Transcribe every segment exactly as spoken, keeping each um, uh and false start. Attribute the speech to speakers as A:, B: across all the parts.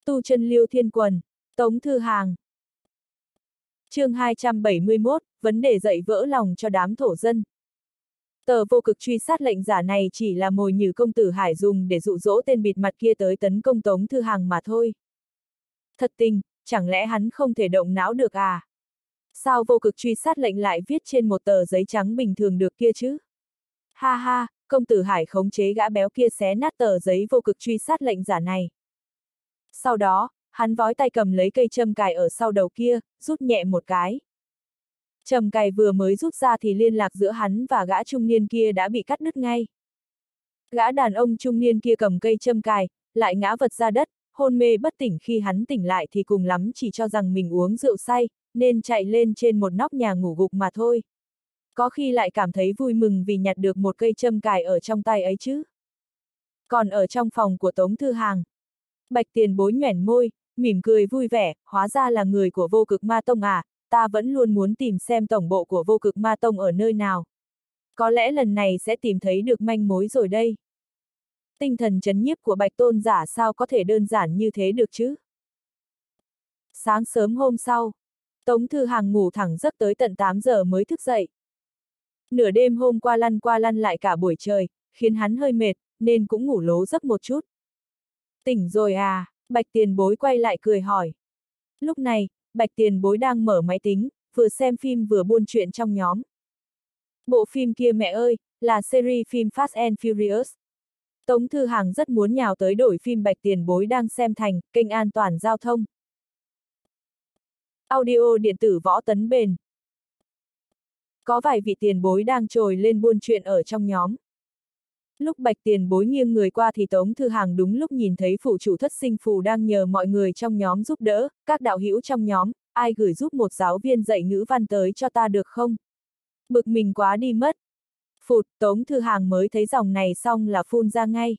A: Tu chân Liêu Thiên Quần, Tống Thư Hàng. Chương hai trăm bảy mươi mốt, vấn đề dạy vỡ lòng cho đám thổ dân. Tờ vô cực truy sát lệnh giả này chỉ là mồi nhử công tử Hải dùng để dụ dỗ tên bịt mặt kia tới tấn công Tống Thư Hàng mà thôi. Thật tình, chẳng lẽ hắn không thể động não được à? Sao vô cực truy sát lệnh lại viết trên một tờ giấy trắng bình thường được kia chứ? Ha ha, công tử Hải khống chế gã béo kia xé nát tờ giấy vô cực truy sát lệnh giả này. Sau đó, hắn vói tay cầm lấy cây châm cài ở sau đầu kia, rút nhẹ một cái. Châm cài vừa mới rút ra thì liên lạc giữa hắn và gã trung niên kia đã bị cắt đứt ngay. Gã đàn ông trung niên kia cầm cây châm cài, lại ngã vật ra đất, hôn mê bất tỉnh. Khi hắn tỉnh lại thì cùng lắm chỉ cho rằng mình uống rượu say, nên chạy lên trên một nóc nhà ngủ gục mà thôi. Có khi lại cảm thấy vui mừng vì nhặt được một cây châm cài ở trong tay ấy chứ. Còn ở trong phòng của Tống Thư Hàng, Bạch Tiền Bối nhoẻn môi, mỉm cười vui vẻ, hóa ra là người của Vô Cực Ma Tông à, ta vẫn luôn muốn tìm xem tổng bộ của Vô Cực Ma Tông ở nơi nào. Có lẽ lần này sẽ tìm thấy được manh mối rồi đây. Tinh thần chấn nhiếp của Bạch Tôn giả sao có thể đơn giản như thế được chứ? Sáng sớm hôm sau, Tống Thư Hàng ngủ thẳng giấc tới tận tám giờ mới thức dậy. Nửa đêm hôm qua lăn qua lăn lại cả buổi trời, khiến hắn hơi mệt, nên cũng ngủ lố giấc một chút. Tỉnh rồi à? Bạch Tiền Bối quay lại cười hỏi. Lúc này, Bạch Tiền Bối đang mở máy tính, vừa xem phim vừa buôn chuyện trong nhóm. Bộ phim kia mẹ ơi, là series phim Fast and Furious. Tống Thư Hàng rất muốn nhào tới đổi phim Bạch Tiền Bối đang xem thành kênh an toàn giao thông. Audio điện tử Võ Tấn Bền. Có vài vị tiền bối đang trồi lên buôn chuyện ở trong nhóm. Lúc Bạch Tiền Bối nghiêng người qua thì Tống Thư Hàng đúng lúc nhìn thấy phủ chủ Thất Sinh Phù đang nhờ mọi người trong nhóm giúp đỡ, các đạo hữu trong nhóm, ai gửi giúp một giáo viên dạy ngữ văn tới cho ta được không? Bực mình quá đi mất. Phụt, Tống Thư Hàng mới thấy dòng này xong là phun ra ngay.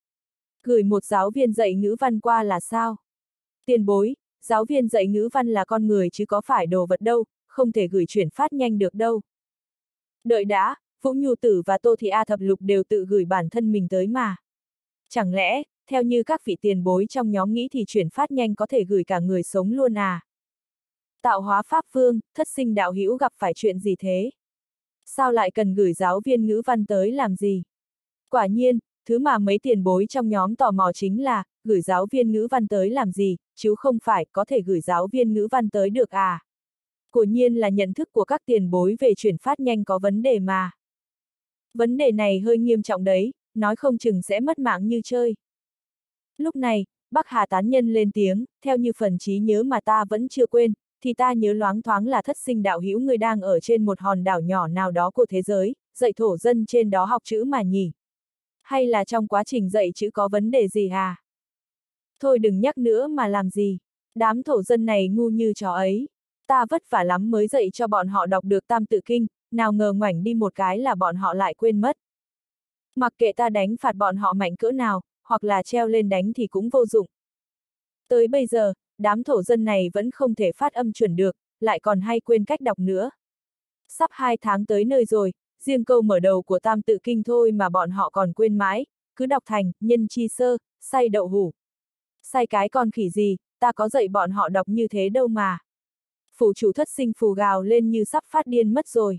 A: Gửi một giáo viên dạy ngữ văn qua là sao? Tiền bối, giáo viên dạy ngữ văn là con người chứ có phải đồ vật đâu, không thể gửi chuyển phát nhanh được đâu. Đợi đã, Vũ Nhu Tử và Tô Thị A Thập Lục đều tự gửi bản thân mình tới mà. Chẳng lẽ, theo như các vị tiền bối trong nhóm nghĩ thì chuyển phát nhanh có thể gửi cả người sống luôn à? Tạo hóa Pháp Vương, Thất Sinh đạo hữu gặp phải chuyện gì thế? Sao lại cần gửi giáo viên ngữ văn tới làm gì? Quả nhiên, thứ mà mấy tiền bối trong nhóm tò mò chính là, gửi giáo viên ngữ văn tới làm gì, chứ không phải có thể gửi giáo viên ngữ văn tới được à? Quả nhiên là nhận thức của các tiền bối về chuyển phát nhanh có vấn đề mà. Vấn đề này hơi nghiêm trọng đấy, nói không chừng sẽ mất mạng như chơi. Lúc này, Bắc Hà Tán Nhân lên tiếng, theo như phần trí nhớ mà ta vẫn chưa quên, thì ta nhớ loáng thoáng là Thất Sinh đạo hữu người đang ở trên một hòn đảo nhỏ nào đó của thế giới, dạy thổ dân trên đó học chữ mà nhỉ? Hay là trong quá trình dạy chữ có vấn đề gì à? Thôi đừng nhắc nữa mà làm gì, đám thổ dân này ngu như chó ấy. Ta vất vả lắm mới dạy cho bọn họ đọc được Tam Tự Kinh, nào ngờ ngoảnh đi một cái là bọn họ lại quên mất. Mặc kệ ta đánh phạt bọn họ mạnh cỡ nào, hoặc là treo lên đánh thì cũng vô dụng. Tới bây giờ, đám thổ dân này vẫn không thể phát âm chuẩn được, lại còn hay quên cách đọc nữa. Sắp hai tháng tới nơi rồi, riêng câu mở đầu của Tam Tự Kinh thôi mà bọn họ còn quên mãi, cứ đọc thành, nhân chi sơ, say đậu hủ. Say cái con khỉ gì, ta có dạy bọn họ đọc như thế đâu mà. Phủ chủ Thất Sinh Phù gào lên như sắp phát điên mất rồi.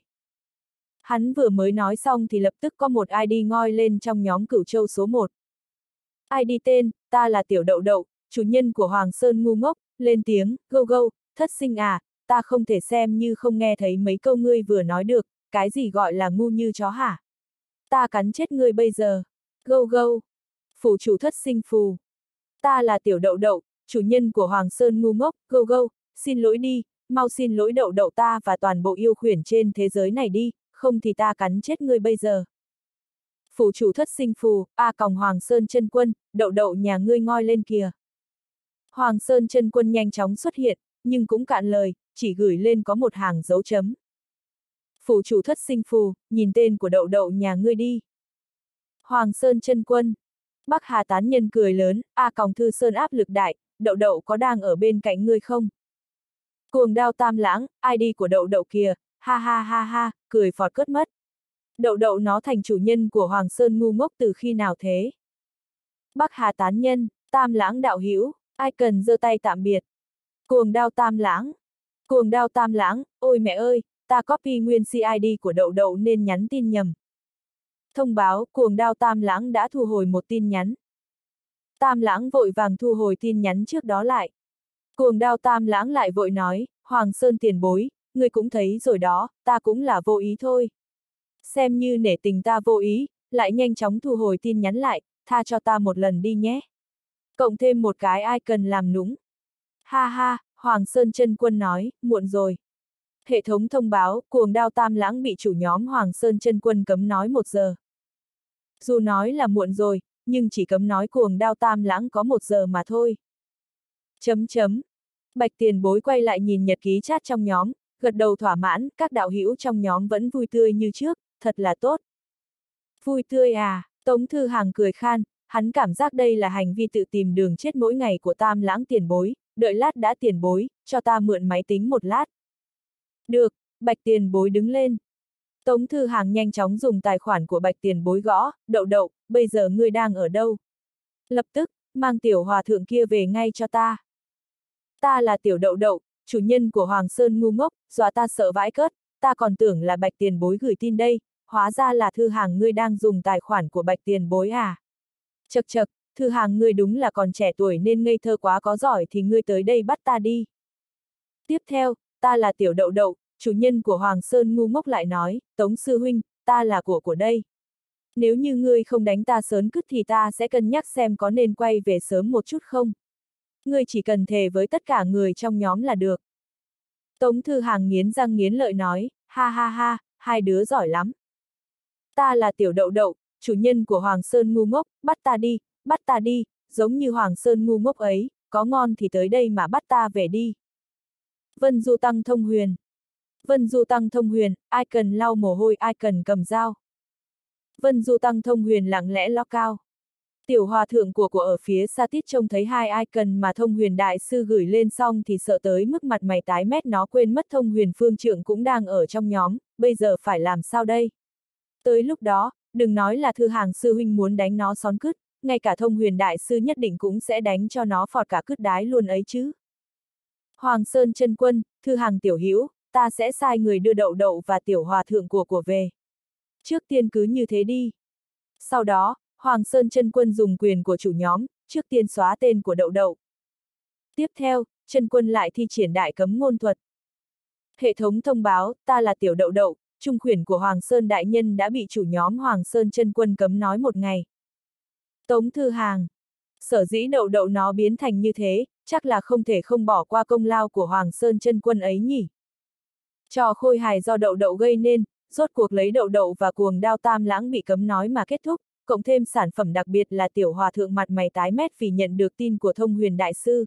A: Hắn vừa mới nói xong thì lập tức có một i đê ngoi lên trong nhóm Cửu Châu số một. i đê tên, ta là Tiểu Đậu Đậu, chủ nhân của Hoàng Sơn ngu ngốc, lên tiếng, gâu gâu, Thất Sinh à, ta không thể xem như không nghe thấy mấy câu ngươi vừa nói được, cái gì gọi là ngu như chó hả? Ta cắn chết ngươi bây giờ. Gâu gâu. Phủ chủ Thất Sinh Phù. Ta là Tiểu Đậu Đậu, chủ nhân của Hoàng Sơn ngu ngốc, gâu gâu, xin lỗi đi, mau xin lỗi Đậu Đậu ta và toàn bộ yêu khuyển trên thế giới này đi, không thì ta cắn chết ngươi bây giờ. Phủ chủ Thất Sinh Phù, a còng Hoàng Sơn chân quân, Đậu Đậu nhà ngươi ngoi lên kìa. Hoàng Sơn chân quân nhanh chóng xuất hiện, nhưng cũng cạn lời, chỉ gửi lên có một hàng dấu chấm. Phủ chủ Thất Sinh Phù, nhìn tên của Đậu Đậu nhà ngươi đi. Hoàng Sơn chân quân. Bắc Hà Tán Nhân cười lớn, a còng Thư Sơn áp lực đại, Đậu Đậu có đang ở bên cạnh ngươi không? Cuồng Đao Tam Lãng, i đê của Đậu Đậu kìa, ha ha ha ha, cười phọt cất mất. Đậu Đậu nó thành chủ nhân của Hoàng Sơn ngu ngốc từ khi nào thế? Bắc Hà Tán Nhân, Tam Lãng đạo hữu, Ai cần giơ tay tạm biệt. Cuồng đao tam lãng. Cuồng đao tam lãng, ôi mẹ ơi, ta copy nguyên xê i đê của đậu đậu nên nhắn tin nhầm. Thông báo, cuồng đao tam lãng đã thu hồi một tin nhắn. Tam lãng vội vàng thu hồi tin nhắn trước đó lại. Cuồng đao tam lãng lại vội nói, Hoàng Sơn tiền bối, ngươi cũng thấy rồi đó, ta cũng là vô ý thôi. Xem như nể tình ta vô ý, lại nhanh chóng thu hồi tin nhắn lại, tha cho ta một lần đi nhé. Cộng thêm một cái ai cần làm nũng. Ha ha, Hoàng Sơn chân quân nói, muộn rồi. Hệ thống thông báo, cuồng đao tam lãng bị chủ nhóm Hoàng Sơn chân quân cấm nói một giờ. Dù nói là muộn rồi, nhưng chỉ cấm nói cuồng đao tam lãng có một giờ mà thôi. Chấm chấm. Bạch tiền bối quay lại nhìn nhật ký chat trong nhóm, gật đầu thỏa mãn, các đạo hữu trong nhóm vẫn vui tươi như trước, thật là tốt. Vui tươi à, Tống Thư Hàng cười khan, hắn cảm giác đây là hành vi tự tìm đường chết mỗi ngày của tam lãng tiền bối, đợi lát đã tiền bối, cho ta mượn máy tính một lát. Được, Bạch tiền bối đứng lên. Tống Thư Hàng nhanh chóng dùng tài khoản của Bạch tiền bối gõ, đậu đậu, bây giờ ngươi đang ở đâu? Lập tức, mang tiểu hòa thượng kia về ngay cho ta. Ta là tiểu đậu đậu, chủ nhân của Hoàng Sơn ngu ngốc, dọa ta sợ vãi cớt, ta còn tưởng là Bạch tiền bối gửi tin đây, hóa ra là Thư Hàng ngươi đang dùng tài khoản của Bạch tiền bối à? Chật chật, Thư Hàng ngươi đúng là còn trẻ tuổi nên ngây thơ quá, có giỏi thì ngươi tới đây bắt ta đi. Tiếp theo, ta là tiểu đậu đậu, chủ nhân của Hoàng Sơn ngu ngốc lại nói, Tống sư huynh, ta là của của đây. Nếu như ngươi không đánh ta sớn cứt thì ta sẽ cân nhắc xem có nên quay về sớm một chút không. Ngươi chỉ cần thề với tất cả người trong nhóm là được. Tống Thư Hàng nghiến răng nghiến lợi nói, ha ha ha, hai đứa giỏi lắm. Ta là tiểu đậu đậu, chủ nhân của Hoàng Sơn ngu ngốc, bắt ta đi, bắt ta đi, giống như Hoàng Sơn ngu ngốc ấy, có ngon thì tới đây mà bắt ta về đi. Vân Du Tăng Thông Huyền. Vân Du Tăng Thông Huyền, ai cần lau mồ hôi ai cần cầm dao. Vân Du Tăng Thông Huyền lặng lẽ lo cao. Tiểu hòa thượng của của ở phía xa tít trông thấy hai icon mà Thông Huyền đại sư gửi lên xong thì sợ tới mức mặt mày tái mét, nó quên mất Thông Huyền phương trượng cũng đang ở trong nhóm, bây giờ phải làm sao đây? Tới lúc đó, đừng nói là Thư Hàng sư huynh muốn đánh nó xón cứt, ngay cả Thông Huyền đại sư nhất định cũng sẽ đánh cho nó phọt cả cứt đái luôn ấy chứ. Hoàng Sơn chân quân, Thư Hàng tiểu hữu, ta sẽ sai người đưa đậu đậu và tiểu hòa thượng của của về. Trước tiên cứ như thế đi. Sau đó, Hoàng Sơn chân quân dùng quyền của chủ nhóm, trước tiên xóa tên của đậu đậu. Tiếp theo, chân quân lại thi triển đại cấm ngôn thuật. Hệ thống thông báo, ta là tiểu đậu đậu, trung khuyển của Hoàng Sơn đại nhân đã bị chủ nhóm Hoàng Sơn chân quân cấm nói một ngày. Tống Thư Hàng. Sở dĩ đậu đậu nó biến thành như thế, chắc là không thể không bỏ qua công lao của Hoàng Sơn chân quân ấy nhỉ. Trò khôi hài do đậu đậu gây nên, rốt cuộc lấy đậu đậu và cuồng đao tam lãng bị cấm nói mà kết thúc, cộng thêm sản phẩm đặc biệt là tiểu hòa thượng mặt mày tái mét vì nhận được tin của Thông Huyền đại sư.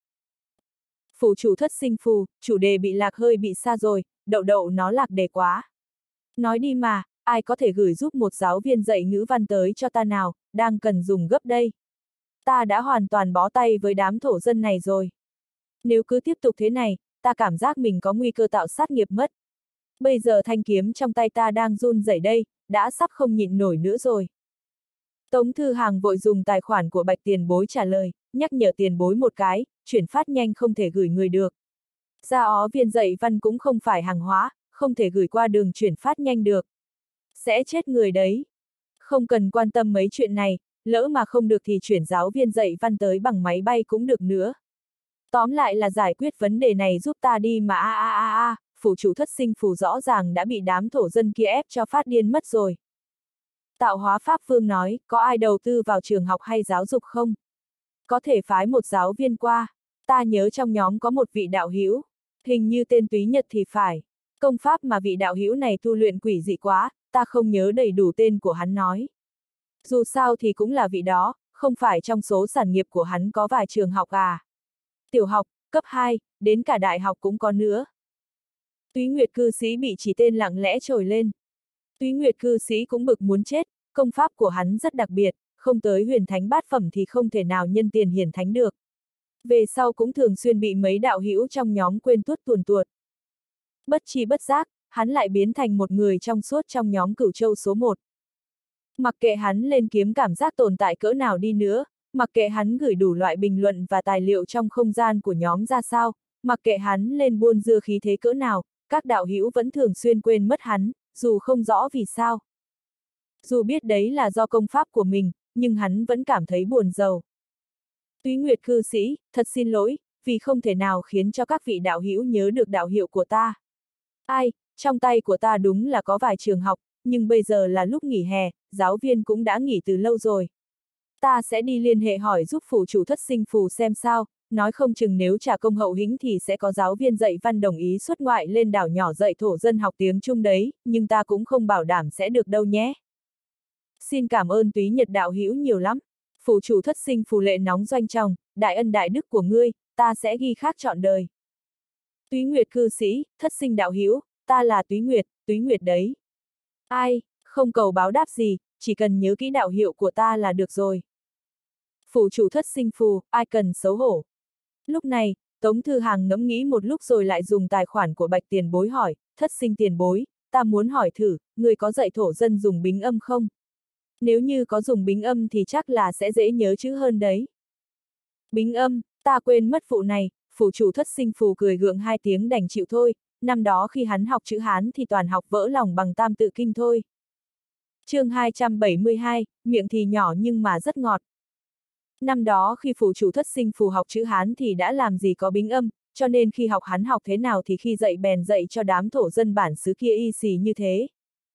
A: Phù chủ thất sinh phù, chủ đề bị lạc hơi bị xa rồi, đậu đậu nó lạc đề quá. Nói đi mà, ai có thể gửi giúp một giáo viên dạy ngữ văn tới cho ta nào, đang cần dùng gấp đây. Ta đã hoàn toàn bó tay với đám thổ dân này rồi. Nếu cứ tiếp tục thế này, ta cảm giác mình có nguy cơ tạo sát nghiệp mất. Bây giờ thanh kiếm trong tay ta đang run rẩy đây, đã sắp không nhịn nổi nữa rồi. Tống Thư Hàng vội dùng tài khoản của Bạch tiền bối trả lời, nhắc nhở tiền bối một cái, chuyển phát nhanh không thể gửi người được. Gia ó viên dạy văn cũng không phải hàng hóa, không thể gửi qua đường chuyển phát nhanh được. Sẽ chết người đấy. Không cần quan tâm mấy chuyện này, lỡ mà không được thì chuyển giáo viên dạy văn tới bằng máy bay cũng được nữa. Tóm lại là giải quyết vấn đề này giúp ta đi mà a a a a, phủ chủ thất sinh phù rõ ràng đã bị đám thổ dân kia ép cho phát điên mất rồi. Tạo hóa Pháp Vương nói, có ai đầu tư vào trường học hay giáo dục không? Có thể phái một giáo viên qua. Ta nhớ trong nhóm có một vị đạo hữu, hình như tên Túy Nhật thì phải. Công pháp mà vị đạo hữu này tu luyện quỷ dị quá, ta không nhớ đầy đủ tên của hắn nói. Dù sao thì cũng là vị đó, không phải trong số sản nghiệp của hắn có vài trường học à. Tiểu học, cấp hai, đến cả đại học cũng có nữa. Túy Nguyệt cư sĩ bị chỉ tên lặng lẽ trồi lên. Túy Nguyệt cư sĩ cũng bực muốn chết, công pháp của hắn rất đặc biệt, không tới huyền thánh bát phẩm thì không thể nào nhân tiền hiển thánh được. Về sau cũng thường xuyên bị mấy đạo hữu trong nhóm quên tuốt tuồn tuột. Bất chi bất giác, hắn lại biến thành một người trong suốt trong nhóm Cửu Châu số một. Mặc kệ hắn lên kiếm cảm giác tồn tại cỡ nào đi nữa, Mặc kệ hắn gửi đủ loại bình luận và tài liệu trong không gian của nhóm ra sao, mặc kệ hắn lên buôn dưa khí thế cỡ nào, các đạo hữu vẫn thường xuyên quên mất hắn, dù không rõ vì sao. Dù biết đấy là do công pháp của mình, nhưng hắn vẫn cảm thấy buồn rầu. Túy Nguyệt cư sĩ, thật xin lỗi, vì không thể nào khiến cho các vị đạo hữu nhớ được đạo hiệu của ta. Ai, trong tay của ta đúng là có vài trường học, nhưng bây giờ là lúc nghỉ hè, giáo viên cũng đã nghỉ từ lâu rồi. Ta sẽ đi liên hệ hỏi giúp phủ chủ Thất Sinh Phù xem sao, nói không chừng nếu trả công hậu hĩnh thì sẽ có giáo viên dạy văn đồng ý xuất ngoại lên đảo nhỏ dạy thổ dân học tiếng Trung đấy, nhưng ta cũng không bảo đảm sẽ được đâu nhé. Xin cảm ơn Túy Nhật đạo hữu nhiều lắm. Phủ chủ Thất Sinh Phù lệ nóng doanh trọng, đại ân đại đức của ngươi, ta sẽ ghi khắc trọn đời. Túy Nguyệt cư sĩ, Thất Sinh đạo hữu, ta là Túy Nguyệt, Túy Nguyệt đấy. Ai, không cầu báo đáp gì, chỉ cần nhớ kỹ đạo hiệu của ta là được rồi. Phủ chủ Thất Sinh Phù, ai cần xấu hổ. Lúc này, Tống Thư Hàng ngẫm nghĩ một lúc rồi lại dùng tài khoản của Bạch tiền bối hỏi, Thất Sinh tiền bối, ta muốn hỏi thử, người có dạy thổ dân dùng bính âm không? Nếu như có dùng bính âm thì chắc là sẽ dễ nhớ chữ hơn đấy. Bính âm, ta quên mất vụ này, phủ chủ Thất Sinh Phù cười gượng hai tiếng đành chịu thôi, năm đó khi hắn học chữ Hán thì toàn học vỡ lòng bằng tam tự kinh thôi. Chương hai trăm bảy mươi hai, miệng thì nhỏ nhưng mà rất ngọt. Năm đó khi phủ chủ Thất Sinh Phù học chữ Hán thì đã làm gì có bính âm, cho nên khi học hắn học thế nào thì khi dạy bèn dạy cho đám thổ dân bản xứ kia y xì như thế.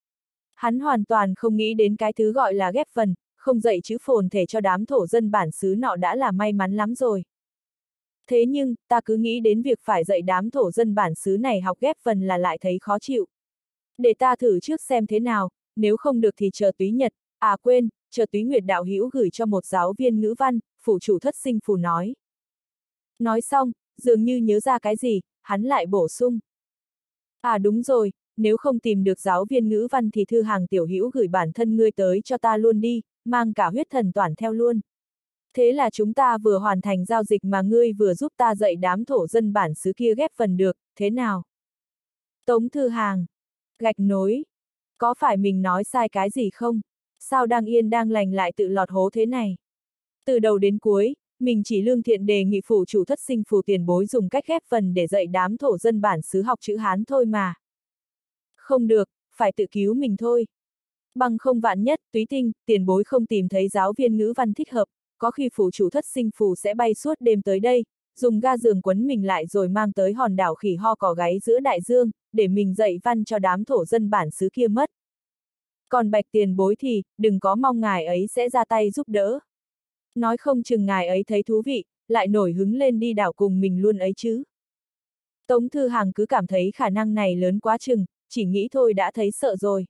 A: Hắn hoàn toàn không nghĩ đến cái thứ gọi là ghép phần, không dạy chữ phồn thể cho đám thổ dân bản xứ nọ đã là may mắn lắm rồi. Thế nhưng, ta cứ nghĩ đến việc phải dạy đám thổ dân bản xứ này học ghép phần là lại thấy khó chịu. Để ta thử trước xem thế nào, nếu không được thì chờ Túy Nhật, à quên, chờ Túy Nguyệt đạo hữu gửi cho một giáo viên ngữ văn, phủ chủ Thất Sinh Phù nói. Nói xong, dường như nhớ ra cái gì, hắn lại bổ sung. À đúng rồi, nếu không tìm được giáo viên ngữ văn thì Thư Hàng tiểu hữu gửi bản thân ngươi tới cho ta luôn đi, mang cả huyết thần toản theo luôn. Thế là chúng ta vừa hoàn thành giao dịch mà ngươi vừa giúp ta dạy đám thổ dân bản xứ kia ghép phần được, thế nào? Tống Thư Hàng. Gạch nối. Có phải mình nói sai cái gì không? Sao đang yên đang lành lại tự lọt hố thế này? Từ đầu đến cuối, mình chỉ lương thiện đề nghị phủ chủ Thất Sinh Phù tiền bối dùng cách ghép phần để dạy đám thổ dân bản xứ học chữ Hán thôi mà. Không được, phải tự cứu mình thôi. Bằng không vạn nhất, Túy Tinh, tiền bối không tìm thấy giáo viên ngữ văn thích hợp, có khi phủ chủ Thất Sinh Phù sẽ bay suốt đêm tới đây, dùng ga giường quấn mình lại rồi mang tới hòn đảo khỉ ho cỏ gáy giữa đại dương, để mình dạy văn cho đám thổ dân bản xứ kia mất. Còn Bạch tiền bối thì, đừng có mong ngài ấy sẽ ra tay giúp đỡ. Nói không chừng ngài ấy thấy thú vị, lại nổi hứng lên đi đảo cùng mình luôn ấy chứ. Tống Thư Hàng cứ cảm thấy khả năng này lớn quá chừng, chỉ nghĩ thôi đã thấy sợ rồi.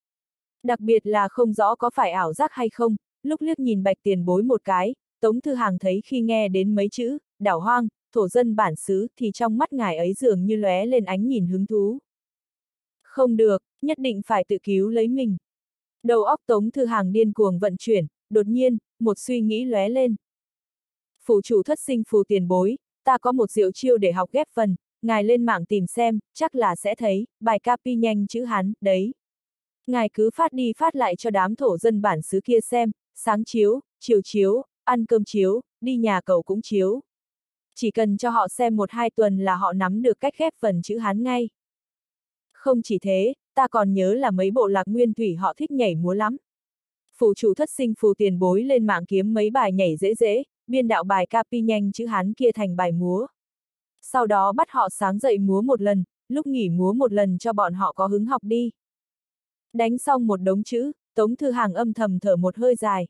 A: Đặc biệt là không rõ có phải ảo giác hay không, lúc liếc nhìn Bạch tiền bối một cái, Tống Thư Hàng thấy khi nghe đến mấy chữ, đảo hoang, thổ dân bản xứ thì trong mắt ngài ấy dường như lóe lên ánh nhìn hứng thú. Không được, nhất định phải tự cứu lấy mình. Đầu óc Tống Thư Hàng điên cuồng vận chuyển, đột nhiên, một suy nghĩ lóe lên. Phủ chủ Thất Sinh Phù tiền bối, ta có một diệu chiêu để học ghép phần, ngài lên mạng tìm xem, chắc là sẽ thấy, bài copy nhanh chữ Hán, đấy. Ngài cứ phát đi phát lại cho đám thổ dân bản xứ kia xem, sáng chiếu, chiều chiếu, ăn cơm chiếu, đi nhà cầu cũng chiếu. Chỉ cần cho họ xem một hai tuần là họ nắm được cách ghép phần chữ Hán ngay. Không chỉ thế, ta còn nhớ là mấy bộ lạc nguyên thủy họ thích nhảy múa lắm. Phủ chủ Thất Sinh Phù tiền bối lên mạng kiếm mấy bài nhảy dễ dễ, biên đạo bài copy nhanh chữ Hán kia thành bài múa. Sau đó bắt họ sáng dậy múa một lần, lúc nghỉ múa một lần cho bọn họ có hứng học đi. Đánh xong một đống chữ, Tống Thư Hàng âm thầm thở một hơi dài.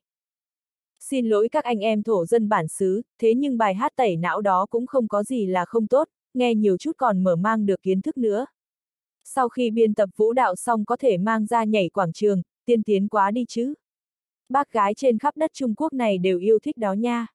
A: Xin lỗi các anh em thổ dân bản xứ, thế nhưng bài hát tẩy não đó cũng không có gì là không tốt, nghe nhiều chút còn mở mang được kiến thức nữa. Sau khi biên tập vũ đạo xong có thể mang ra nhảy quảng trường, tiên tiến quá đi chứ. Bác gái trên khắp đất Trung Quốc này đều yêu thích đó nha.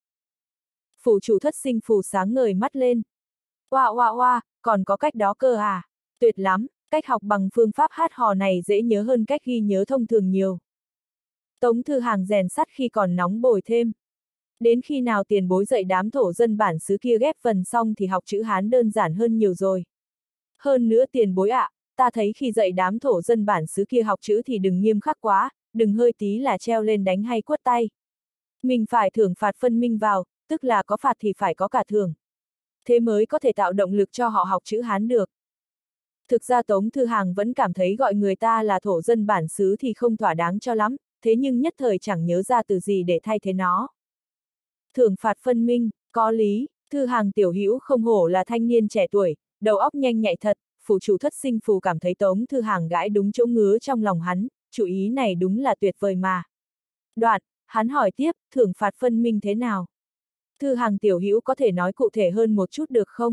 A: Phủ chủ Thất Sinh Phù sáng ngời mắt lên. Oa oa oa, còn có cách đó cơ à? Tuyệt lắm, cách học bằng phương pháp hát hò này dễ nhớ hơn cách ghi nhớ thông thường nhiều. Tống Thư Hàng rèn sắt khi còn nóng bồi thêm. Đến khi nào tiền bối dạy đám thổ dân bản xứ kia ghép phần xong thì học chữ Hán đơn giản hơn nhiều rồi. Hơn nữa tiền bối ạ, à, ta thấy khi dạy đám thổ dân bản xứ kia học chữ thì đừng nghiêm khắc quá, đừng hơi tí là treo lên đánh hay quất tay. Mình phải thưởng phạt phân minh vào, tức là có phạt thì phải có cả thưởng. Thế mới có thể tạo động lực cho họ học chữ Hán được. Thực ra Tống Thư Hàng vẫn cảm thấy gọi người ta là thổ dân bản xứ thì không thỏa đáng cho lắm, thế nhưng nhất thời chẳng nhớ ra từ gì để thay thế nó. Thưởng phạt phân minh, có lý, Thư Hàng tiểu hữu không hổ là thanh niên trẻ tuổi, đầu óc nhanh nhạy thật, phủ chủ thất sinh phù cảm thấy Tống Thư Hàng gãi đúng chỗ ngứa trong lòng hắn, chủ ý này đúng là tuyệt vời mà. Đoạn, hắn hỏi tiếp, thưởng phạt phân minh thế nào? Thư Hàng tiểu hữu có thể nói cụ thể hơn một chút được không?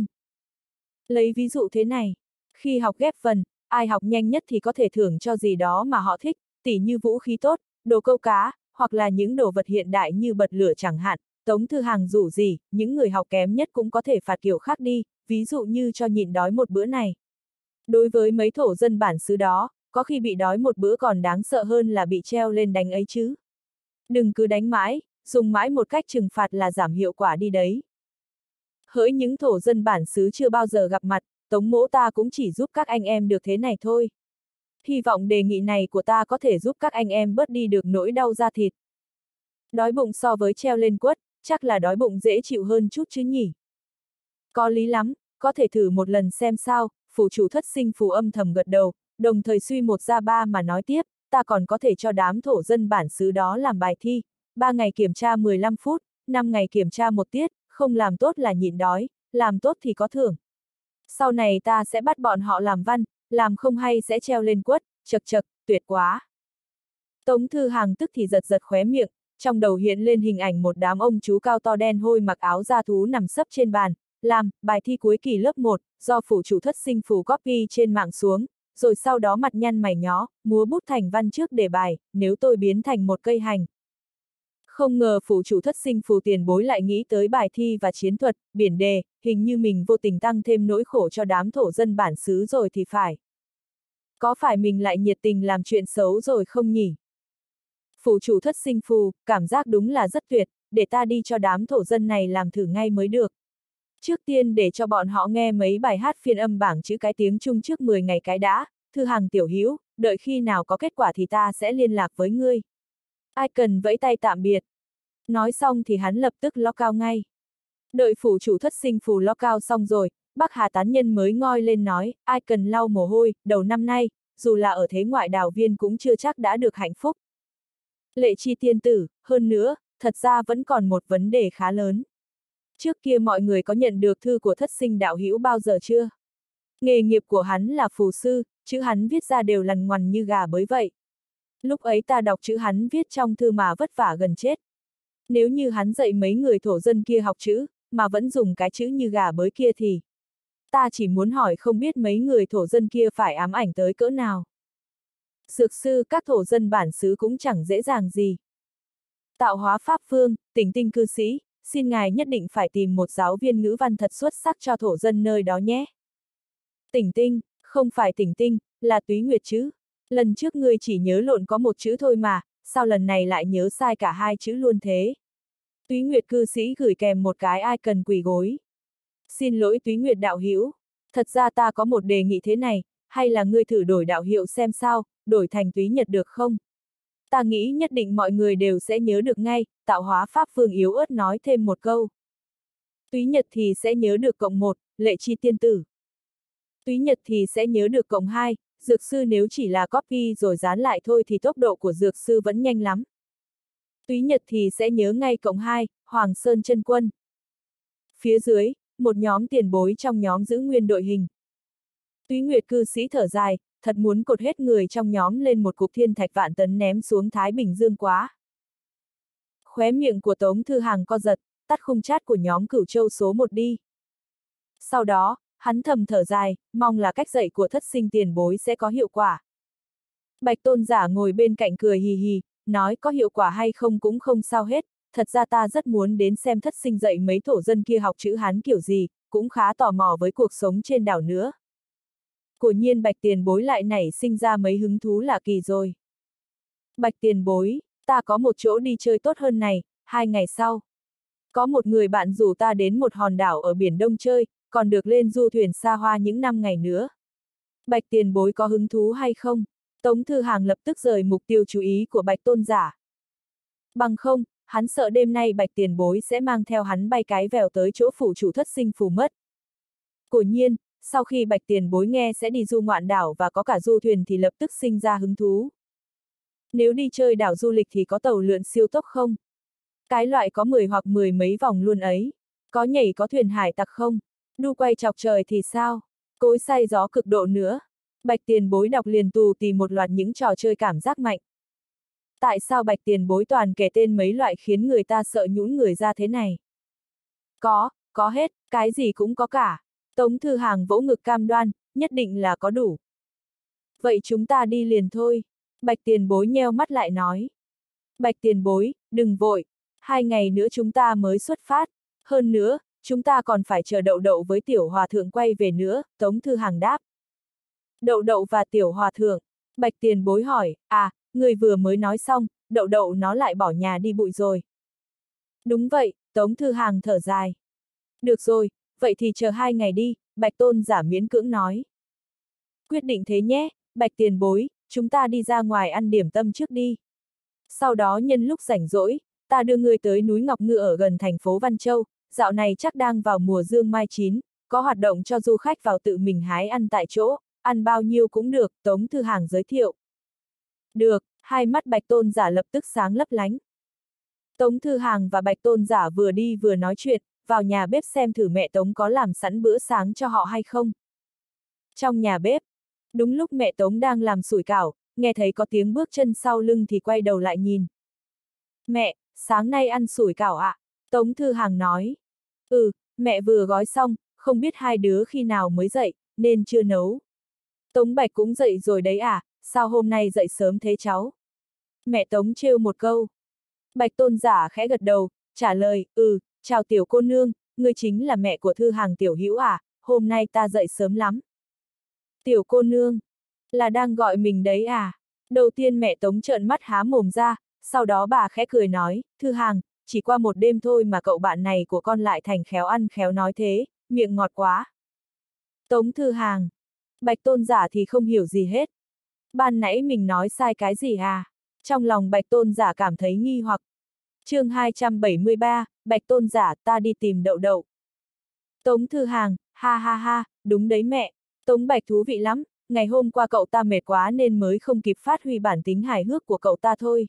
A: Lấy ví dụ thế này, khi học ghép vần, ai học nhanh nhất thì có thể thưởng cho gì đó mà họ thích, tỉ như vũ khí tốt, đồ câu cá, hoặc là những đồ vật hiện đại như bật lửa chẳng hạn. Tống Thư Hàng rủ gì, những người học kém nhất cũng có thể phạt kiểu khác đi, ví dụ như cho nhịn đói một bữa này. Đối với mấy thổ dân bản xứ đó, có khi bị đói một bữa còn đáng sợ hơn là bị treo lên đánh ấy chứ. Đừng cứ đánh mãi, dùng mãi một cách trừng phạt là giảm hiệu quả đi đấy. Hỡi những thổ dân bản xứ chưa bao giờ gặp mặt, Tống mỗ ta cũng chỉ giúp các anh em được thế này thôi. Hy vọng đề nghị này của ta có thể giúp các anh em bớt đi được nỗi đau da thịt. Đói bụng so với treo lên quất, chắc là đói bụng dễ chịu hơn chút chứ nhỉ. Có lý lắm, có thể thử một lần xem sao, phủ chủ thất sinh phù âm thầm gật đầu, đồng thời suy một ra ba mà nói tiếp, ta còn có thể cho đám thổ dân bản xứ đó làm bài thi, ba ngày kiểm tra mười lăm phút, năm ngày kiểm tra một tiết, không làm tốt là nhịn đói, làm tốt thì có thưởng. Sau này ta sẽ bắt bọn họ làm văn, làm không hay sẽ treo lên quất, chật chật, tuyệt quá. Tống Thư Hàng tức thì giật giật khóe miệng, trong đầu hiện lên hình ảnh một đám ông chú cao to đen hôi mặc áo da thú nằm sấp trên bàn, làm, bài thi cuối kỳ lớp một, do phủ chủ thất sinh phù copy trên mạng xuống, rồi sau đó mặt nhăn mày nhó, múa bút thành văn trước đề bài, nếu tôi biến thành một cây hành. Không ngờ phủ chủ thất sinh phù tiền bối lại nghĩ tới bài thi và chiến thuật, biển đề, hình như mình vô tình tăng thêm nỗi khổ cho đám thổ dân bản xứ rồi thì phải. Có phải mình lại nhiệt tình làm chuyện xấu rồi không nhỉ? Phủ chủ thất sinh phù, cảm giác đúng là rất tuyệt, để ta đi cho đám thổ dân này làm thử ngay mới được. Trước tiên để cho bọn họ nghe mấy bài hát phiên âm bảng chữ cái tiếng Trung trước mười ngày cái đã, Thư Hàng tiểu hữu, đợi khi nào có kết quả thì ta sẽ liên lạc với ngươi. Ai cần vẫy tay tạm biệt. Nói xong thì hắn lập tức lock out ngay. Đợi phủ chủ thất sinh phù lock out xong rồi, Bắc Hà tán nhân mới ngoi lên nói, ai cần lau mồ hôi, đầu năm nay, dù là ở thế ngoại đào viên cũng chưa chắc đã được hạnh phúc. Lệ Chi tiên tử, hơn nữa, thật ra vẫn còn một vấn đề khá lớn. Trước kia mọi người có nhận được thư của thất sinh đạo hữu bao giờ chưa? Nghề nghiệp của hắn là phù sư, chữ hắn viết ra đều lằn ngoằn như gà bới vậy. Lúc ấy ta đọc chữ hắn viết trong thư mà vất vả gần chết. Nếu như hắn dạy mấy người thổ dân kia học chữ, mà vẫn dùng cái chữ như gà bới kia thì... Ta chỉ muốn hỏi không biết mấy người thổ dân kia phải ám ảnh tới cỡ nào. Dược sư các thổ dân bản xứ cũng chẳng dễ dàng gì. Tạo hóa pháp phương, tỉnh tinh cư sĩ, xin ngài nhất định phải tìm một giáo viên ngữ văn thật xuất sắc cho thổ dân nơi đó nhé. Tỉnh tinh, không phải tỉnh tinh, là túy nguyệt chứ. Lần trước ngươi chỉ nhớ lộn có một chữ thôi mà, sao lần này lại nhớ sai cả hai chữ luôn thế? Túy nguyệt cư sĩ gửi kèm một cái ai cần quỳ gối. Xin lỗi túy nguyệt đạo hữu, thật ra ta có một đề nghị thế này, hay là ngươi thử đổi đạo hiệu xem sao, đổi thành túy nhật được không? Ta nghĩ nhất định mọi người đều sẽ nhớ được ngay, tạo hóa pháp phương yếu ớt nói thêm một câu. Túy nhật thì sẽ nhớ được cộng một, Lệ Chi tiên tử. Túy nhật thì sẽ nhớ được cộng hai, dược sư nếu chỉ là copy rồi dán lại thôi thì tốc độ của dược sư vẫn nhanh lắm. Túy nhật thì sẽ nhớ ngay cộng hai, Hoàng Sơn chân quân. Phía dưới, một nhóm tiền bối trong nhóm giữ nguyên đội hình. Túy nguyệt cư sĩ thở dài, thật muốn cột hết người trong nhóm lên một cục thiên thạch vạn tấn ném xuống Thái Bình Dương quá. Khóe miệng của Tống Thư Hàng co giật, tắt khung chat của nhóm Cửu Châu số một đi. Sau đó, hắn thầm thở dài, mong là cách dạy của thất sinh tiền bối sẽ có hiệu quả. Bạch Tôn giả ngồi bên cạnh cười hì hì, nói có hiệu quả hay không cũng không sao hết, thật ra ta rất muốn đến xem thất sinh dạy mấy thổ dân kia học chữ Hán kiểu gì, cũng khá tò mò với cuộc sống trên đảo nữa. Quả nhiên Bạch tiền bối lại nảy sinh ra mấy hứng thú lạ kỳ rồi. Bạch tiền bối, ta có một chỗ đi chơi tốt hơn này, hai ngày sau. Có một người bạn rủ ta đến một hòn đảo ở Biển Đông chơi, còn được lên du thuyền xa hoa những năm ngày nữa. Bạch tiền bối có hứng thú hay không? Tống Thư Hàng lập tức rời mục tiêu chú ý của Bạch Tôn giả. Bằng không, hắn sợ đêm nay Bạch tiền bối sẽ mang theo hắn bay cái vèo tới chỗ phủ chủ thất sinh phù mất. Quả nhiên, sau khi Bạch tiền bối nghe sẽ đi du ngoạn đảo và có cả du thuyền thì lập tức sinh ra hứng thú. Nếu đi chơi đảo du lịch thì có tàu lượn siêu tốc không? Cái loại có mười hoặc mười mấy vòng luôn ấy. Có nhảy có thuyền hải tặc không? Đu quay chọc trời thì sao? Cối xay gió cực độ nữa. Bạch tiền bối đọc liền tù tì một loạt những trò chơi cảm giác mạnh. Tại sao Bạch tiền bối toàn kể tên mấy loại khiến người ta sợ nhũn người ra thế này? Có, có hết, cái gì cũng có cả. Tống Thư Hàng vỗ ngực cam đoan, nhất định là có đủ. Vậy chúng ta đi liền thôi. Bạch tiền bối nheo mắt lại nói. Bạch tiền bối, đừng vội. Hai ngày nữa chúng ta mới xuất phát. Hơn nữa, chúng ta còn phải chờ Đậu Đậu với Tiểu Hòa Thượng quay về nữa, Tống Thư Hàng đáp. Đậu Đậu và Tiểu Hòa Thượng. Bạch tiền bối hỏi, à, người vừa mới nói xong, Đậu Đậu nó lại bỏ nhà đi bụi rồi. Đúng vậy, Tống Thư Hàng thở dài. Được rồi, vậy thì chờ hai ngày đi, Bạch Tôn giả miễn cưỡng nói. Quyết định thế nhé, Bạch tiền bối, chúng ta đi ra ngoài ăn điểm tâm trước đi. Sau đó nhân lúc rảnh rỗi, ta đưa người tới núi Ngọc Ngư ở gần thành phố Văn Châu, dạo này chắc đang vào mùa dương mai chín, có hoạt động cho du khách vào tự mình hái ăn tại chỗ, ăn bao nhiêu cũng được, Tống Thư Hàng giới thiệu. Được, hai mắt Bạch Tôn giả lập tức sáng lấp lánh. Tống Thư Hàng và Bạch Tôn giả vừa đi vừa nói chuyện, vào nhà bếp xem thử mẹ Tống có làm sẵn bữa sáng cho họ hay không. Trong nhà bếp, đúng lúc mẹ Tống đang làm sủi cảo, nghe thấy có tiếng bước chân sau lưng thì quay đầu lại nhìn. Mẹ, sáng nay ăn sủi cảo ạ? À? Tống Thư Hàng nói. Ừ, mẹ vừa gói xong, không biết hai đứa khi nào mới dậy, nên chưa nấu. Tống Bạch cũng dậy rồi đấy à, sao hôm nay dậy sớm thế cháu? Mẹ Tống trêu một câu. Bạch Tôn giả khẽ gật đầu, trả lời, ừ, chào tiểu cô nương, ngươi chính là mẹ của Thư Hàng tiểu hữu à, hôm nay ta dậy sớm lắm. Tiểu cô nương, là đang gọi mình đấy à? Đầu tiên mẹ Tống trợn mắt há mồm ra, sau đó bà khẽ cười nói, Thư Hàng, chỉ qua một đêm thôi mà cậu bạn này của con lại thành khéo ăn khéo nói thế, miệng ngọt quá. Tống Thư Hàng, Bạch Tôn giả thì không hiểu gì hết. Ban nãy mình nói sai cái gì à? Trong lòng Bạch Tôn giả cảm thấy nghi hoặc. Chương hai trăm bảy mươi ba, Bạch Tôn giả, ta đi tìm Đậu Đậu. Tống Thư Hàng, ha ha ha, đúng đấy mẹ, Tống Bạch thú vị lắm, ngày hôm qua cậu ta mệt quá nên mới không kịp phát huy bản tính hài hước của cậu ta thôi.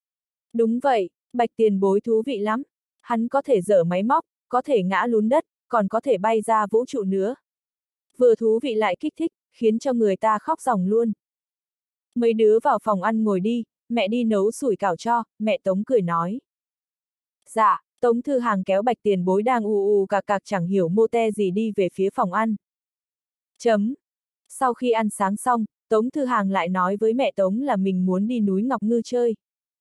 A: Đúng vậy, Bạch tiền bối thú vị lắm, hắn có thể dở máy móc, có thể ngã lún đất, còn có thể bay ra vũ trụ nữa. Vừa thú vị lại kích thích, khiến cho người ta khóc ròng luôn. Mấy đứa vào phòng ăn ngồi đi, mẹ đi nấu sủi cảo cho, mẹ Tống cười nói. Dạ, Tống Thư Hàng kéo Bạch tiền bối đang ù ù cạc cạc chẳng hiểu mô te gì đi về phía phòng ăn. Chấm. Sau khi ăn sáng xong, Tống Thư Hàng lại nói với mẹ Tống là mình muốn đi núi Ngọc Ngư chơi.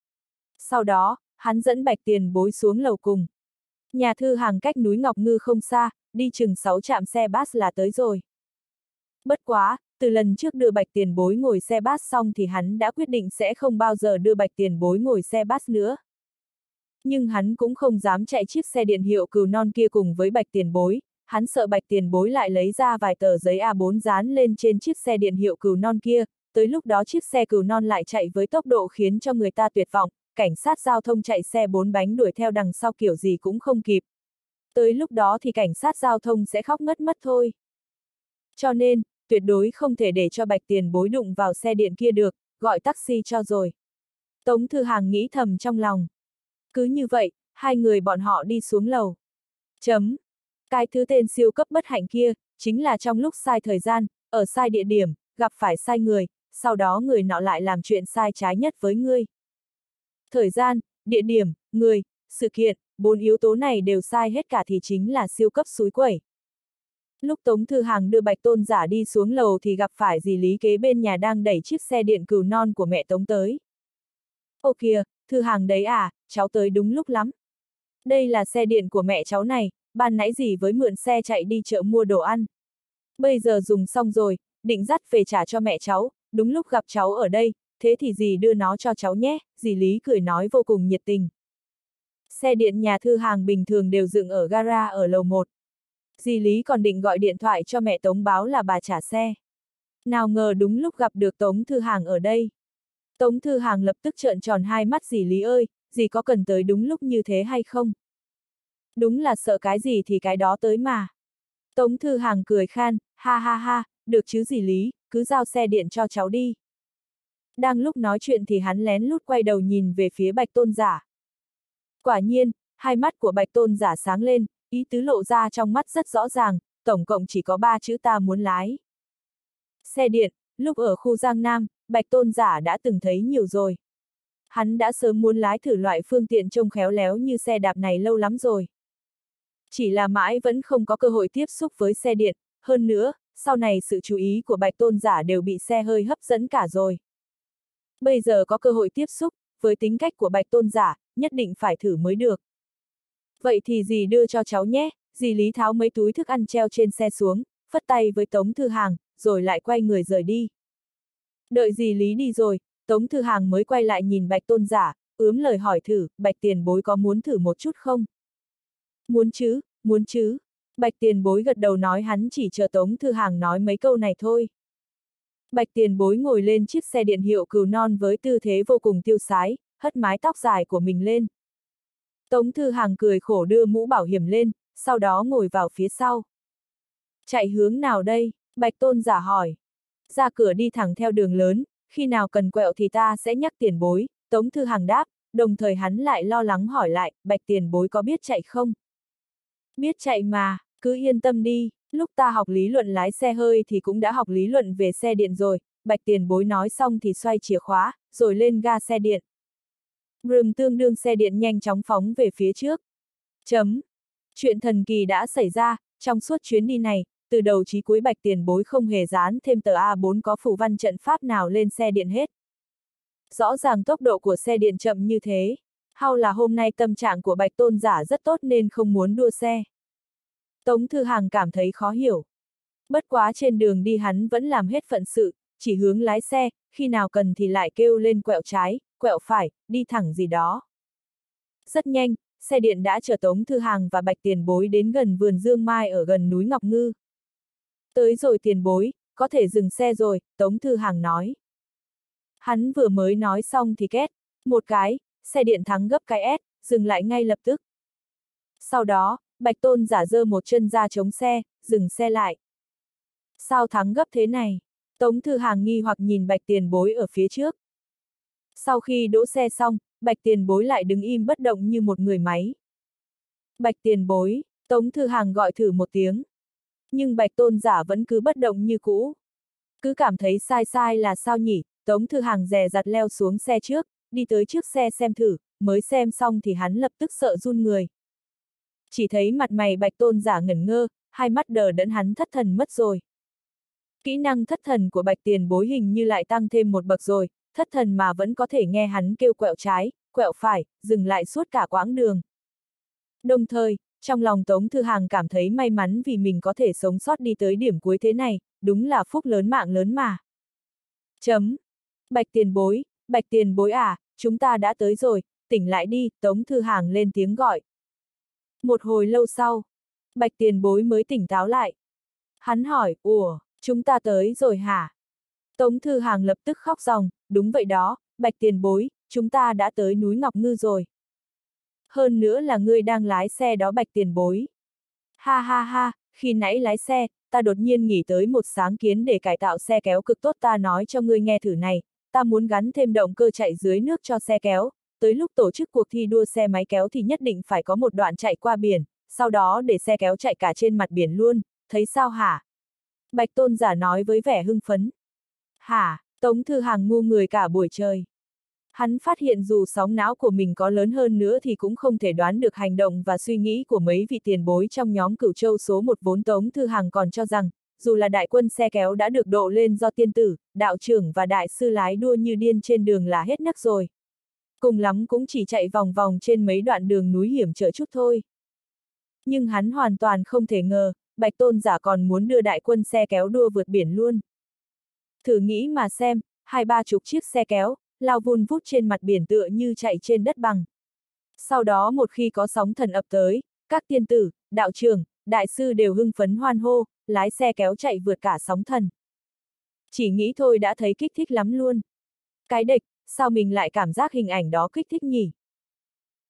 A: Sau đó, hắn dẫn Bạch tiền bối xuống lầu cùng. Nhà Thư Hàng cách núi Ngọc Ngư không xa, đi chừng sáu trạm xe bus là tới rồi. Bất quá, từ lần trước đưa Bạch tiền bối ngồi xe bus xong thì hắn đã quyết định sẽ không bao giờ đưa Bạch tiền bối ngồi xe bus nữa. Nhưng hắn cũng không dám chạy chiếc xe điện hiệu Cừu Non kia cùng với Bạch tiền bối, hắn sợ Bạch tiền bối lại lấy ra vài tờ giấy A bốn dán lên trên chiếc xe điện hiệu Cừu Non kia, tới lúc đó chiếc xe Cừu Non lại chạy với tốc độ khiến cho người ta tuyệt vọng, cảnh sát giao thông chạy xe bốn bánh đuổi theo đằng sau kiểu gì cũng không kịp. Tới lúc đó thì cảnh sát giao thông sẽ khóc ngất mất thôi. Cho nên, tuyệt đối không thể để cho Bạch tiền bối đụng vào xe điện kia được, gọi taxi cho rồi. Tống Thư Hàng nghĩ thầm trong lòng. Cứ như vậy, hai người bọn họ đi xuống lầu. Chấm. Cái thứ tên siêu cấp bất hạnh kia, chính là trong lúc sai thời gian, ở sai địa điểm, gặp phải sai người, sau đó người nọ lại làm chuyện sai trái nhất với ngươi. Thời gian, địa điểm, người, sự kiện, bốn yếu tố này đều sai hết cả thì chính là siêu cấp xúi quẩy. Lúc Tống Thư Hàng đưa Bạch Tôn giả đi xuống lầu thì gặp phải dì Lý kế bên nhà đang đẩy chiếc xe điện Cừu Non của mẹ Tống tới. Ô kìa, Thư Hàng đấy à, cháu tới đúng lúc lắm. Đây là xe điện của mẹ cháu này, ban nãy dì với mượn xe chạy đi chợ mua đồ ăn. Bây giờ dùng xong rồi, định dắt về trả cho mẹ cháu, đúng lúc gặp cháu ở đây, thế thì dì đưa nó cho cháu nhé, dì Lý cười nói vô cùng nhiệt tình. Xe điện nhà Thư Hàng bình thường đều dựng ở gara ở lầu một. Dì Lý còn định gọi điện thoại cho mẹ Tống báo là bà trả xe. Nào ngờ đúng lúc gặp được Tống Thư Hàng ở đây. Tống Thư Hàng lập tức trợn tròn hai mắt, dì Lý ơi, gì có cần tới đúng lúc như thế hay không? Đúng là sợ cái gì thì cái đó tới mà. Tống Thư Hàng cười khan, ha ha ha, được chứ gì Lý, cứ giao xe điện cho cháu đi. Đang lúc nói chuyện thì hắn lén lút quay đầu nhìn về phía Bạch Tôn Giả. Quả nhiên, hai mắt của Bạch Tôn Giả sáng lên, ý tứ lộ ra trong mắt rất rõ ràng, tổng cộng chỉ có ba chữ ta muốn lái. Xe điện, lúc ở khu Giang Nam, Bạch Tôn Giả đã từng thấy nhiều rồi. Hắn đã sớm muốn lái thử loại phương tiện trông khéo léo như xe đạp này lâu lắm rồi. Chỉ là mãi vẫn không có cơ hội tiếp xúc với xe điện, hơn nữa, sau này sự chú ý của Bạch Tôn Giả đều bị xe hơi hấp dẫn cả rồi. Bây giờ có cơ hội tiếp xúc, với tính cách của Bạch Tôn Giả, nhất định phải thử mới được. Vậy thì dì đưa cho cháu nhé, dì Lý tháo mấy túi thức ăn treo trên xe xuống, phất tay với Tống Thư Hàng, rồi lại quay người rời đi. Đợi dì Lý đi rồi, Tống Thư Hàng mới quay lại nhìn Bạch Tôn Giả, ướm lời hỏi thử, Bạch tiền bối có muốn thử một chút không? Muốn chứ, muốn chứ. Bạch tiền bối gật đầu nói hắn chỉ chờ Tống Thư Hàng nói mấy câu này thôi. Bạch tiền bối ngồi lên chiếc xe điện hiệu Cừu Non với tư thế vô cùng tiêu sái, hất mái tóc dài của mình lên. Tống Thư Hàng cười khổ đưa mũ bảo hiểm lên, sau đó ngồi vào phía sau. Chạy hướng nào đây? Bạch Tôn Giả hỏi. Ra cửa đi thẳng theo đường lớn, khi nào cần quẹo thì ta sẽ nhắc tiền bối, Tống Thư Hàng đáp, đồng thời hắn lại lo lắng hỏi lại, Bạch tiền bối có biết chạy không? Biết chạy mà, cứ yên tâm đi, lúc ta học lý luận lái xe hơi thì cũng đã học lý luận về xe điện rồi, Bạch tiền bối nói xong thì xoay chìa khóa, rồi lên ga xe điện. Rừng tương đương xe điện nhanh chóng phóng về phía trước. Chấm. Chuyện thần kỳ đã xảy ra, trong suốt chuyến đi này, từ đầu chí cuối Bạch tiền bối không hề dán thêm tờ A bốn có phù văn trận pháp nào lên xe điện hết. Rõ ràng tốc độ của xe điện chậm như thế. Hay là hôm nay tâm trạng của Bạch Tôn Giả rất tốt nên không muốn đua xe. Tống Thư Hàng cảm thấy khó hiểu. Bất quá trên đường đi hắn vẫn làm hết phận sự, chỉ hướng lái xe, khi nào cần thì lại kêu lên quẹo trái, quẹo phải, đi thẳng gì đó. Rất nhanh, xe điện đã chở Tống Thư Hàng và Bạch tiền bối đến gần vườn dương mai ở gần núi Ngọc Ngư. Tới rồi tiền bối, có thể dừng xe rồi, Tống Thư Hàng nói. Hắn vừa mới nói xong thì két, một cái, xe điện thắng gấp cái S, dừng lại ngay lập tức. Sau đó, Bạch Tôn Giả giơ một chân ra chống xe, dừng xe lại. Sao thắng gấp thế này? Tống Thư Hàng nghi hoặc nhìn Bạch tiền bối ở phía trước. Sau khi đỗ xe xong, Bạch tiền bối lại đứng im bất động như một người máy. Bạch tiền bối, Tống Thư Hàng gọi thử một tiếng. Nhưng Bạch Tôn Giả vẫn cứ bất động như cũ. Cứ cảm thấy sai sai là sao nhỉ, Tống Thư Hàng dè dặt leo xuống xe trước, đi tới trước xe xem thử, mới xem xong thì hắn lập tức sợ run người. Chỉ thấy mặt mày Bạch Tôn Giả ngẩn ngơ, hai mắt đờ đẫn hắn thất thần mất rồi. Kỹ năng thất thần của Bạch tiền bối hình như lại tăng thêm một bậc rồi, thất thần mà vẫn có thể nghe hắn kêu quẹo trái, quẹo phải, dừng lại suốt cả quãng đường. Đồng thời, trong lòng Tống Thư Hàng cảm thấy may mắn vì mình có thể sống sót đi tới điểm cuối thế này, đúng là phúc lớn mạng lớn mà. Chấm. Bạch tiền bối, Bạch tiền bối à, chúng ta đã tới rồi, tỉnh lại đi, Tống Thư Hàng lên tiếng gọi. Một hồi lâu sau, Bạch tiền bối mới tỉnh táo lại. Hắn hỏi, ủa, chúng ta tới rồi hả? Tống Thư Hàng lập tức khóc ròng, đúng vậy đó, Bạch tiền bối, chúng ta đã tới núi Ngọc Ngư rồi. Hơn nữa là ngươi đang lái xe đó Bạch tiền bối. Ha ha ha, khi nãy lái xe, ta đột nhiên nghĩ tới một sáng kiến để cải tạo xe kéo cực tốt ta nói cho ngươi nghe thử này, ta muốn gắn thêm động cơ chạy dưới nước cho xe kéo, tới lúc tổ chức cuộc thi đua xe máy kéo thì nhất định phải có một đoạn chạy qua biển, sau đó để xe kéo chạy cả trên mặt biển luôn, thấy sao hả? Bạch Tôn Giả nói với vẻ hưng phấn. Hả, Tống Thư Hàng ngu người cả buổi trời. Hắn phát hiện dù sóng não của mình có lớn hơn nữa thì cũng không thể đoán được hành động và suy nghĩ của mấy vị tiền bối trong nhóm Cửu Châu số một vốn Tống Thư Hàng còn cho rằng, dù là đại quân xe kéo đã được độ lên do tiên tử, đạo trưởng và đại sư lái đua như điên trên đường là hết nấc rồi. Cùng lắm cũng chỉ chạy vòng vòng trên mấy đoạn đường núi hiểm trở chút thôi. Nhưng hắn hoàn toàn không thể ngờ, Bạch Tôn Giả còn muốn đưa đại quân xe kéo đua vượt biển luôn. Thử nghĩ mà xem, hai ba chục chiếc xe kéo, lao vun vút trên mặt biển tựa như chạy trên đất bằng. Sau đó một khi có sóng thần ập tới, các tiên tử, đạo trưởng, đại sư đều hưng phấn hoan hô, lái xe kéo chạy vượt cả sóng thần. Chỉ nghĩ thôi đã thấy kích thích lắm luôn. Cái địch, sao mình lại cảm giác hình ảnh đó kích thích nhỉ?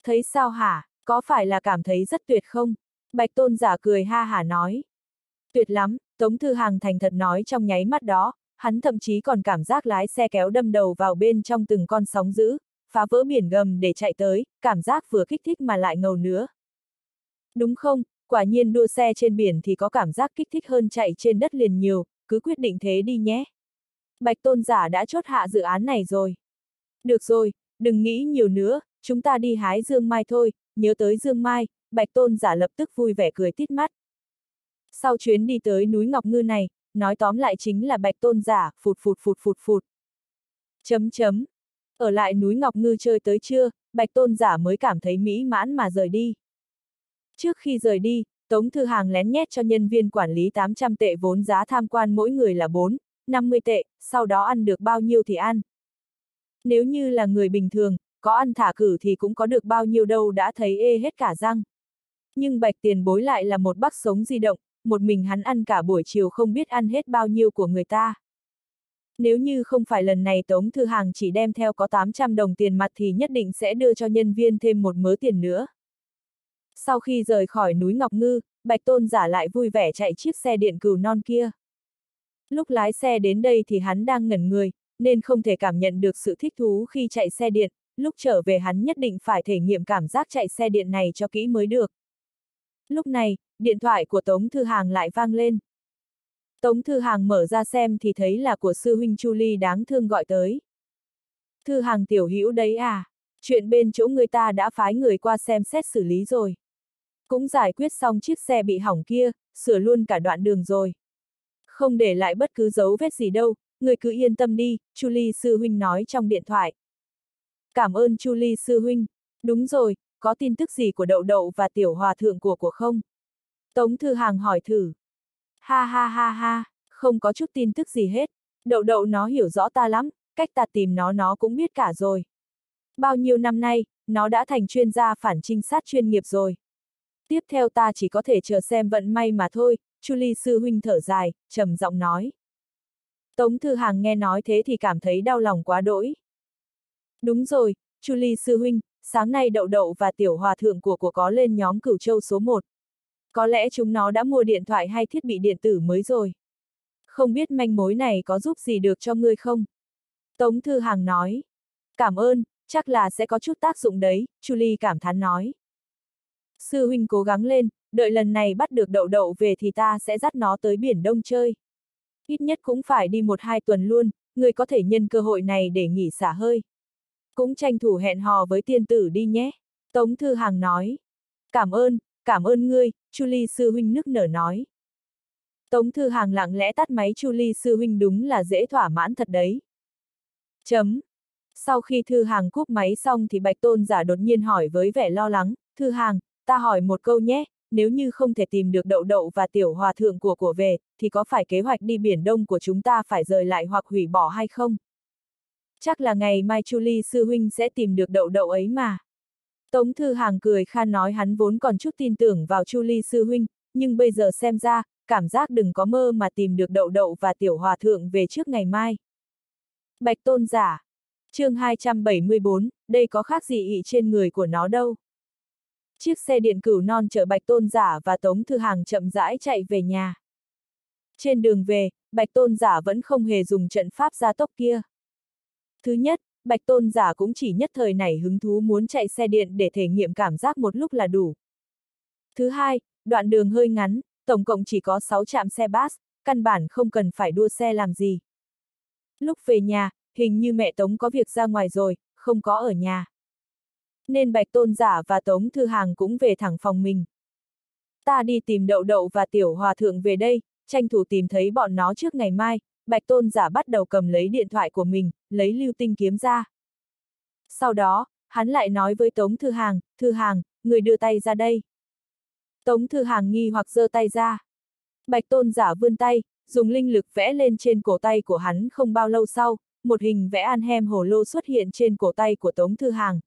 A: Thấy sao hả, có phải là cảm thấy rất tuyệt không? Bạch Tôn giả cười ha hả nói. Tuyệt lắm, Tống Thư Hàng thành thật nói trong nháy mắt đó, hắn thậm chí còn cảm giác lái xe kéo đâm đầu vào bên trong từng con sóng dữ, phá vỡ biển gầm để chạy tới, cảm giác vừa kích thích mà lại ngầu nữa. Đúng không, quả nhiên đua xe trên biển thì có cảm giác kích thích hơn chạy trên đất liền nhiều, cứ quyết định thế đi nhé. Bạch Tôn giả đã chốt hạ dự án này rồi. Được rồi, đừng nghĩ nhiều nữa, chúng ta đi hái dương mai thôi, nhớ tới dương mai, Bạch Tôn giả lập tức vui vẻ cười tít mắt. Sau chuyến đi tới núi Ngọc Ngư này, nói tóm lại chính là Bạch Tôn giả, phụt phụt phụt phụt phụt. Chấm chấm. Ở lại núi Ngọc Ngư chơi tới trưa, Bạch Tôn giả mới cảm thấy mỹ mãn mà rời đi. Trước khi rời đi, Tống Thư Hàng lén nhét cho nhân viên quản lý tám trăm tệ vốn giá tham quan mỗi người là bốn, năm mươi tệ, sau đó ăn được bao nhiêu thì ăn. Nếu như là người bình thường, có ăn thả cử thì cũng có được bao nhiêu đâu đã thấy ê hết cả răng. Nhưng Bạch Tiền Bối lại là một bác sống di động, một mình hắn ăn cả buổi chiều không biết ăn hết bao nhiêu của người ta. Nếu như không phải lần này Tống Thư Hàng chỉ đem theo có tám trăm đồng tiền mặt thì nhất định sẽ đưa cho nhân viên thêm một mớ tiền nữa. Sau khi rời khỏi núi Ngọc Ngư, Bạch Tôn giả lại vui vẻ chạy chiếc xe điện cừu non kia. Lúc lái xe đến đây thì hắn đang ngẩn người, nên không thể cảm nhận được sự thích thú khi chạy xe điện, lúc trở về hắn nhất định phải thể nghiệm cảm giác chạy xe điện này cho kỹ mới được. Lúc này, điện thoại của Tống Thư Hàng lại vang lên. Tống Thư Hàng mở ra xem thì thấy là của sư huynh Chu Ly đáng thương gọi tới. Thư Hàng tiểu hữu đấy à, chuyện bên chỗ người ta đã phái người qua xem xét xử lý rồi. Cũng giải quyết xong chiếc xe bị hỏng kia, sửa luôn cả đoạn đường rồi. Không để lại bất cứ dấu vết gì đâu, người cứ yên tâm đi, Chu Ly sư huynh nói trong điện thoại. Cảm ơn Chu Ly sư huynh. Đúng rồi, có tin tức gì của Đậu Đậu và Tiểu Hòa Thượng của của không? Tống Thư Hàng hỏi thử. Ha ha ha ha, không có chút tin tức gì hết. Đậu Đậu nó hiểu rõ ta lắm, cách ta tìm nó nó cũng biết cả rồi. Bao nhiêu năm nay, nó đã thành chuyên gia phản trinh sát chuyên nghiệp rồi. Tiếp theo ta chỉ có thể chờ xem vận may mà thôi, Chu Ly sư huynh thở dài, trầm giọng nói. Tống Thư Hàng nghe nói thế thì cảm thấy đau lòng quá đỗi. Đúng rồi, Chu Ly sư huynh, sáng nay Đậu Đậu và Tiểu Hòa Thượng của của có lên nhóm Cửu Châu số một. Có lẽ chúng nó đã mua điện thoại hay thiết bị điện tử mới rồi. Không biết manh mối này có giúp gì được cho ngươi không? Tống Thư Hàng nói. Cảm ơn, chắc là sẽ có chút tác dụng đấy, Chu Ly cảm thán nói. Sư huynh cố gắng lên, đợi lần này bắt được Đậu Đậu về thì ta sẽ dắt nó tới Biển Đông chơi. Ít nhất cũng phải đi một hai tuần luôn, ngươi có thể nhân cơ hội này để nghỉ xả hơi. Cũng tranh thủ hẹn hò với tiên tử đi nhé. Tống Thư Hàng nói. Cảm ơn, cảm ơn ngươi, Chu Ly sư huynh nức nở nói. Tống Thư Hàng lặng lẽ tắt máy. Chu Ly sư huynh đúng là dễ thỏa mãn thật đấy. Chấm. Sau khi Thư Hàng cúp máy xong thì Bạch Tôn giả đột nhiên hỏi với vẻ lo lắng, Thư Hàng, ta hỏi một câu nhé, nếu như không thể tìm được Đậu Đậu và Tiểu Hòa Thượng của của về, thì có phải kế hoạch đi Biển Đông của chúng ta phải rời lại hoặc hủy bỏ hay không? Chắc là ngày mai Chu Ly sư huynh sẽ tìm được Đậu Đậu ấy mà. Tống Thư Hàng cười khan nói hắn vốn còn chút tin tưởng vào Chu Ly sư huynh, nhưng bây giờ xem ra, cảm giác đừng có mơ mà tìm được Đậu Đậu và Tiểu Hòa Thượng về trước ngày mai. Bạch Tôn giả. Chương hai trăm bảy mươi bốn, đây có khác gì ị trên người của nó đâu. Chiếc xe điện cửu non chở Bạch Tôn giả và Tống Thư Hàng chậm rãi chạy về nhà. Trên đường về, Bạch Tôn giả vẫn không hề dùng trận pháp gia tốc kia. Thứ nhất, Bạch Tôn giả cũng chỉ nhất thời nảy hứng thú muốn chạy xe điện để thể nghiệm cảm giác một lúc là đủ. Thứ hai, đoạn đường hơi ngắn, tổng cộng chỉ có sáu trạm xe bus, căn bản không cần phải đua xe làm gì. Lúc về nhà, hình như mẹ Tống có việc ra ngoài rồi, không có ở nhà. Nên Bạch Tôn giả và Tống Thư Hàng cũng về thẳng phòng mình. Ta đi tìm Đậu Đậu và Tiểu Hòa Thượng về đây, tranh thủ tìm thấy bọn nó trước ngày mai. Bạch Tôn giả bắt đầu cầm lấy điện thoại của mình, lấy lưu tinh kiếm ra. Sau đó, hắn lại nói với Tống Thư Hàng, Thư Hàng, người đưa tay ra đây. Tống Thư Hàng nghi hoặc giơ tay ra. Bạch Tôn giả vươn tay, dùng linh lực vẽ lên trên cổ tay của hắn. Không bao lâu sau, một hình vẽ an hem hồ lô xuất hiện trên cổ tay của Tống Thư Hàng.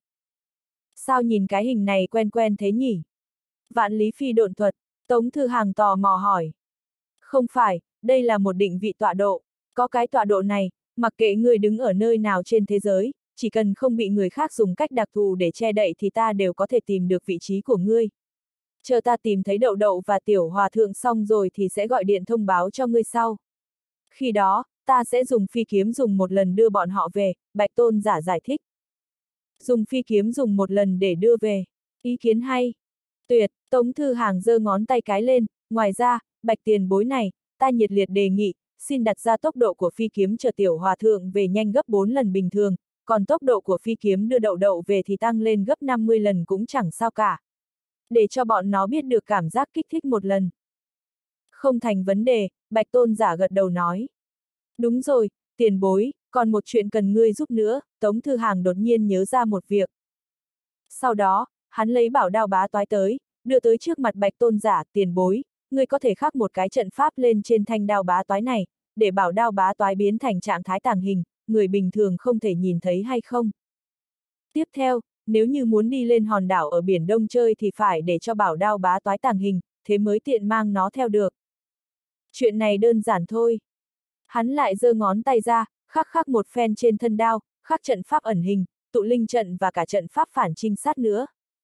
A: Sao nhìn cái hình này quen quen thế nhỉ? Vạn Lý Phi độn thuật, Tống Thư Hàng tò mò hỏi. Không phải, đây là một định vị tọa độ. Có cái tọa độ này, mặc kệ người đứng ở nơi nào trên thế giới, chỉ cần không bị người khác dùng cách đặc thù để che đậy thì ta đều có thể tìm được vị trí của ngươi. Chờ ta tìm thấy đậu đậu và tiểu hòa thượng xong rồi thì sẽ gọi điện thông báo cho ngươi sau. Khi đó, ta sẽ dùng phi kiếm dùng một lần đưa bọn họ về, Bạch Tôn giả giải thích. Dùng phi kiếm dùng một lần để đưa về. Ý kiến hay. Tuyệt, Tống Thư Hàng giơ ngón tay cái lên, ngoài ra, Bạch tiền bối này, ta nhiệt liệt đề nghị, xin đặt ra tốc độ của phi kiếm chờ tiểu hòa thượng về nhanh gấp bốn lần bình thường, còn tốc độ của phi kiếm đưa đậu đậu về thì tăng lên gấp năm mươi lần cũng chẳng sao cả. Để cho bọn nó biết được cảm giác kích thích một lần. Không thành vấn đề, Bạch Tôn giả gật đầu nói. Đúng rồi, tiền bối, còn một chuyện cần ngươi giúp nữa, Tống Thư Hàng đột nhiên nhớ ra một việc. Sau đó, hắn lấy bảo đao bá toái tới, đưa tới trước mặt Bạch Tôn giả, tiền bối, ngươi có thể khắc một cái trận pháp lên trên thanh đao bá toái này, để bảo đao bá toái biến thành trạng thái tàng hình, người bình thường không thể nhìn thấy hay không. Tiếp theo, nếu như muốn đi lên hòn đảo ở Biển Đông chơi thì phải để cho bảo đao bá toái tàng hình, thế mới tiện mang nó theo được. Chuyện này đơn giản thôi. Hắn lại giơ ngón tay ra, khắc khắc một phen trên thân đao, khắc trận pháp ẩn hình, tụ linh trận và cả trận pháp phản trinh sát nữa.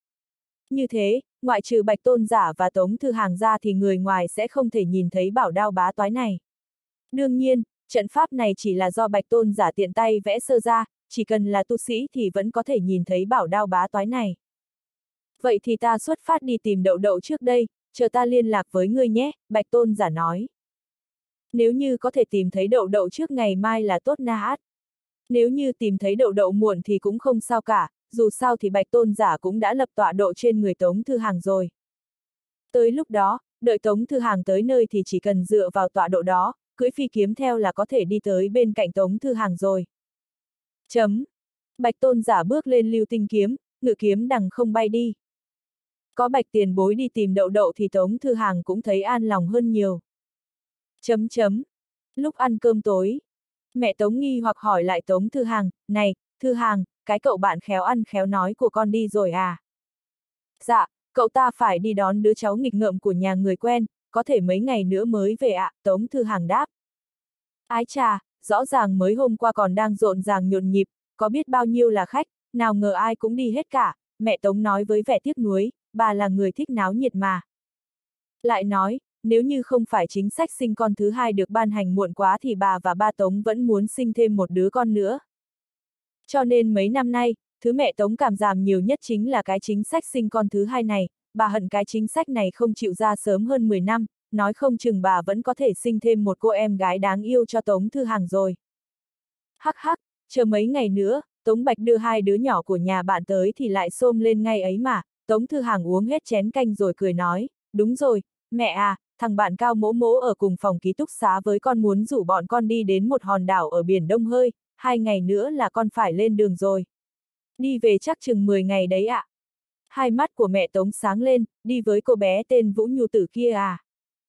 A: Như thế, ngoại trừ Bạch Tôn giả và Tống Thư Hàng ra thì người ngoài sẽ không thể nhìn thấy bảo đao bá toái này. Đương nhiên, trận pháp này chỉ là do Bạch Tôn giả tiện tay vẽ sơ ra, chỉ cần là tu sĩ thì vẫn có thể nhìn thấy bảo đao bá toái này. Vậy thì ta xuất phát đi tìm đậu đậu trước đây, chờ ta liên lạc với ngươi nhé, Bạch Tôn giả nói. Nếu như có thể tìm thấy đậu đậu trước ngày mai là tốt na. Nếu như tìm thấy đậu đậu muộn thì cũng không sao cả, dù sao thì Bạch Tôn giả cũng đã lập tọa độ trên người Tống Thư Hàng rồi. Tới lúc đó, đợi Tống Thư Hàng tới nơi thì chỉ cần dựa vào tọa độ đó, cưỡi phi kiếm theo là có thể đi tới bên cạnh Tống Thư Hàng rồi. Chấm. Bạch Tôn giả bước lên lưu tinh kiếm, ngự kiếm đằng không bay đi. Có Bạch tiền bối đi tìm đậu đậu thì Tống Thư Hàng cũng thấy an lòng hơn nhiều. Chấm chấm. Lúc ăn cơm tối, mẹ Tống nghi hoặc hỏi lại Tống Thư Hàng, này, Thư Hàng, cái cậu bạn khéo ăn khéo nói của con đi rồi à? Dạ, cậu ta phải đi đón đứa cháu nghịch ngợm của nhà người quen, có thể mấy ngày nữa mới về ạ, à, Tống Thư Hàng đáp. Ái chà, rõ ràng mới hôm qua còn đang rộn ràng nhộn nhịp, có biết bao nhiêu là khách, nào ngờ ai cũng đi hết cả, mẹ Tống nói với vẻ tiếc nuối, bà là người thích náo nhiệt mà. Lại nói, nếu như không phải chính sách sinh con thứ hai được ban hành muộn quá thì bà và ba Tống vẫn muốn sinh thêm một đứa con nữa. Cho nên mấy năm nay, thứ mẹ Tống cảm giảm nhiều nhất chính là cái chính sách sinh con thứ hai này, bà hận cái chính sách này không chịu ra sớm hơn mười năm, nói không chừng bà vẫn có thể sinh thêm một cô em gái đáng yêu cho Tống Thư Hàng rồi. Hắc hắc, chờ mấy ngày nữa, Tống Bạch đưa hai đứa nhỏ của nhà bạn tới thì lại xôm lên ngay ấy mà, Tống Thư Hàng uống hết chén canh rồi cười nói, đúng rồi, mẹ à, thằng bạn Cao Mỗ Mỗ ở cùng phòng ký túc xá với con muốn rủ bọn con đi đến một hòn đảo ở Biển Đông hơi, hai ngày nữa là con phải lên đường rồi. Đi về chắc chừng mười ngày đấy ạ. À. Hai mắt của mẹ Tống sáng lên, đi với cô bé tên Vũ Nhu Tử kia à.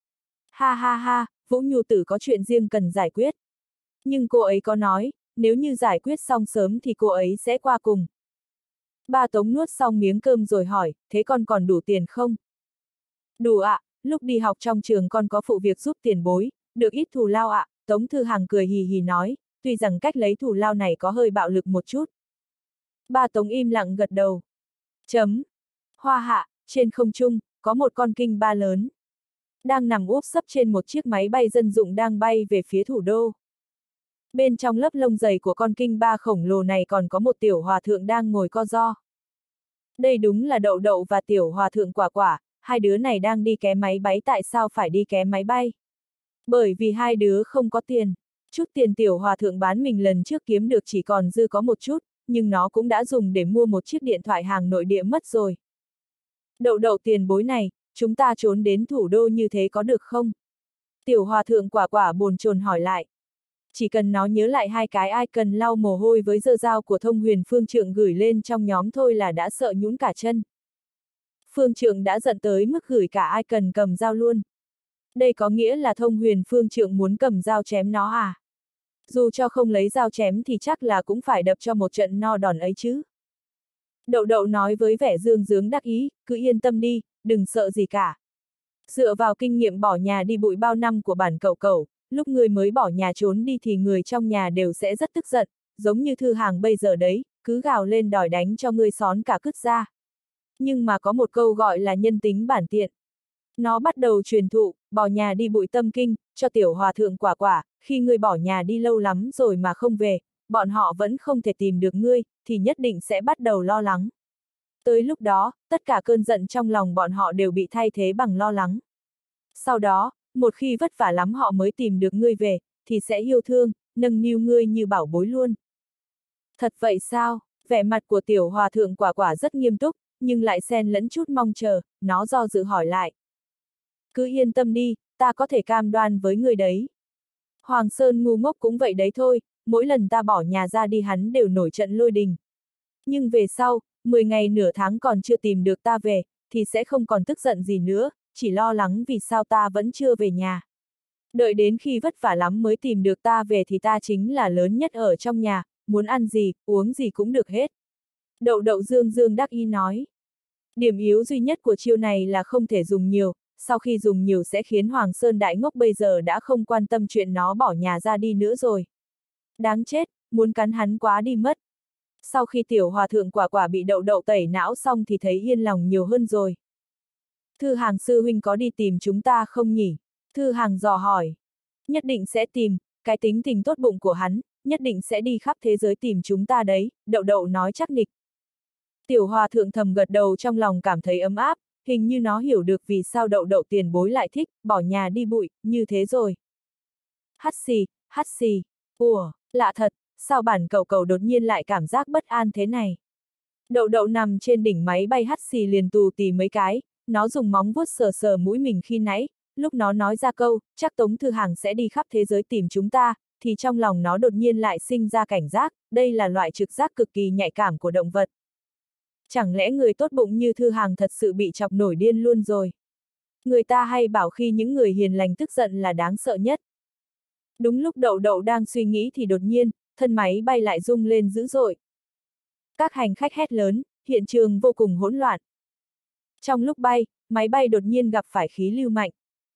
A: Ha ha ha, Vũ Nhu Tử có chuyện riêng cần giải quyết. Nhưng cô ấy có nói, nếu như giải quyết xong sớm thì cô ấy sẽ qua cùng. Ba Tống nuốt xong miếng cơm rồi hỏi, thế con còn đủ tiền không? Đủ ạ, à, lúc đi học trong trường con có phụ việc giúp tiền bối, được ít thù lao ạ, à, Tống Thư Hàng cười hì hì nói, tuy rằng cách lấy thù lao này có hơi bạo lực một chút. Ba Tống im lặng gật đầu. Chấm. Hoa hạ, trên không trung, có một con kinh ba lớn. Đang nằm úp sấp trên một chiếc máy bay dân dụng đang bay về phía thủ đô. Bên trong lớp lông dày của con kinh ba khổng lồ này còn có một tiểu hòa thượng đang ngồi co ro. Đây đúng là đậu đậu và tiểu hòa thượng quả quả, hai đứa này đang đi ké máy bay. Tại sao phải đi ké máy bay? Bởi vì hai đứa không có tiền. Chút tiền tiểu hòa thượng bán mình lần trước kiếm được chỉ còn dư có một chút, nhưng nó cũng đã dùng để mua một chiếc điện thoại hàng nội địa mất rồi. Đậu đậu tiền bối này, chúng ta trốn đến thủ đô như thế có được không? Tiểu hòa thượng quả quả bồn chồn hỏi lại. Chỉ cần nó nhớ lại hai cái ai cần lau mồ hôi với dơ dao của Thông Huyền Phương Trượng gửi lên trong nhóm thôi là đã sợ nhũn cả chân. Phương Trượng đã giận tới mức gửi cả ai cần cầm dao luôn. Đây có nghĩa là Thông Huyền Phương Trượng muốn cầm dao chém nó à? Dù cho không lấy dao chém thì chắc là cũng phải đập cho một trận no đòn ấy chứ. Đậu đậu nói với vẻ dương dướng đắc ý, cứ yên tâm đi, đừng sợ gì cả. Dựa vào kinh nghiệm bỏ nhà đi bụi bao năm của bản cậu cậu, lúc người mới bỏ nhà trốn đi thì người trong nhà đều sẽ rất tức giận, giống như Thư Hàng bây giờ đấy, cứ gào lên đòi đánh cho ngươi xón cả cứt ra. Nhưng mà có một câu gọi là nhân tính bản tiện. Nó bắt đầu truyền thụ, bỏ nhà đi bụi tâm kinh, cho tiểu hòa thượng quả quả, khi ngươi bỏ nhà đi lâu lắm rồi mà không về, bọn họ vẫn không thể tìm được ngươi, thì nhất định sẽ bắt đầu lo lắng. Tới lúc đó, tất cả cơn giận trong lòng bọn họ đều bị thay thế bằng lo lắng. Sau đó, một khi vất vả lắm họ mới tìm được ngươi về, thì sẽ yêu thương, nâng niu ngươi như bảo bối luôn. Thật vậy sao? Vẻ mặt của tiểu hòa thượng quả quả rất nghiêm túc, nhưng lại xen lẫn chút mong chờ, nó do dự hỏi lại. Cứ yên tâm đi, ta có thể cam đoan với ngươi đấy. Hoàng Sơn ngu ngốc cũng vậy đấy thôi, mỗi lần ta bỏ nhà ra đi hắn đều nổi trận lôi đình. Nhưng về sau, mười ngày nửa tháng còn chưa tìm được ta về, thì sẽ không còn tức giận gì nữa, chỉ lo lắng vì sao ta vẫn chưa về nhà. Đợi đến khi vất vả lắm mới tìm được ta về thì ta chính là lớn nhất ở trong nhà, muốn ăn gì, uống gì cũng được hết. Đậu đậu dương dương đắc ý nói. Điểm yếu duy nhất của chiêu này là không thể dùng nhiều, sau khi dùng nhiều sẽ khiến Hoàng Sơn đại ngốc bây giờ đã không quan tâm chuyện nó bỏ nhà ra đi nữa rồi. Đáng chết, muốn cắn hắn quá đi mất. Sau khi tiểu hòa thượng quả quả bị đậu đậu tẩy não xong thì thấy yên lòng nhiều hơn rồi. Thư Hàng sư huynh có đi tìm chúng ta không nhỉ? Thư Hàng dò hỏi. Nhất định sẽ tìm, cái tính tình tốt bụng của hắn, nhất định sẽ đi khắp thế giới tìm chúng ta đấy, đậu đậu nói chắc nịch. Tiểu hòa thượng thầm gật đầu trong lòng cảm thấy ấm áp, hình như nó hiểu được vì sao đậu đậu tiền bối lại thích, bỏ nhà đi bụi, như thế rồi. Hắt xì, hắt xì, ủa, lạ thật, sao bản cầu cầu đột nhiên lại cảm giác bất an thế này? Đậu đậu nằm trên đỉnh máy bay hắt xì liền tù tì mấy cái, nó dùng móng vuốt sờ sờ mũi mình khi nãy, lúc nó nói ra câu, chắc Tống Thư Hàng sẽ đi khắp thế giới tìm chúng ta, thì trong lòng nó đột nhiên lại sinh ra cảnh giác, đây là loại trực giác cực kỳ nhạy cảm của động vật. Chẳng lẽ người tốt bụng như Thư Hàng thật sự bị chọc nổi điên luôn rồi? Người ta hay bảo khi những người hiền lành tức giận là đáng sợ nhất. Đúng lúc đậu đậu đang suy nghĩ thì đột nhiên, thân máy bay lại rung lên dữ dội. Các hành khách hét lớn, hiện trường vô cùng hỗn loạn. Trong lúc bay, máy bay đột nhiên gặp phải khí lưu mạnh.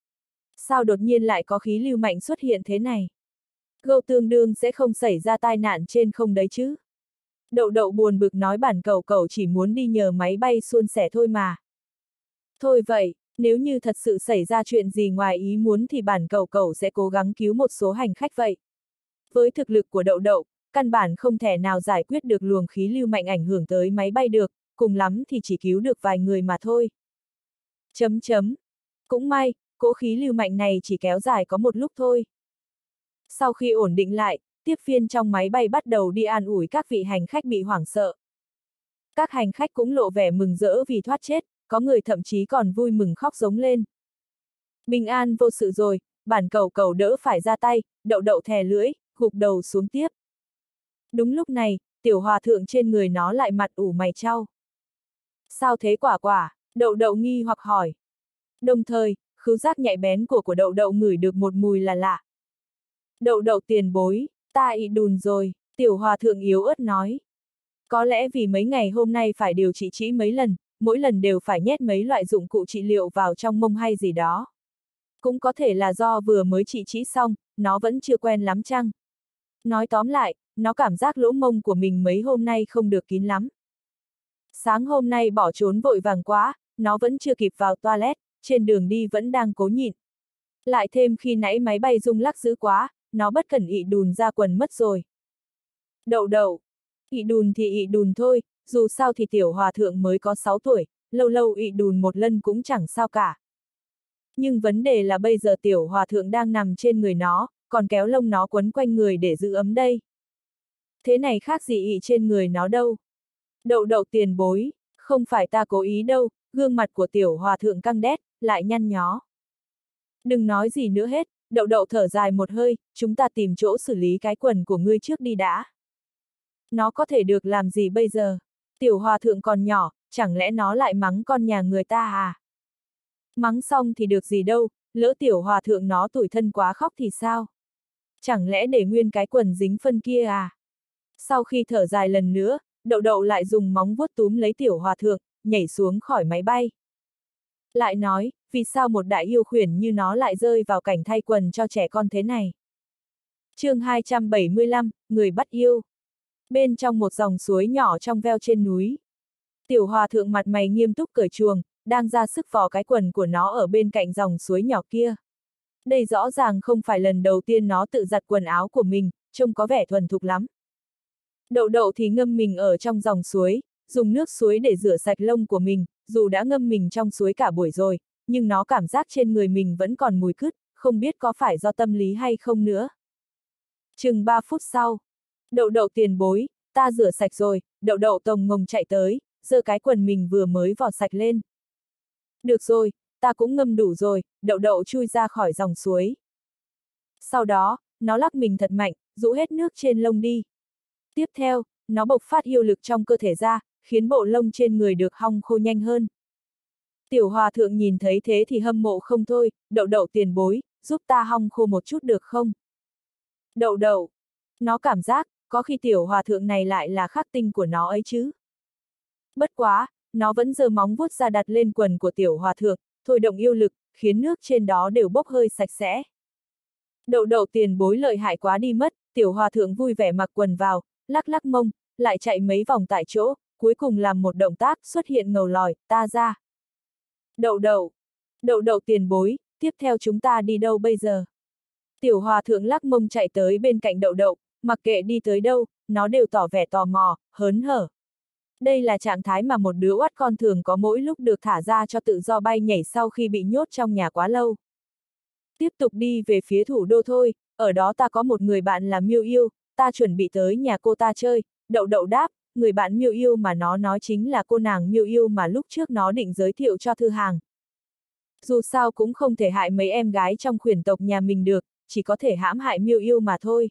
A: Sao đột nhiên lại có khí lưu mạnh xuất hiện thế này? Gâu tương đương sẽ không xảy ra tai nạn trên không đấy chứ? Đậu đậu buồn bực nói bản cầu cầu chỉ muốn đi nhờ máy bay suôn sẻ thôi mà. Thôi vậy, nếu như thật sự xảy ra chuyện gì ngoài ý muốn thì bản cầu cầu sẽ cố gắng cứu một số hành khách vậy. Với thực lực của đậu đậu, căn bản không thể nào giải quyết được luồng khí lưu mạnh ảnh hưởng tới máy bay được, cùng lắm thì chỉ cứu được vài người mà thôi. Chấm chấm. Cũng may, cỗ khí lưu mạnh này chỉ kéo dài có một lúc thôi. Sau khi ổn định lại, tiếp viên trong máy bay bắt đầu đi an ủi các vị hành khách bị hoảng sợ. Các hành khách cũng lộ vẻ mừng rỡ vì thoát chết, có người thậm chí còn vui mừng khóc giống lên. Bình an vô sự rồi, bản cầu cầu đỡ phải ra tay, đậu đậu thè lưỡi, gục đầu xuống tiếp. Đúng lúc này, tiểu hòa thượng trên người nó lại mặt ủ mày chau. Sao thế quả quả? Đậu đậu nghi hoặc hỏi. Đồng thời, khứu giác nhạy bén của của đậu đậu ngửi được một mùi là lạ. Đậu đậu tiền bối, ta ị đùn rồi, tiểu hòa thượng yếu ớt nói. Có lẽ vì mấy ngày hôm nay phải điều trị trĩ mấy lần, mỗi lần đều phải nhét mấy loại dụng cụ trị liệu vào trong mông hay gì đó. Cũng có thể là do vừa mới trị trĩ xong, nó vẫn chưa quen lắm chăng? Nói tóm lại, nó cảm giác lỗ mông của mình mấy hôm nay không được kín lắm. Sáng hôm nay bỏ trốn vội vàng quá, nó vẫn chưa kịp vào toilet, trên đường đi vẫn đang cố nhịn. Lại thêm khi nãy máy bay rung lắc dữ quá, nó bất cẩn ị đùn ra quần mất rồi. Đậu đậu, ị đùn thì ị đùn thôi, dù sao thì tiểu hòa thượng mới có sáu tuổi, lâu lâu ị đùn một lần cũng chẳng sao cả. Nhưng vấn đề là bây giờ tiểu hòa thượng đang nằm trên người nó, còn kéo lông nó quấn quanh người để giữ ấm đây. Thế này khác gì ị trên người nó đâu. Đậu đậu tiền bối, không phải ta cố ý đâu, gương mặt của tiểu hòa thượng căng đét, lại nhăn nhó. Đừng nói gì nữa hết, đậu đậu thở dài một hơi, chúng ta tìm chỗ xử lý cái quần của ngươi trước đi đã. Nó có thể được làm gì bây giờ? Tiểu hòa thượng còn nhỏ, chẳng lẽ nó lại mắng con nhà người ta à? Mắng xong thì được gì đâu, lỡ tiểu hòa thượng nó tủi thân quá khóc thì sao? Chẳng lẽ để nguyên cái quần dính phân kia à? Sau khi thở dài lần nữa, đậu đậu lại dùng móng vuốt túm lấy tiểu hòa thượng, nhảy xuống khỏi máy bay. Lại nói, vì sao một đại yêu khuyển như nó lại rơi vào cảnh thay quần cho trẻ con thế này? Chương hai trăm bảy mươi lăm, người bắt yêu. Bên trong một dòng suối nhỏ trong veo trên núi. Tiểu hòa thượng mặt mày nghiêm túc cởi chuồng, đang ra sức vò cái quần của nó ở bên cạnh dòng suối nhỏ kia. Đây rõ ràng không phải lần đầu tiên nó tự giặt quần áo của mình, trông có vẻ thuần thục lắm. Đậu đậu thì ngâm mình ở trong dòng suối, dùng nước suối để rửa sạch lông của mình, dù đã ngâm mình trong suối cả buổi rồi, nhưng nó cảm giác trên người mình vẫn còn mùi cứt, không biết có phải do tâm lý hay không nữa. Chừng ba phút sau, đậu đậu tiền bối, ta rửa sạch rồi, đậu đậu tồng ngồng chạy tới, giơ cái quần mình vừa mới vò sạch lên. Được rồi, ta cũng ngâm đủ rồi, đậu đậu chui ra khỏi dòng suối. Sau đó, nó lắc mình thật mạnh, rũ hết nước trên lông đi. Tiếp theo, nó bộc phát yêu lực trong cơ thể ra, khiến bộ lông trên người được hong khô nhanh hơn. Tiểu hòa thượng nhìn thấy thế thì hâm mộ không thôi, đậu đậu tiền bối, giúp ta hong khô một chút được không? Đậu đậu, nó cảm giác, có khi tiểu hòa thượng này lại là khắc tinh của nó ấy chứ. Bất quá, nó vẫn giơ móng vuốt ra đặt lên quần của tiểu hòa thượng, thôi động yêu lực, khiến nước trên đó đều bốc hơi sạch sẽ. Đậu đậu tiền bối lợi hại quá đi mất, tiểu hòa thượng vui vẻ mặc quần vào, lắc lắc mông, lại chạy mấy vòng tại chỗ, cuối cùng làm một động tác xuất hiện ngầu lòi, ta ra. Đậu đậu, đậu đậu tiền bối, tiếp theo chúng ta đi đâu bây giờ? Tiểu hòa thượng lắc mông chạy tới bên cạnh đậu đậu, mặc kệ đi tới đâu, nó đều tỏ vẻ tò mò, hớn hở. Đây là trạng thái mà một đứa oắt con thường có mỗi lúc được thả ra cho tự do bay nhảy sau khi bị nhốt trong nhà quá lâu. Tiếp tục đi về phía thủ đô thôi, ở đó ta có một người bạn là Miêu Yêu, ta chuẩn bị tới nhà cô ta chơi. Đậu đậu đáp, người bạn Miêu Yêu mà nó nói chính là cô nàng Miêu Yêu mà lúc trước nó định giới thiệu cho Thư Hàng. Dù sao cũng không thể hại mấy em gái trong khuyển tộc nhà mình được, chỉ có thể hãm hại Miêu Yêu mà thôi.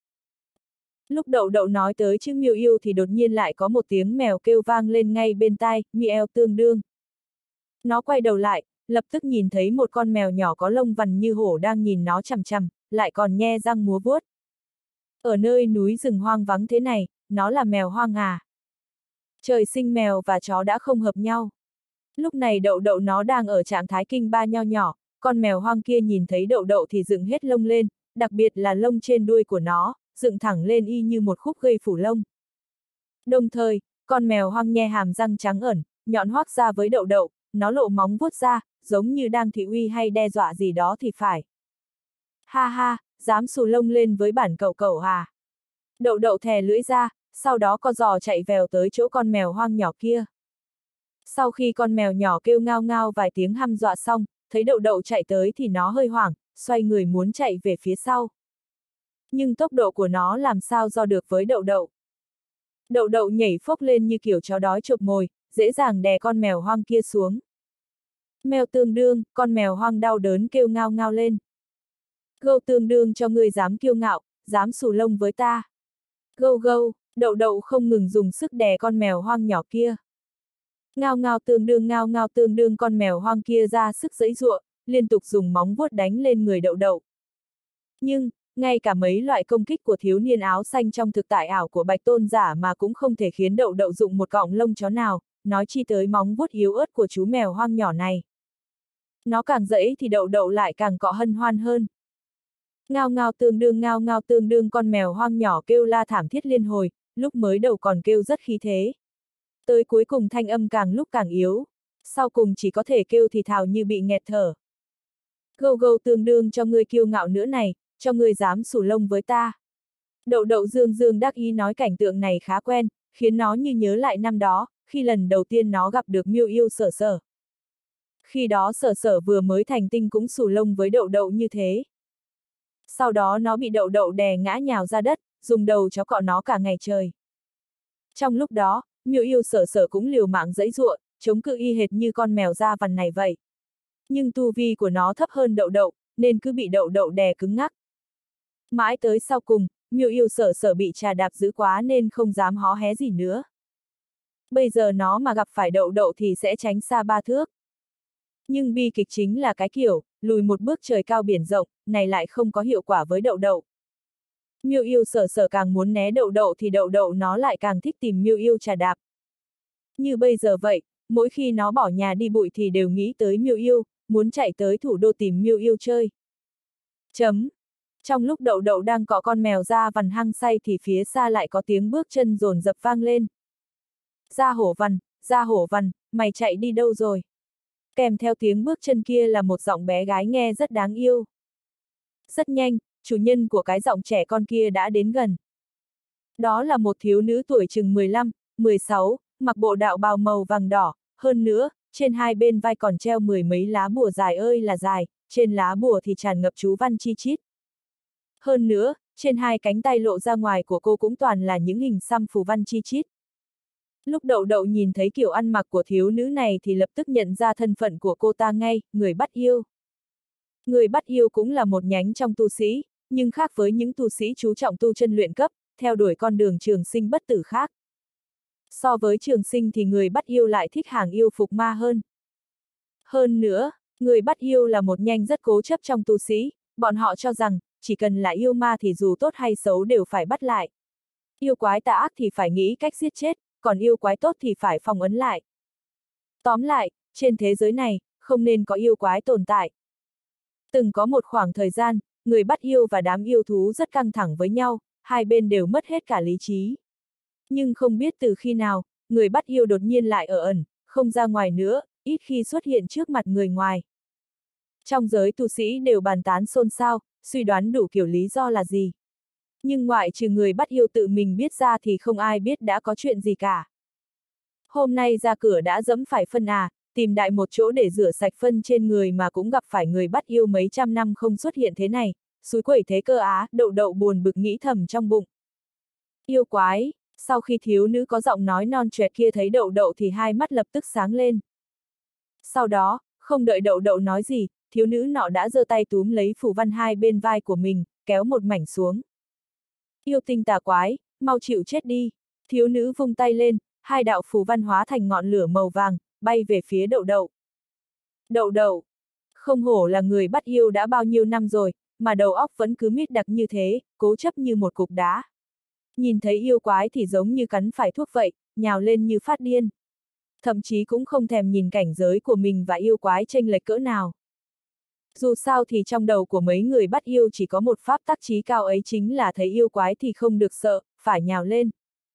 A: Lúc đậu đậu nói tới chữ Miêu Yêu thì đột nhiên lại có một tiếng mèo kêu vang lên ngay bên tai, Miêu tương đương. Nó quay đầu lại, lập tức nhìn thấy một con mèo nhỏ có lông vằn như hổ đang nhìn nó chằm chằm, lại còn nhe răng múa vuốt. Ở nơi núi rừng hoang vắng thế này, nó là mèo hoang à? Trời sinh mèo và chó đã không hợp nhau. Lúc này đậu đậu nó đang ở trạng thái kinh ba nho nhỏ, con mèo hoang kia nhìn thấy đậu đậu thì dựng hết lông lên, đặc biệt là lông trên đuôi của nó, dựng thẳng lên y như một khúc gây phủ lông. Đồng thời, con mèo hoang nhe hàm răng trắng ẩn, nhọn hoác ra với đậu đậu, nó lộ móng vuốt ra, giống như đang thị uy hay đe dọa gì đó thì phải. Ha ha, dám xù lông lên với bản cậu cậu à? Đậu đậu thè lưỡi ra, sau đó co giò chạy vèo tới chỗ con mèo hoang nhỏ kia. Sau khi con mèo nhỏ kêu ngao ngao vài tiếng hăm dọa xong, thấy đậu đậu chạy tới thì nó hơi hoảng, xoay người muốn chạy về phía sau. Nhưng tốc độ của nó làm sao do được với đậu đậu. Đậu đậu nhảy phốc lên như kiểu chó đói chộp mồi, dễ dàng đè con mèo hoang kia xuống. Mèo tương đương, con mèo hoang đau đớn kêu ngao ngao lên. Gâu tương đương cho ngươi dám kiêu ngạo, dám xù lông với ta. Gâu gâu, đậu đậu không ngừng dùng sức đè con mèo hoang nhỏ kia. Ngao ngao tương đương ngao ngao tương đương con mèo hoang kia ra sức giãy giụa, liên tục dùng móng vuốt đánh lên người đậu đậu. Nhưng, ngay cả mấy loại công kích của thiếu niên áo xanh trong thực tại ảo của Bạch Tôn giả mà cũng không thể khiến đậu đậu dụng một cọng lông chó nào, nói chi tới móng vuốt yếu ớt của chú mèo hoang nhỏ này. Nó càng giãy thì đậu đậu lại càng cọ hân hoan hơn. Ngao ngao tương đương ngao ngao tương đương con mèo hoang nhỏ kêu la thảm thiết liên hồi, lúc mới đầu còn kêu rất khí thế. Tới cuối cùng thanh âm càng lúc càng yếu, sau cùng chỉ có thể kêu thì thào như bị nghẹt thở. Gâu gâu tương đương cho ngươi kiêu ngạo nữa này, cho ngươi dám xù lông với ta. Đậu đậu dương dương đắc ý nói cảnh tượng này khá quen, khiến nó như nhớ lại năm đó, khi lần đầu tiên nó gặp được Miêu Yêu Sở Sở. Khi đó Sở Sở vừa mới thành tinh cũng xù lông với đậu đậu như thế. Sau đó nó bị đậu đậu đè ngã nhào ra đất, dùng đầu chó cọ nó cả ngày trời. Trong lúc đó, Miêu Yêu Sở Sở cũng liều mạng giãy giụa, chống cự y hệt như con mèo da vằn này vậy. Nhưng tu vi của nó thấp hơn đậu đậu, nên cứ bị đậu đậu đè cứng ngắc. Mãi tới sau cùng, Miêu Yêu Sở Sở bị trà đạp dữ quá nên không dám hó hé gì nữa. Bây giờ nó mà gặp phải đậu đậu thì sẽ tránh xa ba thước. Nhưng bi kịch chính là cái kiểu, lùi một bước trời cao biển rộng, này lại không có hiệu quả với đậu đậu. Miêu Yêu Sở Sở càng muốn né đậu đậu thì đậu đậu nó lại càng thích tìm Miêu Yêu trà đạp. Như bây giờ vậy, mỗi khi nó bỏ nhà đi bụi thì đều nghĩ tới Miêu Yêu, muốn chạy tới thủ đô tìm Miêu Yêu chơi. Chấm. Trong lúc đậu đậu đang cọ con mèo ra vằn hăng say thì phía xa lại có tiếng bước chân dồn dập vang lên. Ra hổ vằn, ra hổ vằn, mày chạy đi đâu rồi? Kèm theo tiếng bước chân kia là một giọng bé gái nghe rất đáng yêu. Rất nhanh, chủ nhân của cái giọng trẻ con kia đã đến gần. Đó là một thiếu nữ tuổi chừng mười lăm, mười sáu, mặc bộ đạo bào màu vàng đỏ, hơn nữa, trên hai bên vai còn treo mười mấy lá bùa dài ơi là dài, trên lá bùa thì tràn ngập chú văn chi chít. Hơn nữa, trên hai cánh tay lộ ra ngoài của cô cũng toàn là những hình xăm phù văn chi chít. Lúc đậu đậu nhìn thấy kiểu ăn mặc của thiếu nữ này thì lập tức nhận ra thân phận của cô ta ngay, người bắt yêu. Người bắt yêu cũng là một nhánh trong tu sĩ, nhưng khác với những tu sĩ chú trọng tu chân luyện cấp, theo đuổi con đường trường sinh bất tử khác. So với trường sinh thì người bắt yêu lại thích hàng yêu phục ma hơn. Hơn nữa, người bắt yêu là một nhánh rất cố chấp trong tu sĩ, bọn họ cho rằng, chỉ cần là yêu ma thì dù tốt hay xấu đều phải bắt lại. Yêu quái tà ác thì phải nghĩ cách giết chết, còn yêu quái tốt thì phải phong ấn lại. Tóm lại, trên thế giới này, không nên có yêu quái tồn tại. Từng có một khoảng thời gian, người bắt yêu và đám yêu thú rất căng thẳng với nhau, hai bên đều mất hết cả lý trí. Nhưng không biết từ khi nào, người bắt yêu đột nhiên lại ở ẩn, không ra ngoài nữa, ít khi xuất hiện trước mặt người ngoài. Trong giới tu sĩ đều bàn tán xôn xao, suy đoán đủ kiểu lý do là gì. Nhưng ngoại trừ người bắt yêu tự mình biết ra thì không ai biết đã có chuyện gì cả. Hôm nay ra cửa đã dẫm phải phân à, tìm đại một chỗ để rửa sạch phân trên người mà cũng gặp phải người bắt yêu mấy trăm năm không xuất hiện thế này, xúi quẩy thế cơ á, đậu đậu buồn bực nghĩ thầm trong bụng. Yêu quái, sau khi thiếu nữ có giọng nói non choẹt kia thấy đậu đậu thì hai mắt lập tức sáng lên. Sau đó, không đợi đậu đậu nói gì, thiếu nữ nọ đã giơ tay túm lấy phù văn hai bên vai của mình, kéo một mảnh xuống. Yêu tinh tà quái, mau chịu chết đi. Thiếu nữ vung tay lên, hai đạo phù văn hóa thành ngọn lửa màu vàng, bay về phía đậu đậu. Đậu đậu, không hổ là người bắt yêu đã bao nhiêu năm rồi, mà đầu óc vẫn cứ miết đặc như thế, cố chấp như một cục đá. Nhìn thấy yêu quái thì giống như cắn phải thuốc vậy, nhào lên như phát điên. Thậm chí cũng không thèm nhìn cảnh giới của mình và yêu quái chênh lệch cỡ nào. Dù sao thì trong đầu của mấy người bắt yêu chỉ có một pháp tắc trí cao ấy chính là thấy yêu quái thì không được sợ, phải nhào lên.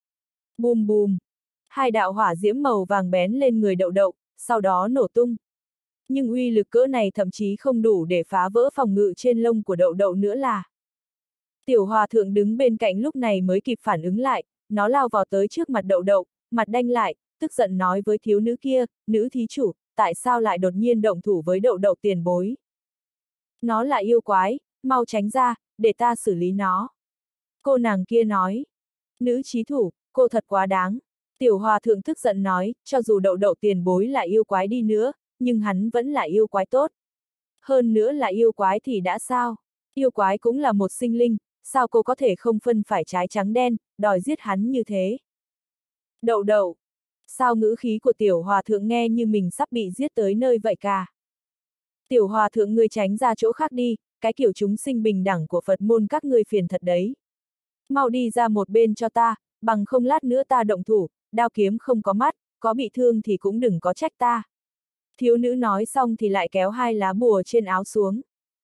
A: Bùm bùm. Hai đạo hỏa diễm màu vàng bén lên người đậu đậu, sau đó nổ tung. Nhưng uy lực cỡ này thậm chí không đủ để phá vỡ phòng ngự trên lông của đậu đậu nữa là. Tiểu hòa thượng đứng bên cạnh lúc này mới kịp phản ứng lại, nó lao vào tới trước mặt đậu đậu, mặt đanh lại, tức giận nói với thiếu nữ kia, nữ thí chủ, tại sao lại đột nhiên động thủ với đậu đậu tiền bối? Nó là yêu quái, mau tránh ra, để ta xử lý nó. Cô nàng kia nói. Nữ trí thủ, cô thật quá đáng. Tiểu hòa thượng tức giận nói, cho dù đậu đậu tiền bối là yêu quái đi nữa, nhưng hắn vẫn là yêu quái tốt. Hơn nữa là yêu quái thì đã sao? Yêu quái cũng là một sinh linh, sao cô có thể không phân phải trái trắng đen, đòi giết hắn như thế? Đậu đậu. Sao ngữ khí của tiểu hòa thượng nghe như mình sắp bị giết tới nơi vậy cả? Tiểu hòa thượng ngươi tránh ra chỗ khác đi, cái kiểu chúng sinh bình đẳng của Phật môn các ngươi phiền thật đấy. Mau đi ra một bên cho ta, bằng không lát nữa ta động thủ, đao kiếm không có mắt, có bị thương thì cũng đừng có trách ta. Thiếu nữ nói xong thì lại kéo hai lá bùa trên áo xuống.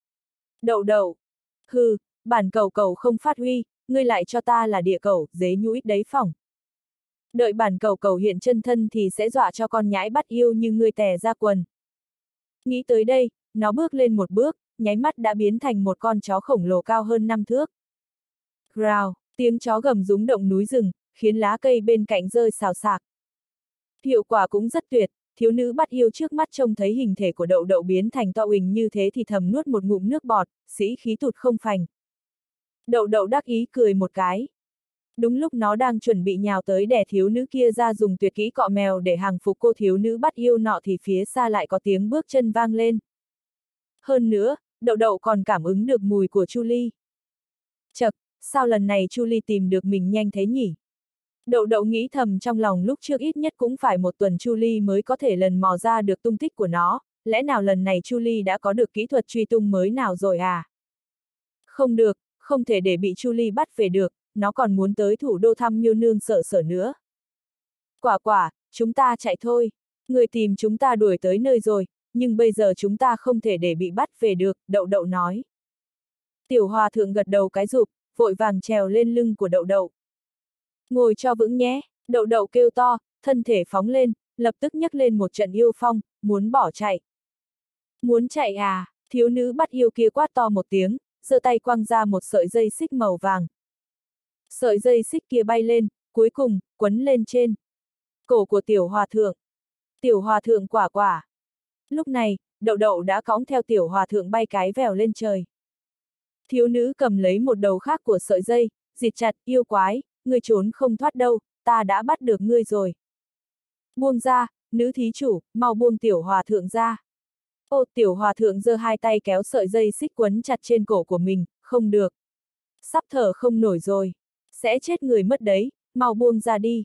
A: Đậu đậu. Hừ, bản cầu cầu không phát huy, ngươi lại cho ta là địa cầu, dế nhũi đấy phỏng. Đợi bản cầu cầu hiện chân thân thì sẽ dọa cho con nhãi bắt yêu như ngươi tè ra quần. Nghĩ tới đây, nó bước lên một bước, nháy mắt đã biến thành một con chó khổng lồ cao hơn năm thước. Rào, tiếng chó gầm rúng động núi rừng, khiến lá cây bên cạnh rơi xào xạc. Hiệu quả cũng rất tuyệt, thiếu nữ bắt yêu trước mắt trông thấy hình thể của đậu đậu biến thành to uỳnh như thế thì thầm nuốt một ngụm nước bọt, sĩ khí tụt không phành. Đậu đậu đắc ý cười một cái. Đúng lúc nó đang chuẩn bị nhào tới đè thiếu nữ kia ra dùng tuyệt kỹ cọ mèo để hàng phục cô thiếu nữ bắt yêu nọ thì phía xa lại có tiếng bước chân vang lên. Hơn nữa, đậu đậu còn cảm ứng được mùi của Chu Ly. Chậc, sao lần này Chu Ly tìm được mình nhanh thế nhỉ? Đậu đậu nghĩ thầm trong lòng lúc trước ít nhất cũng phải một tuần Chu Ly mới có thể lần mò ra được tung tích của nó, lẽ nào lần này Chu Ly đã có được kỹ thuật truy tung mới nào rồi à? Không được, không thể để bị Chu Ly bắt về được, nó còn muốn tới thủ đô thăm Miêu Nương Sở Sở nữa. Quả quả, chúng ta chạy thôi, người tìm chúng ta đuổi tới nơi rồi, nhưng bây giờ chúng ta không thể để bị bắt về được, đậu đậu nói. Tiểu hòa thượng gật đầu cái rụp, vội vàng trèo lên lưng của đậu đậu. Ngồi cho vững nhé, đậu đậu kêu to, thân thể phóng lên, lập tức nhấc lên một trận yêu phong, muốn bỏ chạy. Muốn chạy à, thiếu nữ bắt yêu kia quát to một tiếng, giơ tay quăng ra một sợi dây xích màu vàng. Sợi dây xích kia bay lên, cuối cùng, quấn lên trên cổ của tiểu hòa thượng. Tiểu hòa thượng quả quả. Lúc này, đậu đậu đã cõng theo tiểu hòa thượng bay cái vèo lên trời. Thiếu nữ cầm lấy một đầu khác của sợi dây, dịt chặt, yêu quái, ngươi trốn không thoát đâu, ta đã bắt được ngươi rồi. Buông ra, nữ thí chủ, mau buông tiểu hòa thượng ra. Ô, tiểu hòa thượng giơ hai tay kéo sợi dây xích quấn chặt trên cổ của mình, không được. Sắp thở không nổi rồi. Sẽ chết người mất đấy, mau buông ra đi.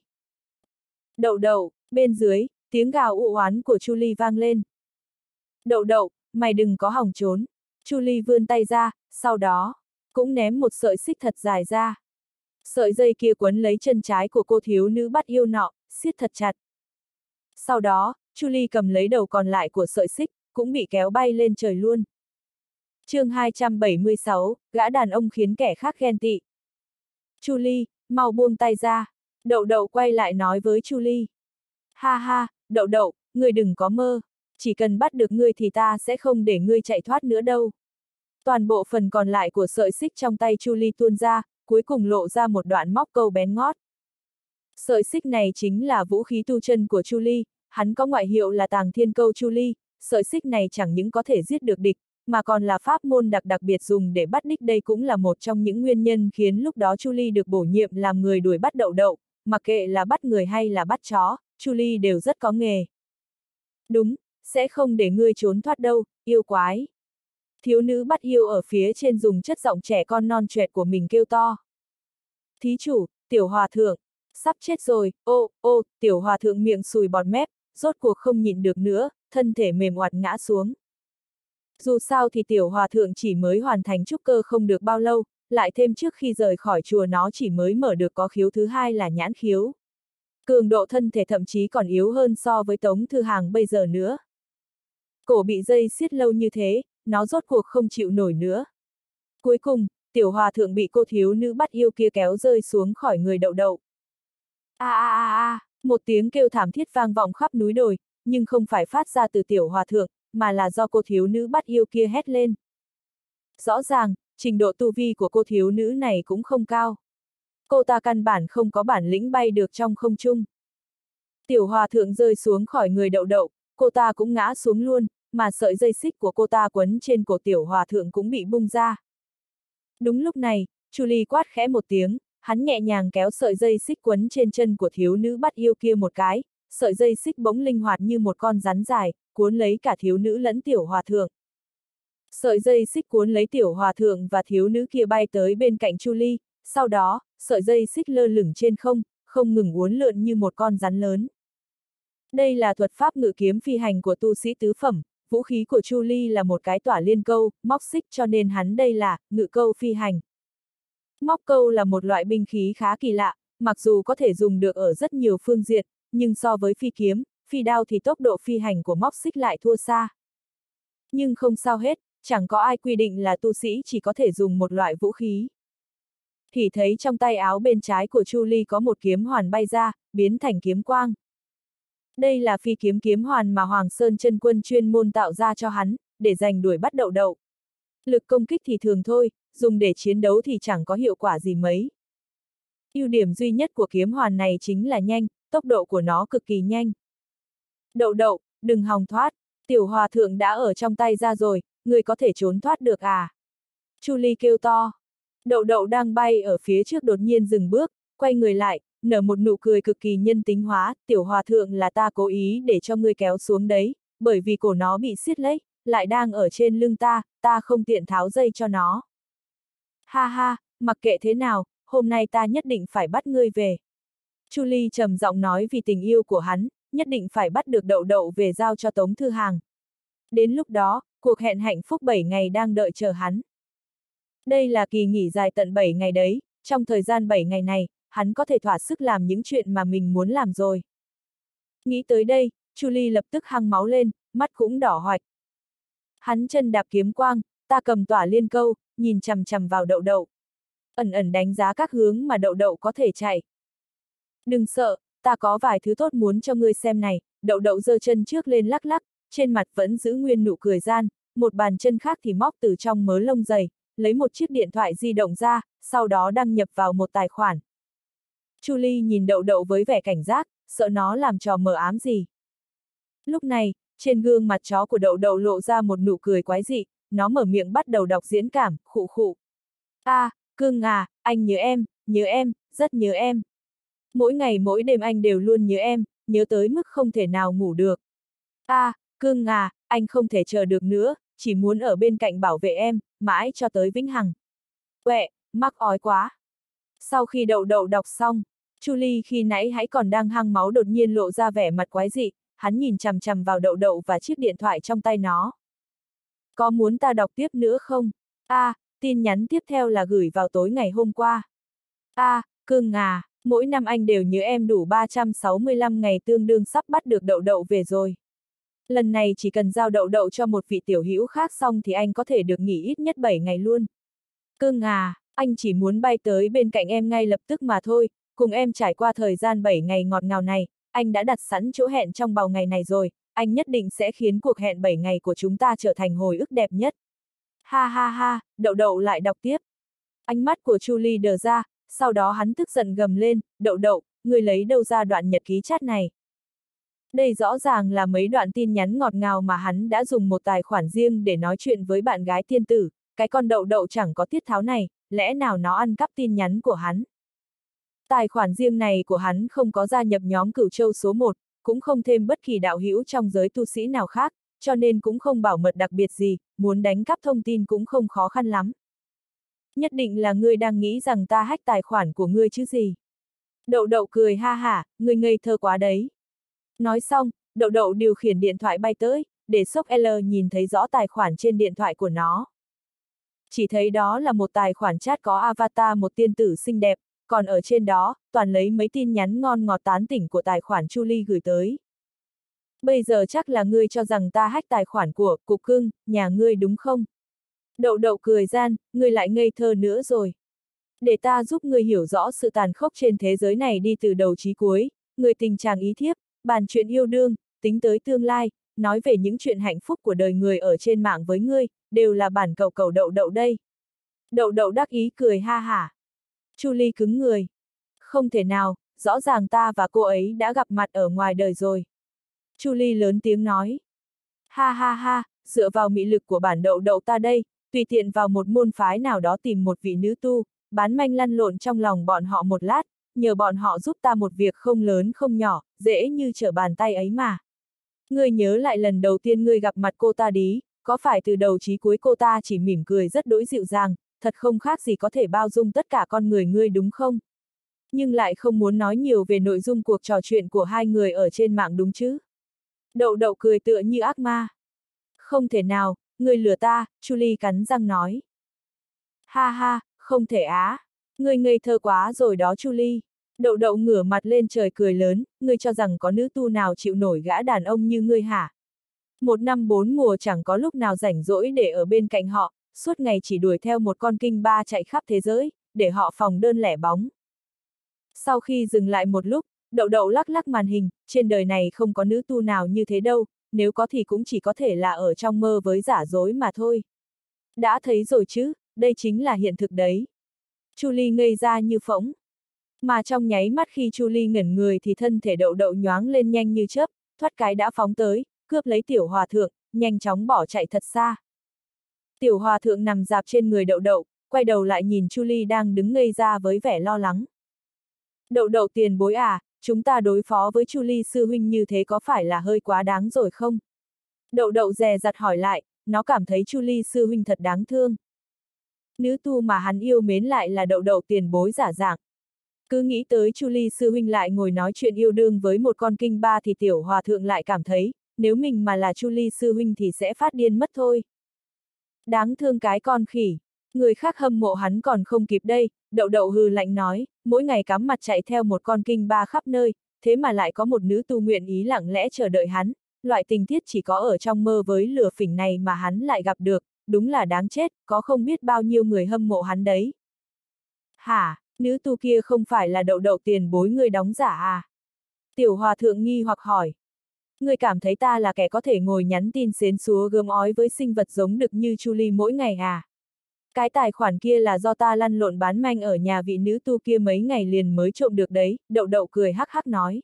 A: Đậu đậu, bên dưới, tiếng gào u oán của Chu Ly vang lên. Đậu đậu, mày đừng có hòng trốn. Chu Ly vươn tay ra, sau đó, cũng ném một sợi xích thật dài ra. Sợi dây kia quấn lấy chân trái của cô thiếu nữ bắt yêu nọ, siết thật chặt. Sau đó, Chu Ly cầm lấy đầu còn lại của sợi xích, cũng bị kéo bay lên trời luôn. Chương hai trăm bảy mươi sáu, gã đàn ông khiến kẻ khác ghen tị. Chu Ly, mau buông tay ra. Đậu đậu quay lại nói với Chu Ly. Ha ha, đậu đậu, ngươi đừng có mơ. Chỉ cần bắt được ngươi thì ta sẽ không để ngươi chạy thoát nữa đâu. Toàn bộ phần còn lại của sợi xích trong tay Chu Ly tuôn ra, cuối cùng lộ ra một đoạn móc câu bén ngót. Sợi xích này chính là vũ khí tu chân của Chu Ly, hắn có ngoại hiệu là Tàng Thiên Câu Chu Ly. Sợi xích này chẳng những có thể giết được địch, mà còn là pháp môn đặc đặc biệt dùng để bắt đích. Đây cũng là một trong những nguyên nhân khiến lúc đó Chu Ly được bổ nhiệm làm người đuổi bắt đậu đậu, mặc kệ là bắt người hay là bắt chó, Chu Ly đều rất có nghề. Đúng, sẽ không để ngươi trốn thoát đâu, yêu quái. Thiếu nữ bắt yêu ở phía trên dùng chất giọng trẻ con non choẹt của mình kêu to. Thí chủ, tiểu hòa thượng, sắp chết rồi, ô, ô, tiểu hòa thượng miệng sùi bọt mép, rốt cuộc không nhịn được nữa, thân thể mềm oặt ngã xuống. Dù sao thì tiểu hòa thượng chỉ mới hoàn thành trúc cơ không được bao lâu, lại thêm trước khi rời khỏi chùa nó chỉ mới mở được có khiếu thứ hai là nhãn khiếu. Cường độ thân thể thậm chí còn yếu hơn so với Tống Thư Hàng bây giờ nữa. Cổ bị dây siết lâu như thế, nó rốt cuộc không chịu nổi nữa. Cuối cùng, tiểu hòa thượng bị cô thiếu nữ bắt yêu kia kéo rơi xuống khỏi người đậu đậu. A a a a, một tiếng kêu thảm thiết vang vọng khắp núi đồi, nhưng không phải phát ra từ tiểu hòa thượng, mà là do cô thiếu nữ bắt yêu kia hét lên. Rõ ràng, trình độ tu vi của cô thiếu nữ này cũng không cao. Cô ta căn bản không có bản lĩnh bay được trong không trung. Tiểu hòa thượng rơi xuống khỏi người đậu đậu, cô ta cũng ngã xuống luôn, mà sợi dây xích của cô ta quấn trên cổ tiểu hòa thượng cũng bị bung ra. Đúng lúc này, Chu Ly quát khẽ một tiếng, hắn nhẹ nhàng kéo sợi dây xích quấn trên chân của thiếu nữ bắt yêu kia một cái, sợi dây xích bỗng linh hoạt như một con rắn dài, cuốn lấy cả thiếu nữ lẫn tiểu hòa thượng. Sợi dây xích cuốn lấy tiểu hòa thượng và thiếu nữ kia bay tới bên cạnh Chu Ly, sau đó, sợi dây xích lơ lửng trên không, không ngừng uốn lượn như một con rắn lớn. Đây là thuật pháp ngự kiếm phi hành của tu sĩ tứ phẩm, vũ khí của Chu Ly là một cái tỏa liên câu, móc xích cho nên hắn đây là ngự câu phi hành. Móc câu là một loại binh khí khá kỳ lạ, mặc dù có thể dùng được ở rất nhiều phương diện, nhưng so với phi kiếm, phi đao thì tốc độ phi hành của móc xích lại thua xa. Nhưng không sao hết, chẳng có ai quy định là tu sĩ chỉ có thể dùng một loại vũ khí. Thì thấy trong tay áo bên trái của Chu Ly có một kiếm hoàn bay ra, biến thành kiếm quang. Đây là phi kiếm kiếm hoàn mà Hoàng Sơn Chân Quân chuyên môn tạo ra cho hắn, để giành đuổi bắt đậu đậu. Lực công kích thì thường thôi, dùng để chiến đấu thì chẳng có hiệu quả gì mấy. Ưu điểm duy nhất của kiếm hoàn này chính là nhanh, tốc độ của nó cực kỳ nhanh. Đậu đậu, đừng hòng thoát, tiểu hòa thượng đã ở trong tay ra rồi, người có thể trốn thoát được à? Chu Ly kêu to. Đậu đậu đang bay ở phía trước đột nhiên dừng bước, quay người lại, nở một nụ cười cực kỳ nhân tính hóa, tiểu hòa thượng là ta cố ý để cho ngươi kéo xuống đấy, bởi vì cổ nó bị siết lấy, lại đang ở trên lưng ta, ta không tiện tháo dây cho nó. Ha ha, mặc kệ thế nào, hôm nay ta nhất định phải bắt ngươi về. Chu Ly trầm giọng nói vì tình yêu của hắn, nhất định phải bắt được đậu đậu về giao cho Tống Thư Hàng. Đến lúc đó, cuộc hẹn hạnh phúc bảy ngày đang đợi chờ hắn. Đây là kỳ nghỉ dài tận bảy ngày đấy, trong thời gian bảy ngày này, hắn có thể thỏa sức làm những chuyện mà mình muốn làm rồi. Nghĩ tới đây, Chu Ly lập tức hăng máu lên, mắt cũng đỏ hoạch. Hắn chân đạp kiếm quang, ta cầm tỏa liên câu, nhìn chằm chằm vào đậu đậu. Ẩn ẩn đánh giá các hướng mà đậu đậu có thể chạy. Đừng sợ, ta có vài thứ tốt muốn cho ngươi xem này, đậu đậu giơ chân trước lên lắc lắc, trên mặt vẫn giữ nguyên nụ cười gian, một bàn chân khác thì móc từ trong mớ lông dày, lấy một chiếc điện thoại di động ra, sau đó đăng nhập vào một tài khoản. Chu Ly nhìn đậu đậu với vẻ cảnh giác, sợ nó làm trò mờ ám gì. Lúc này, trên gương mặt chó của đậu đậu lộ ra một nụ cười quái dị, nó mở miệng bắt đầu đọc diễn cảm, khụ khụ. A, à, cưng à, anh nhớ em, nhớ em, rất nhớ em. Mỗi ngày mỗi đêm anh đều luôn nhớ em, nhớ tới mức không thể nào ngủ được. A, à, cưng à, anh không thể chờ được nữa, chỉ muốn ở bên cạnh bảo vệ em, mãi cho tới vĩnh hằng. Quẹ, mắc ói quá. Sau khi đậu đậu đọc xong, Chu Ly khi nãy hãy còn đang hăng máu đột nhiên lộ ra vẻ mặt quái dị, hắn nhìn chằm chằm vào đậu đậu và chiếc điện thoại trong tay nó. Có muốn ta đọc tiếp nữa không? A, à, tin nhắn tiếp theo là gửi vào tối ngày hôm qua. A, à, cưng à, mỗi năm anh đều nhớ em đủ ba trăm sáu mươi lăm ngày tương đương sắp bắt được đậu đậu về rồi. Lần này chỉ cần giao đậu đậu cho một vị tiểu hữu khác xong thì anh có thể được nghỉ ít nhất bảy ngày luôn. Cưng à, anh chỉ muốn bay tới bên cạnh em ngay lập tức mà thôi, cùng em trải qua thời gian bảy ngày ngọt ngào này, anh đã đặt sẵn chỗ hẹn trong bầu ngày này rồi, anh nhất định sẽ khiến cuộc hẹn bảy ngày của chúng ta trở thành hồi ức đẹp nhất. Ha ha ha, đậu đậu lại đọc tiếp. Ánh mắt của Chu Ly đờ ra, sau đó hắn tức giận gầm lên, đậu đậu, ngươi lấy đâu ra đoạn nhật ký chat này. Đây rõ ràng là mấy đoạn tin nhắn ngọt ngào mà hắn đã dùng một tài khoản riêng để nói chuyện với bạn gái tiên tử, cái con đậu đậu chẳng có tiết tháo này, lẽ nào nó ăn cắp tin nhắn của hắn. Tài khoản riêng này của hắn không có gia nhập nhóm Cửu Châu số một, cũng không thêm bất kỳ đạo hữu trong giới tu sĩ nào khác, cho nên cũng không bảo mật đặc biệt gì, muốn đánh cắp thông tin cũng không khó khăn lắm. Nhất định là ngươi đang nghĩ rằng ta hack tài khoản của ngươi chứ gì. Đậu đậu cười ha hả, ngươi ngây thơ quá đấy. Nói xong, đậu đậu điều khiển điện thoại bay tới, để Sốc L nhìn thấy rõ tài khoản trên điện thoại của nó. Chỉ thấy đó là một tài khoản chat có avatar một tiên tử xinh đẹp, còn ở trên đó, toàn lấy mấy tin nhắn ngon ngọt tán tỉnh của tài khoản Chu Ly gửi tới. Bây giờ chắc là ngươi cho rằng ta hack tài khoản của cục cưng, nhà ngươi đúng không? Đậu đậu cười gian, ngươi lại ngây thơ nữa rồi. Để ta giúp ngươi hiểu rõ sự tàn khốc trên thế giới này đi từ đầu chí cuối, người tình chàng ý thiếp, bàn chuyện yêu đương, tính tới tương lai, nói về những chuyện hạnh phúc của đời người ở trên mạng với ngươi, đều là bản cầu cầu đậu đậu đây. Đậu đậu đắc ý cười ha hả. Chu Ly cứng người. Không thể nào, rõ ràng ta và cô ấy đã gặp mặt ở ngoài đời rồi. Chu Ly lớn tiếng nói. Ha ha ha, dựa vào mị lực của bản đậu đậu ta đây, tùy tiện vào một môn phái nào đó tìm một vị nữ tu, bán manh lăn lộn trong lòng bọn họ một lát, nhờ bọn họ giúp ta một việc không lớn không nhỏ, dễ như trở bàn tay ấy mà. Ngươi nhớ lại lần đầu tiên ngươi gặp mặt cô ta đi, có phải từ đầu chí cuối cô ta chỉ mỉm cười rất đỗi dịu dàng, thật không khác gì có thể bao dung tất cả con người ngươi đúng không? Nhưng lại không muốn nói nhiều về nội dung cuộc trò chuyện của hai người ở trên mạng đúng chứ? Đậu đậu cười tựa như ác ma. Không thể nào, ngươi lừa ta, Chu Ly cắn răng nói. Ha ha, không thể á. Ngươi ngây thơ quá rồi đó Chu Ly. Đậu đậu ngửa mặt lên trời cười lớn, ngươi cho rằng có nữ tu nào chịu nổi gã đàn ông như ngươi hả? Một năm bốn mùa chẳng có lúc nào rảnh rỗi để ở bên cạnh họ, suốt ngày chỉ đuổi theo một con kinh ba chạy khắp thế giới, để họ phòng đơn lẻ bóng. Sau khi dừng lại một lúc, đậu đậu lắc lắc màn hình, trên đời này không có nữ tu nào như thế đâu, nếu có thì cũng chỉ có thể là ở trong mơ với giả dối mà thôi. Đã thấy rồi chứ, đây chính là hiện thực đấy. Chu Ly ngây ra như phỗng. Mà trong nháy mắt khi Chu Ly ngẩn người thì thân thể đậu đậu nhoáng lên nhanh như chớp, thoát cái đã phóng tới, cướp lấy tiểu hòa thượng, nhanh chóng bỏ chạy thật xa. Tiểu hòa thượng nằm dạp trên người đậu đậu, quay đầu lại nhìn Chu Ly đang đứng ngây ra với vẻ lo lắng. Đậu đậu tiền bối à, chúng ta đối phó với Chu Ly sư huynh như thế có phải là hơi quá đáng rồi không? Đậu đậu dè dặt hỏi lại, nó cảm thấy Chu Ly sư huynh thật đáng thương. Nữ tu mà hắn yêu mến lại là đậu đậu tiền bối giả dạng. Cứ nghĩ tới Chu Ly sư huynh lại ngồi nói chuyện yêu đương với một con kinh ba thì tiểu hòa thượng lại cảm thấy, nếu mình mà là Chu Ly sư huynh thì sẽ phát điên mất thôi. Đáng thương cái con khỉ, người khác hâm mộ hắn còn không kịp đây, đậu đậu hừ lạnh nói, mỗi ngày cắm mặt chạy theo một con kinh ba khắp nơi, thế mà lại có một nữ tu nguyện ý lặng lẽ chờ đợi hắn, loại tình tiết chỉ có ở trong mơ với lừa phỉnh này mà hắn lại gặp được, đúng là đáng chết, có không biết bao nhiêu người hâm mộ hắn đấy. Hả, nữ tu kia không phải là đậu đậu tiền bối người đóng giả à? Tiểu hòa thượng nghi hoặc hỏi. Người cảm thấy ta là kẻ có thể ngồi nhắn tin xến xúa gớm ói với sinh vật giống đực như Chu Ly mỗi ngày à? Cái tài khoản kia là do ta lăn lộn bán manh ở nhà vị nữ tu kia mấy ngày liền mới trộm được đấy, đậu đậu cười hắc hắc nói.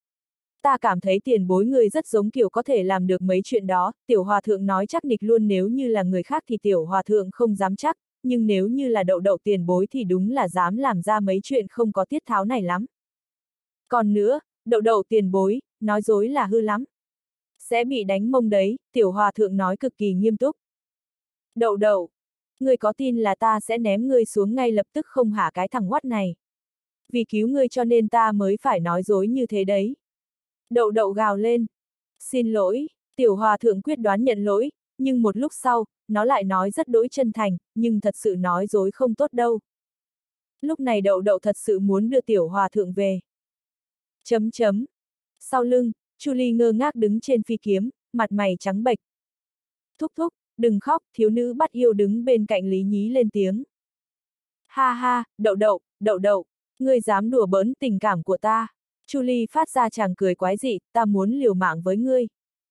A: Ta cảm thấy tiền bối người rất giống kiểu có thể làm được mấy chuyện đó, tiểu hòa thượng nói chắc nịch luôn, nếu như là người khác thì tiểu hòa thượng không dám chắc, nhưng nếu như là đậu đậu tiền bối thì đúng là dám làm ra mấy chuyện không có tiết tháo này lắm. Còn nữa, đậu đậu tiền bối, nói dối là hư lắm. Sẽ bị đánh mông đấy, tiểu hòa thượng nói cực kỳ nghiêm túc. Đậu đậu, ngươi có tin là ta sẽ ném ngươi xuống ngay lập tức không hả cái thằng oắt này? Vì cứu ngươi cho nên ta mới phải nói dối như thế đấy. Đậu đậu gào lên. Xin lỗi, tiểu hòa thượng quyết đoán nhận lỗi, nhưng một lúc sau, nó lại nói rất đỗi chân thành, nhưng thật sự nói dối không tốt đâu. Lúc này đậu đậu thật sự muốn đưa tiểu hòa thượng về. Chấm chấm. Sau lưng, Chu Ly ngơ ngác đứng trên phi kiếm, mặt mày trắng bệch. Thúc thúc, đừng khóc, thiếu nữ bắt yêu đứng bên cạnh Lý Nhí lên tiếng. Ha ha, đậu đậu, đậu đậu, ngươi dám đùa bỡn tình cảm của ta. Chu Ly phát ra chàng cười quái dị, ta muốn liều mạng với ngươi.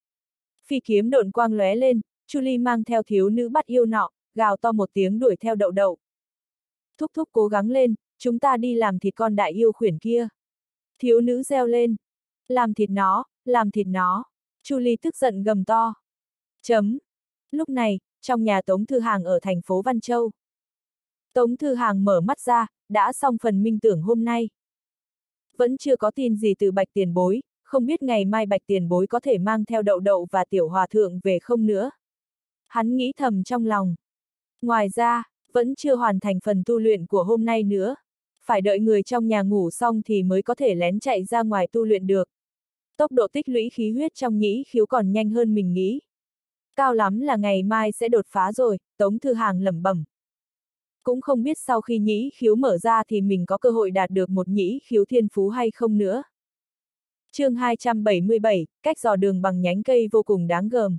A: Phi kiếm độn quang lóe lên, Chu Ly mang theo thiếu nữ bắt yêu nọ, gào to một tiếng đuổi theo đậu đậu. Thúc thúc cố gắng lên, chúng ta đi làm thịt con đại yêu khuyển kia. Thiếu nữ reo lên. Làm thịt nó, làm thịt nó. Chu Ly tức giận gầm to. Chấm. Lúc này, trong nhà Tống Thư Hàng ở thành phố Văn Châu. Tống Thư Hàng mở mắt ra, đã xong phần minh tưởng hôm nay. Vẫn chưa có tin gì từ Bạch Tiền Bối, không biết ngày mai Bạch Tiền Bối có thể mang theo đậu đậu và tiểu hòa thượng về không nữa. Hắn nghĩ thầm trong lòng. Ngoài ra, vẫn chưa hoàn thành phần tu luyện của hôm nay nữa. Phải đợi người trong nhà ngủ xong thì mới có thể lén chạy ra ngoài tu luyện được. Tốc độ tích lũy khí huyết trong nhĩ khiếu còn nhanh hơn mình nghĩ. Cao lắm là ngày mai sẽ đột phá rồi, Tống Thư Hàng lẩm bẩm. Cũng không biết sau khi nhĩ khiếu mở ra thì mình có cơ hội đạt được một nhĩ khiếu thiên phú hay không nữa. Chương hai trăm bảy mươi bảy, cách dò đường bằng nhánh cây vô cùng đáng gờm.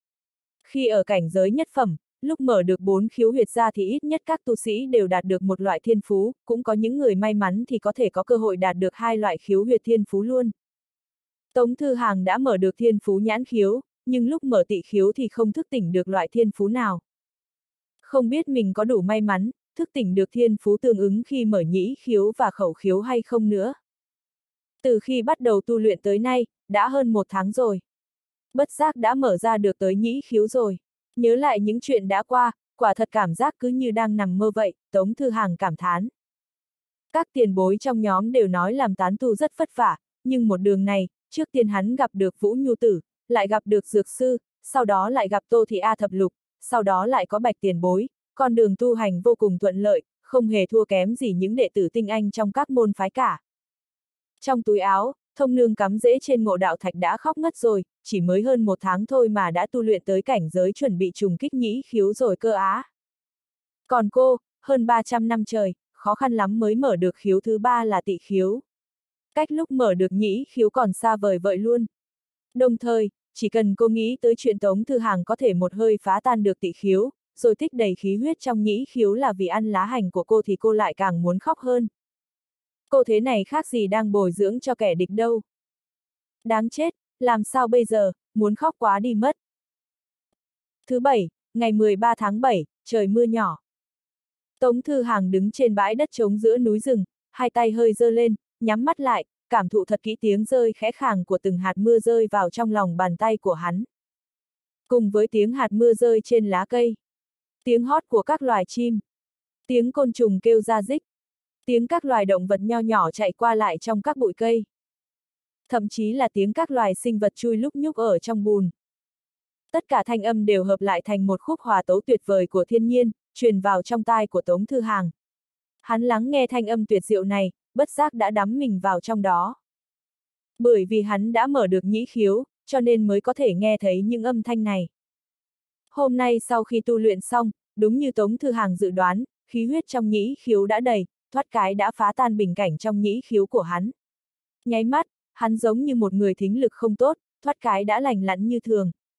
A: Khi ở cảnh giới nhất phẩm, lúc mở được bốn khiếu huyệt ra thì ít nhất các tu sĩ đều đạt được một loại thiên phú, cũng có những người may mắn thì có thể có cơ hội đạt được hai loại khiếu huyệt thiên phú luôn. Tống Thư Hàng đã mở được thiên phú nhãn khiếu, nhưng lúc mở tị khiếu thì không thức tỉnh được loại thiên phú nào. Không biết mình có đủ may mắn, thức tỉnh được thiên phú tương ứng khi mở nhĩ khiếu và khẩu khiếu hay không nữa. Từ khi bắt đầu tu luyện tới nay, đã hơn một tháng rồi. Bất giác đã mở ra được tới nhĩ khiếu rồi. Nhớ lại những chuyện đã qua, quả thật cảm giác cứ như đang nằm mơ vậy, Tống Thư Hàng cảm thán. Các tiền bối trong nhóm đều nói làm tán tu rất vất vả, nhưng một đường này, trước tiên hắn gặp được Vũ Nhu Tử, lại gặp được Dược Sư, sau đó lại gặp Tô Thị A Thập Lục, sau đó lại có Bạch Tiền Bối, con đường tu hành vô cùng thuận lợi, không hề thua kém gì những đệ tử tinh anh trong các môn phái cả. Trong túi áo, Thông Nương cắm rễ trên ngộ đạo thạch đã khóc ngất rồi, chỉ mới hơn một tháng thôi mà đã tu luyện tới cảnh giới chuẩn bị trùng kích nhĩ khiếu rồi cơ á. Còn cô, hơn ba trăm năm trời, khó khăn lắm mới mở được khiếu thứ ba là tị khiếu. Cách lúc mở được nhĩ khiếu còn xa vời vợi luôn. Đồng thời, chỉ cần cô nghĩ tới chuyện Tống Thư Hàng có thể một hơi phá tan được tị khiếu, rồi tích đầy khí huyết trong nhĩ khiếu là vì ăn lá hành của cô thì cô lại càng muốn khóc hơn. Cô thế này khác gì đang bồi dưỡng cho kẻ địch đâu. Đáng chết, làm sao bây giờ, muốn khóc quá đi mất. Thứ bảy, ngày mười ba tháng bảy, trời mưa nhỏ. Tống Thư Hàng đứng trên bãi đất trống giữa núi rừng, hai tay hơi giơ lên, nhắm mắt lại, cảm thụ thật kỹ tiếng rơi khẽ khàng của từng hạt mưa rơi vào trong lòng bàn tay của hắn. Cùng với tiếng hạt mưa rơi trên lá cây, tiếng hót của các loài chim, tiếng côn trùng kêu ra rích, tiếng các loài động vật nho nhỏ chạy qua lại trong các bụi cây. Thậm chí là tiếng các loài sinh vật chui lúc nhúc ở trong bùn. Tất cả thanh âm đều hợp lại thành một khúc hòa tấu tuyệt vời của thiên nhiên, truyền vào trong tai của Tống Thư Hàng. Hắn lắng nghe thanh âm tuyệt diệu này, bất giác đã đắm mình vào trong đó. Bởi vì hắn đã mở được nhĩ khiếu, cho nên mới có thể nghe thấy những âm thanh này. Hôm nay sau khi tu luyện xong, đúng như Tống Thư Hàng dự đoán, khí huyết trong nhĩ khiếu đã đầy, thoát cái đã phá tan bình cảnh trong nhĩ khiếu của hắn. Nháy mắt, hắn giống như một người thính lực không tốt, thoát cái đã lành lặn như thường.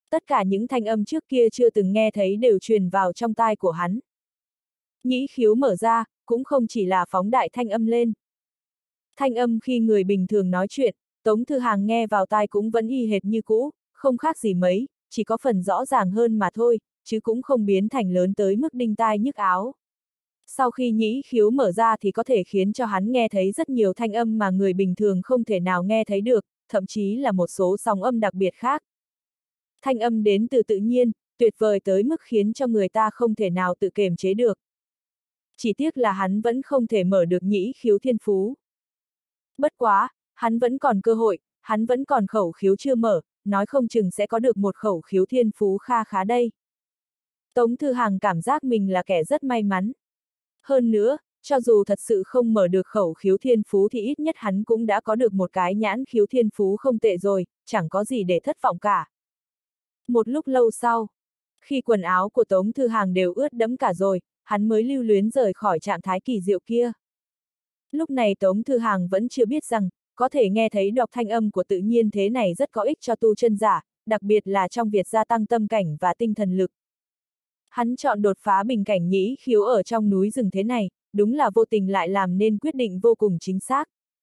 A: Tất cả những thanh âm trước kia chưa từng nghe thấy đều truyền vào trong tai của hắn. Nhĩ khiếu mở ra, cũng không chỉ là phóng đại thanh âm lên. Thanh âm khi người bình thường nói chuyện, Tống Thư Hàng nghe vào tai cũng vẫn y hệt như cũ, không khác gì mấy, chỉ có phần rõ ràng hơn mà thôi, chứ cũng không biến thành lớn tới mức đinh tai nhức áo. Sau khi nhĩ khiếu mở ra thì có thể khiến cho hắn nghe thấy rất nhiều thanh âm mà người bình thường không thể nào nghe thấy được, thậm chí là một số sóng âm đặc biệt khác. Thanh âm đến từ tự nhiên, tuyệt vời tới mức khiến cho người ta không thể nào tự kiềm chế được. Chỉ tiếc là hắn vẫn không thể mở được nhĩ khiếu thiên phú. Bất quá, hắn vẫn còn cơ hội, hắn vẫn còn khẩu khiếu chưa mở, nói không chừng sẽ có được một khẩu khiếu thiên phú kha khá đây. Tống Thư Hàng cảm giác mình là kẻ rất may mắn. Hơn nữa, cho dù thật sự không mở được khẩu khiếu thiên phú thì ít nhất hắn cũng đã có được một cái nhãn khiếu thiên phú không tệ rồi, chẳng có gì để thất vọng cả. Một lúc lâu sau, khi quần áo của Tống Thư Hàng đều ướt đẫm cả rồi, hắn mới lưu luyến rời khỏi trạng thái kỳ diệu kia. Lúc này Tống Thư Hàng vẫn chưa biết rằng, có thể nghe thấy đọc thanh âm của tự nhiên thế này rất có ích cho tu chân giả, đặc biệt là trong việc gia tăng tâm cảnh và tinh thần lực. Hắn chọn đột phá bình cảnh nhĩ khiếu ở trong núi rừng thế này, đúng là vô tình lại làm nên quyết định vô cùng chính xác.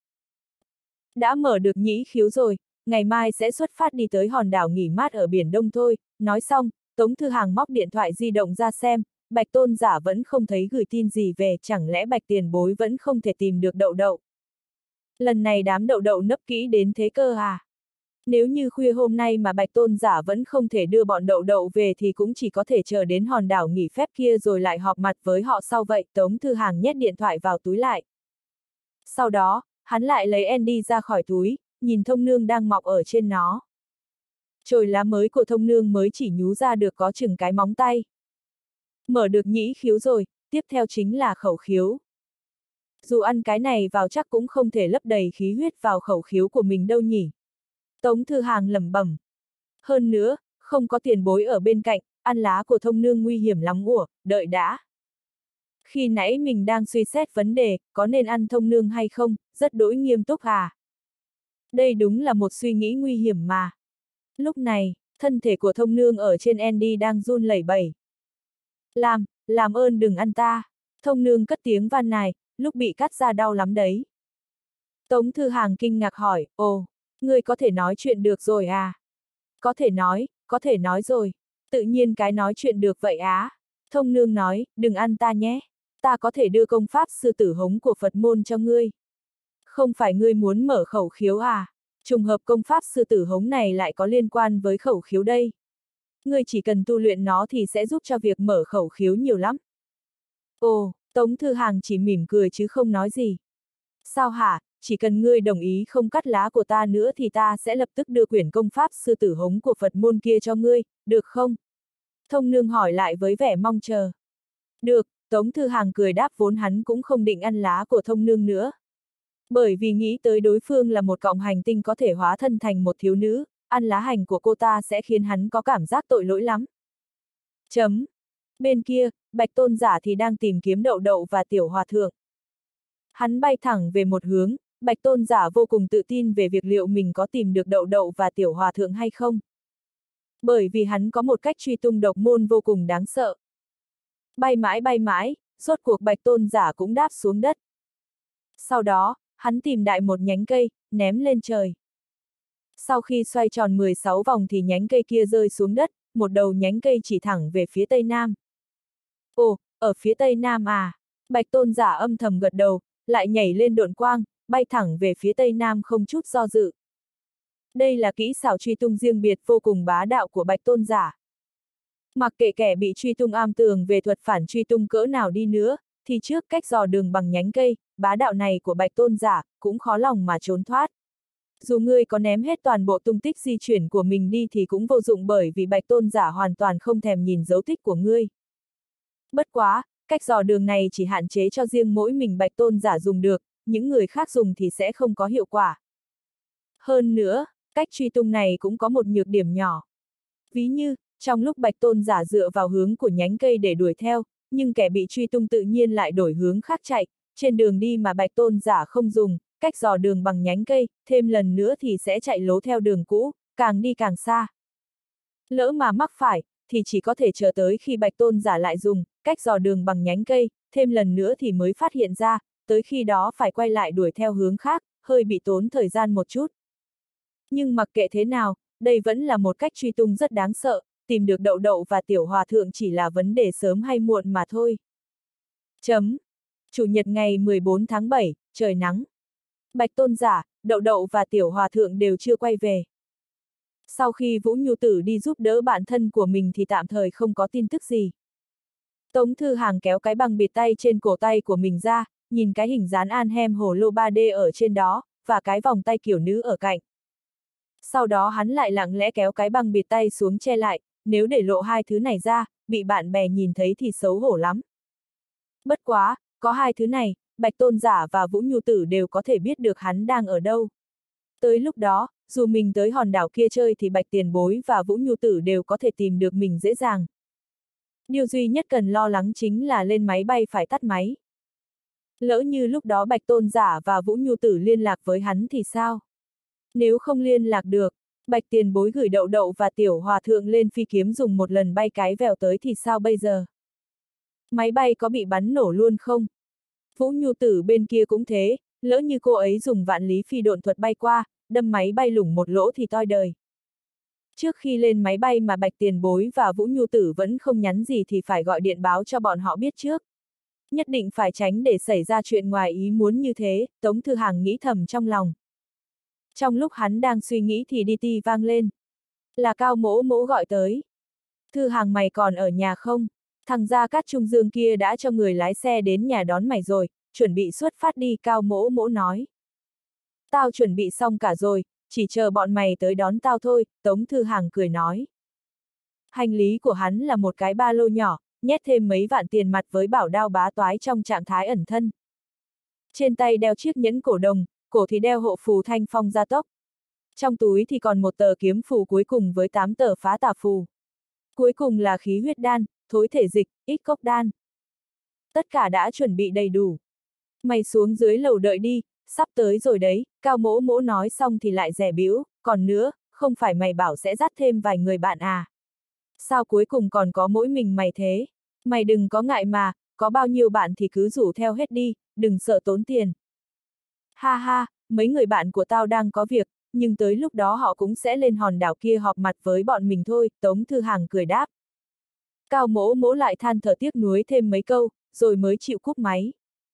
A: Đã mở được nhĩ khiếu rồi, ngày mai sẽ xuất phát đi tới hòn đảo nghỉ mát ở Biển Đông thôi. Nói xong, Tống Thư Hàng móc điện thoại di động ra xem, Bạch Tôn Giả vẫn không thấy gửi tin gì về, chẳng lẽ Bạch Tiền Bối vẫn không thể tìm được đậu đậu. Lần này đám đậu đậu nấp kỹ đến thế cơ à? Nếu như khuya hôm nay mà Bạch Tôn Giả vẫn không thể đưa bọn đậu đậu về thì cũng chỉ có thể chờ đến hòn đảo nghỉ phép kia rồi lại họp mặt với họ sau vậy. Tống Thư Hàng nhét điện thoại vào túi lại. Sau đó, hắn lại lấy Andy ra khỏi túi, nhìn thông nương đang mọc ở trên nó. Chồi lá mới của thông nương mới chỉ nhú ra được có chừng cái móng tay. Mở được nhĩ khiếu rồi, tiếp theo chính là khẩu khiếu. Dù ăn cái này vào chắc cũng không thể lấp đầy khí huyết vào khẩu khiếu của mình đâu nhỉ. Tống Thư Hàng lẩm bẩm. Hơn nữa, không có tiền bối ở bên cạnh, ăn lá của thông nương nguy hiểm lắm ủa, đợi đã. Khi nãy mình đang suy xét vấn đề, có nên ăn thông nương hay không, rất đỗi nghiêm túc à. Đây đúng là một suy nghĩ nguy hiểm mà. Lúc này, thân thể của thông nương ở trên Andy đang run lẩy bẩy. Làm, làm ơn đừng ăn ta. Thông nương cất tiếng van nài, lúc bị cắt ra đau lắm đấy. Tống Thư Hàng kinh ngạc hỏi, ồ, ngươi có thể nói chuyện được rồi à? Có thể nói, có thể nói rồi. Tự nhiên cái nói chuyện được vậy á. Thông nương nói, đừng ăn ta nhé. Ta có thể đưa công pháp sư tử hống của Phật môn cho ngươi. Không phải ngươi muốn mở khẩu khiếu à? Trùng hợp công pháp sư tử hống này lại có liên quan với khẩu khiếu đây. Ngươi chỉ cần tu luyện nó thì sẽ giúp cho việc mở khẩu khiếu nhiều lắm. Ồ, Tống Thư Hàng chỉ mỉm cười chứ không nói gì. Sao hả, chỉ cần ngươi đồng ý không cắt lá của ta nữa thì ta sẽ lập tức đưa quyển công pháp sư tử hống của Phật môn kia cho ngươi, được không? Thông nương hỏi lại với vẻ mong chờ. Được, Tống Thư Hàng cười đáp vốn hắn cũng không định ăn lá của thông nương nữa. Bởi vì nghĩ tới đối phương là một cọng hành tinh có thể hóa thân thành một thiếu nữ, ăn lá hành của cô ta sẽ khiến hắn có cảm giác tội lỗi lắm. Chấm. Bên kia, Bạch Tôn Giả thì đang tìm kiếm đậu đậu và tiểu hòa thượng. Hắn bay thẳng về một hướng, Bạch Tôn Giả vô cùng tự tin về việc liệu mình có tìm được đậu đậu và tiểu hòa thượng hay không. Bởi vì hắn có một cách truy tung độc môn vô cùng đáng sợ. Bay mãi bay mãi, rốt cuộc Bạch Tôn Giả cũng đáp xuống đất. Sau đó, hắn tìm đại một nhánh cây, ném lên trời. Sau khi xoay tròn mười sáu vòng thì nhánh cây kia rơi xuống đất, một đầu nhánh cây chỉ thẳng về phía tây nam. Ồ, ở phía tây nam à? Bạch Tôn Giả âm thầm gật đầu, lại nhảy lên độn quang, bay thẳng về phía tây nam không chút do dự. Đây là kỹ xảo truy tung riêng biệt vô cùng bá đạo của Bạch Tôn Giả. Mặc kệ kẻ bị truy tung am tường về thuật phản truy tung cỡ nào đi nữa, thì trước cách dò đường bằng nhánh cây, bá đạo này của Bạch Tôn Giả, cũng khó lòng mà trốn thoát. Dù ngươi có ném hết toàn bộ tung tích di chuyển của mình đi thì cũng vô dụng bởi vì Bạch Tôn Giả hoàn toàn không thèm nhìn dấu tích của ngươi. Bất quá, cách dò đường này chỉ hạn chế cho riêng mỗi mình Bạch Tôn Giả dùng được, những người khác dùng thì sẽ không có hiệu quả. Hơn nữa, cách truy tung này cũng có một nhược điểm nhỏ. Ví như, trong lúc Bạch Tôn Giả dựa vào hướng của nhánh cây để đuổi theo, nhưng kẻ bị truy tung tự nhiên lại đổi hướng khác chạy, trên đường đi mà Bạch Tôn Giả không dùng, cách dò đường bằng nhánh cây, thêm lần nữa thì sẽ chạy lố theo đường cũ, càng đi càng xa. Lỡ mà mắc phải, thì chỉ có thể chờ tới khi Bạch Tôn giả lại dùng cách dò đường bằng nhánh cây, thêm lần nữa thì mới phát hiện ra, tới khi đó phải quay lại đuổi theo hướng khác, hơi bị tốn thời gian một chút. Nhưng mặc kệ thế nào, đây vẫn là một cách truy tung rất đáng sợ, tìm được Đậu Đậu và Tiểu Hòa Thượng chỉ là vấn đề sớm hay muộn mà thôi. Chấm. Chủ nhật ngày mười bốn tháng bảy, trời nắng. Bạch Tôn giả, Đậu Đậu và Tiểu Hòa Thượng đều chưa quay về. Sau khi Vũ Nhu Tử đi giúp đỡ bạn thân của mình thì tạm thời không có tin tức gì. Tống Thư Hàng kéo cái băng bịt tay trên cổ tay của mình ra, nhìn cái hình dán Anhem hồ lô ba D ở trên đó, và cái vòng tay kiểu nữ ở cạnh. Sau đó hắn lại lặng lẽ kéo cái băng bịt tay xuống che lại, nếu để lộ hai thứ này ra, bị bạn bè nhìn thấy thì xấu hổ lắm. Bất quá, có hai thứ này, Bạch Tôn giả và Vũ Nhu Tử đều có thể biết được hắn đang ở đâu. Tới lúc đó, dù mình tới hòn đảo kia chơi thì Bạch Tiền Bối và Vũ Nhu Tử đều có thể tìm được mình dễ dàng. Điều duy nhất cần lo lắng chính là lên máy bay phải tắt máy. Lỡ như lúc đó Bạch Tôn giả và Vũ Nhu Tử liên lạc với hắn thì sao? Nếu không liên lạc được, Bạch Tiền Bối gửi Đậu Đậu và Tiểu Hòa Thượng lên phi kiếm dùng một lần bay cái vèo tới thì sao bây giờ? Máy bay có bị bắn nổ luôn không? Vũ Nhu Tử bên kia cũng thế, lỡ như cô ấy dùng vạn lý phi độn thuật bay qua, đâm máy bay lủng một lỗ thì toi đời. Trước khi lên máy bay mà Bạch Tiền Bối và Vũ Nhu Tử vẫn không nhắn gì thì phải gọi điện báo cho bọn họ biết trước. Nhất định phải tránh để xảy ra chuyện ngoài ý muốn như thế, Tống Thư Hàng nghĩ thầm trong lòng. Trong lúc hắn đang suy nghĩ thì đi ti vang lên. Là Cao Mỗ Mỗ gọi tới. Thư Hàng mày còn ở nhà không? Thằng Gia Cát Trung Dương kia đã cho người lái xe đến nhà đón mày rồi, chuẩn bị xuất phát đi, Cao Mỗ Mỗ nói. Tao chuẩn bị xong cả rồi, chỉ chờ bọn mày tới đón tao thôi, Tống Thư Hàng cười nói. Hành lý của hắn là một cái ba lô nhỏ, nhét thêm mấy vạn tiền mặt với bảo đao bá toái trong trạng thái ẩn thân. Trên tay đeo chiếc nhẫn cổ đồng, cổ thì đeo hộ phù thanh phong gia tốc. Trong túi thì còn một tờ kiếm phù cuối cùng với tám tờ phá tà phù. Cuối cùng là khí huyết đan, thối thể dịch, ít cốc đan. Tất cả đã chuẩn bị đầy đủ. Mày xuống dưới lầu đợi đi, sắp tới rồi đấy, Cao Mỗ Mỗ nói xong thì lại rẻ bĩu, còn nữa, không phải mày bảo sẽ dắt thêm vài người bạn à? Sao cuối cùng còn có mỗi mình mày thế? Mày đừng có ngại mà, có bao nhiêu bạn thì cứ rủ theo hết đi, đừng sợ tốn tiền. Ha ha, mấy người bạn của tao đang có việc, nhưng tới lúc đó họ cũng sẽ lên hòn đảo kia họp mặt với bọn mình thôi, Tống Thư Hàng cười đáp. Cao Mỗ Mỗ lại than thở tiếc nuối thêm mấy câu, rồi mới chịu cúp máy.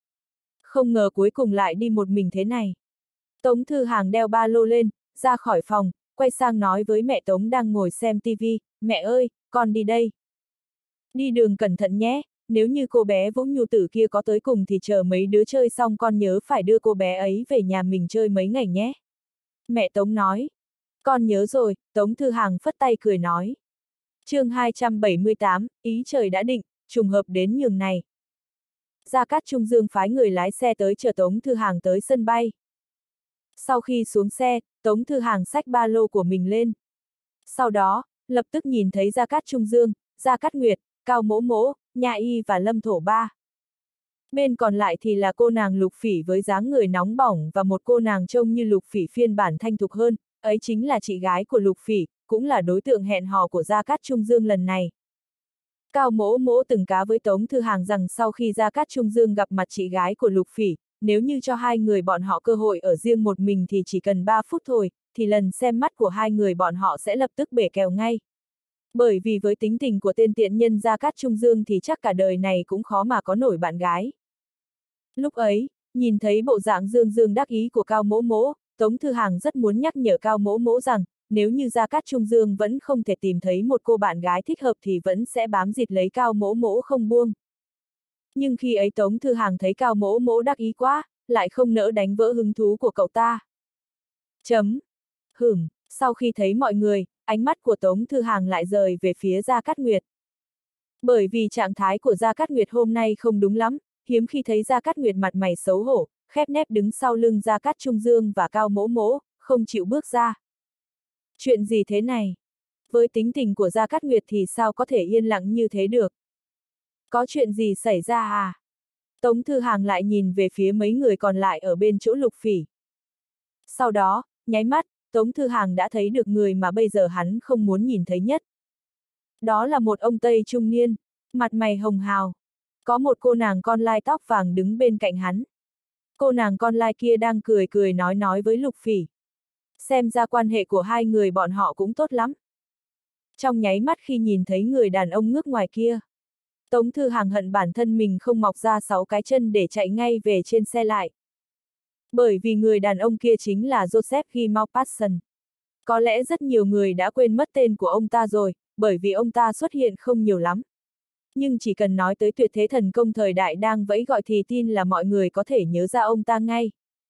A: Không ngờ cuối cùng lại đi một mình thế này. Tống Thư Hàng đeo ba lô lên, ra khỏi phòng, quay sang nói với mẹ Tống đang ngồi xem tivi, mẹ ơi, con đi đây. Đi đường cẩn thận nhé, nếu như cô bé Vũ Nhu Tử kia có tới cùng thì chờ mấy đứa chơi xong con nhớ phải đưa cô bé ấy về nhà mình chơi mấy ngày nhé. Mẹ Tống nói. Con nhớ rồi, Tống Thư Hàng phất tay cười nói. Chương hai trăm bảy mươi tám, ý trời đã định, trùng hợp đến nhường này. Gia Cát Trung Dương phái người lái xe tới chở Tống Thư Hàng tới sân bay. Sau khi xuống xe, Tống Thư Hàng xách ba lô của mình lên. Sau đó, lập tức nhìn thấy Gia Cát Trung Dương, Gia Cát Nguyệt, Cao Mỗ Mỗ, Nha Y và Lâm Thổ Ba. Bên còn lại thì là cô nàng Lục Phỉ với dáng người nóng bỏng và một cô nàng trông như Lục Phỉ phiên bản thanh thục hơn, ấy chính là chị gái của Lục Phỉ, cũng là đối tượng hẹn hò của Gia Cát Trung Dương lần này. Cao Mỗ Mỗ từng cá với Tống Thư Hàng rằng sau khi Gia Cát Trung Dương gặp mặt chị gái của Lục Phỉ, nếu như cho hai người bọn họ cơ hội ở riêng một mình thì chỉ cần ba phút thôi, thì lần xem mắt của hai người bọn họ sẽ lập tức bể kèo ngay. Bởi vì với tính tình của tên tiện nhân Gia Cát Trung Dương thì chắc cả đời này cũng khó mà có nổi bạn gái. Lúc ấy, nhìn thấy bộ dạng dương dương đắc ý của Cao Mỗ Mỗ, Tống Thư Hàng rất muốn nhắc nhở Cao Mỗ Mỗ rằng, nếu như Gia Cát Trung Dương vẫn không thể tìm thấy một cô bạn gái thích hợp thì vẫn sẽ bám dịt lấy Cao Mỗ Mỗ không buông. Nhưng khi ấy Tống Thư Hàng thấy Cao Mỗ Mỗ đắc ý quá, lại không nỡ đánh vỡ hứng thú của cậu ta. Chấm. Hửm, sau khi thấy mọi người, ánh mắt của Tống Thư Hàng lại rời về phía Gia Cát Nguyệt. Bởi vì trạng thái của Gia Cát Nguyệt hôm nay không đúng lắm, hiếm khi thấy Gia Cát Nguyệt mặt mày xấu hổ, khép nép đứng sau lưng Gia Cát Trung Dương và Cao Mỗ Mỗ, không chịu bước ra. Chuyện gì thế này? Với tính tình của Gia Cát Nguyệt thì sao có thể yên lặng như thế được? Có chuyện gì xảy ra à? Tống Thư Hàng lại nhìn về phía mấy người còn lại ở bên chỗ Lục Phỉ. Sau đó, nháy mắt, Tống Thư Hàng đã thấy được người mà bây giờ hắn không muốn nhìn thấy nhất. Đó là một ông Tây trung niên, mặt mày hồng hào. Có một cô nàng con lai tóc vàng đứng bên cạnh hắn. Cô nàng con lai kia đang cười cười nói nói với Lục Phỉ. Xem ra quan hệ của hai người bọn họ cũng tốt lắm. Trong nháy mắt khi nhìn thấy người đàn ông ngước ngoài kia, Tống Thư Hàng hận bản thân mình không mọc ra sáu cái chân để chạy ngay về trên xe lại. Bởi vì người đàn ông kia chính là Joseph Guy Maupassant. Có lẽ rất nhiều người đã quên mất tên của ông ta rồi, bởi vì ông ta xuất hiện không nhiều lắm. Nhưng chỉ cần nói tới tuyệt thế thần công thời đại đang vẫy gọi thì tin là mọi người có thể nhớ ra ông ta ngay.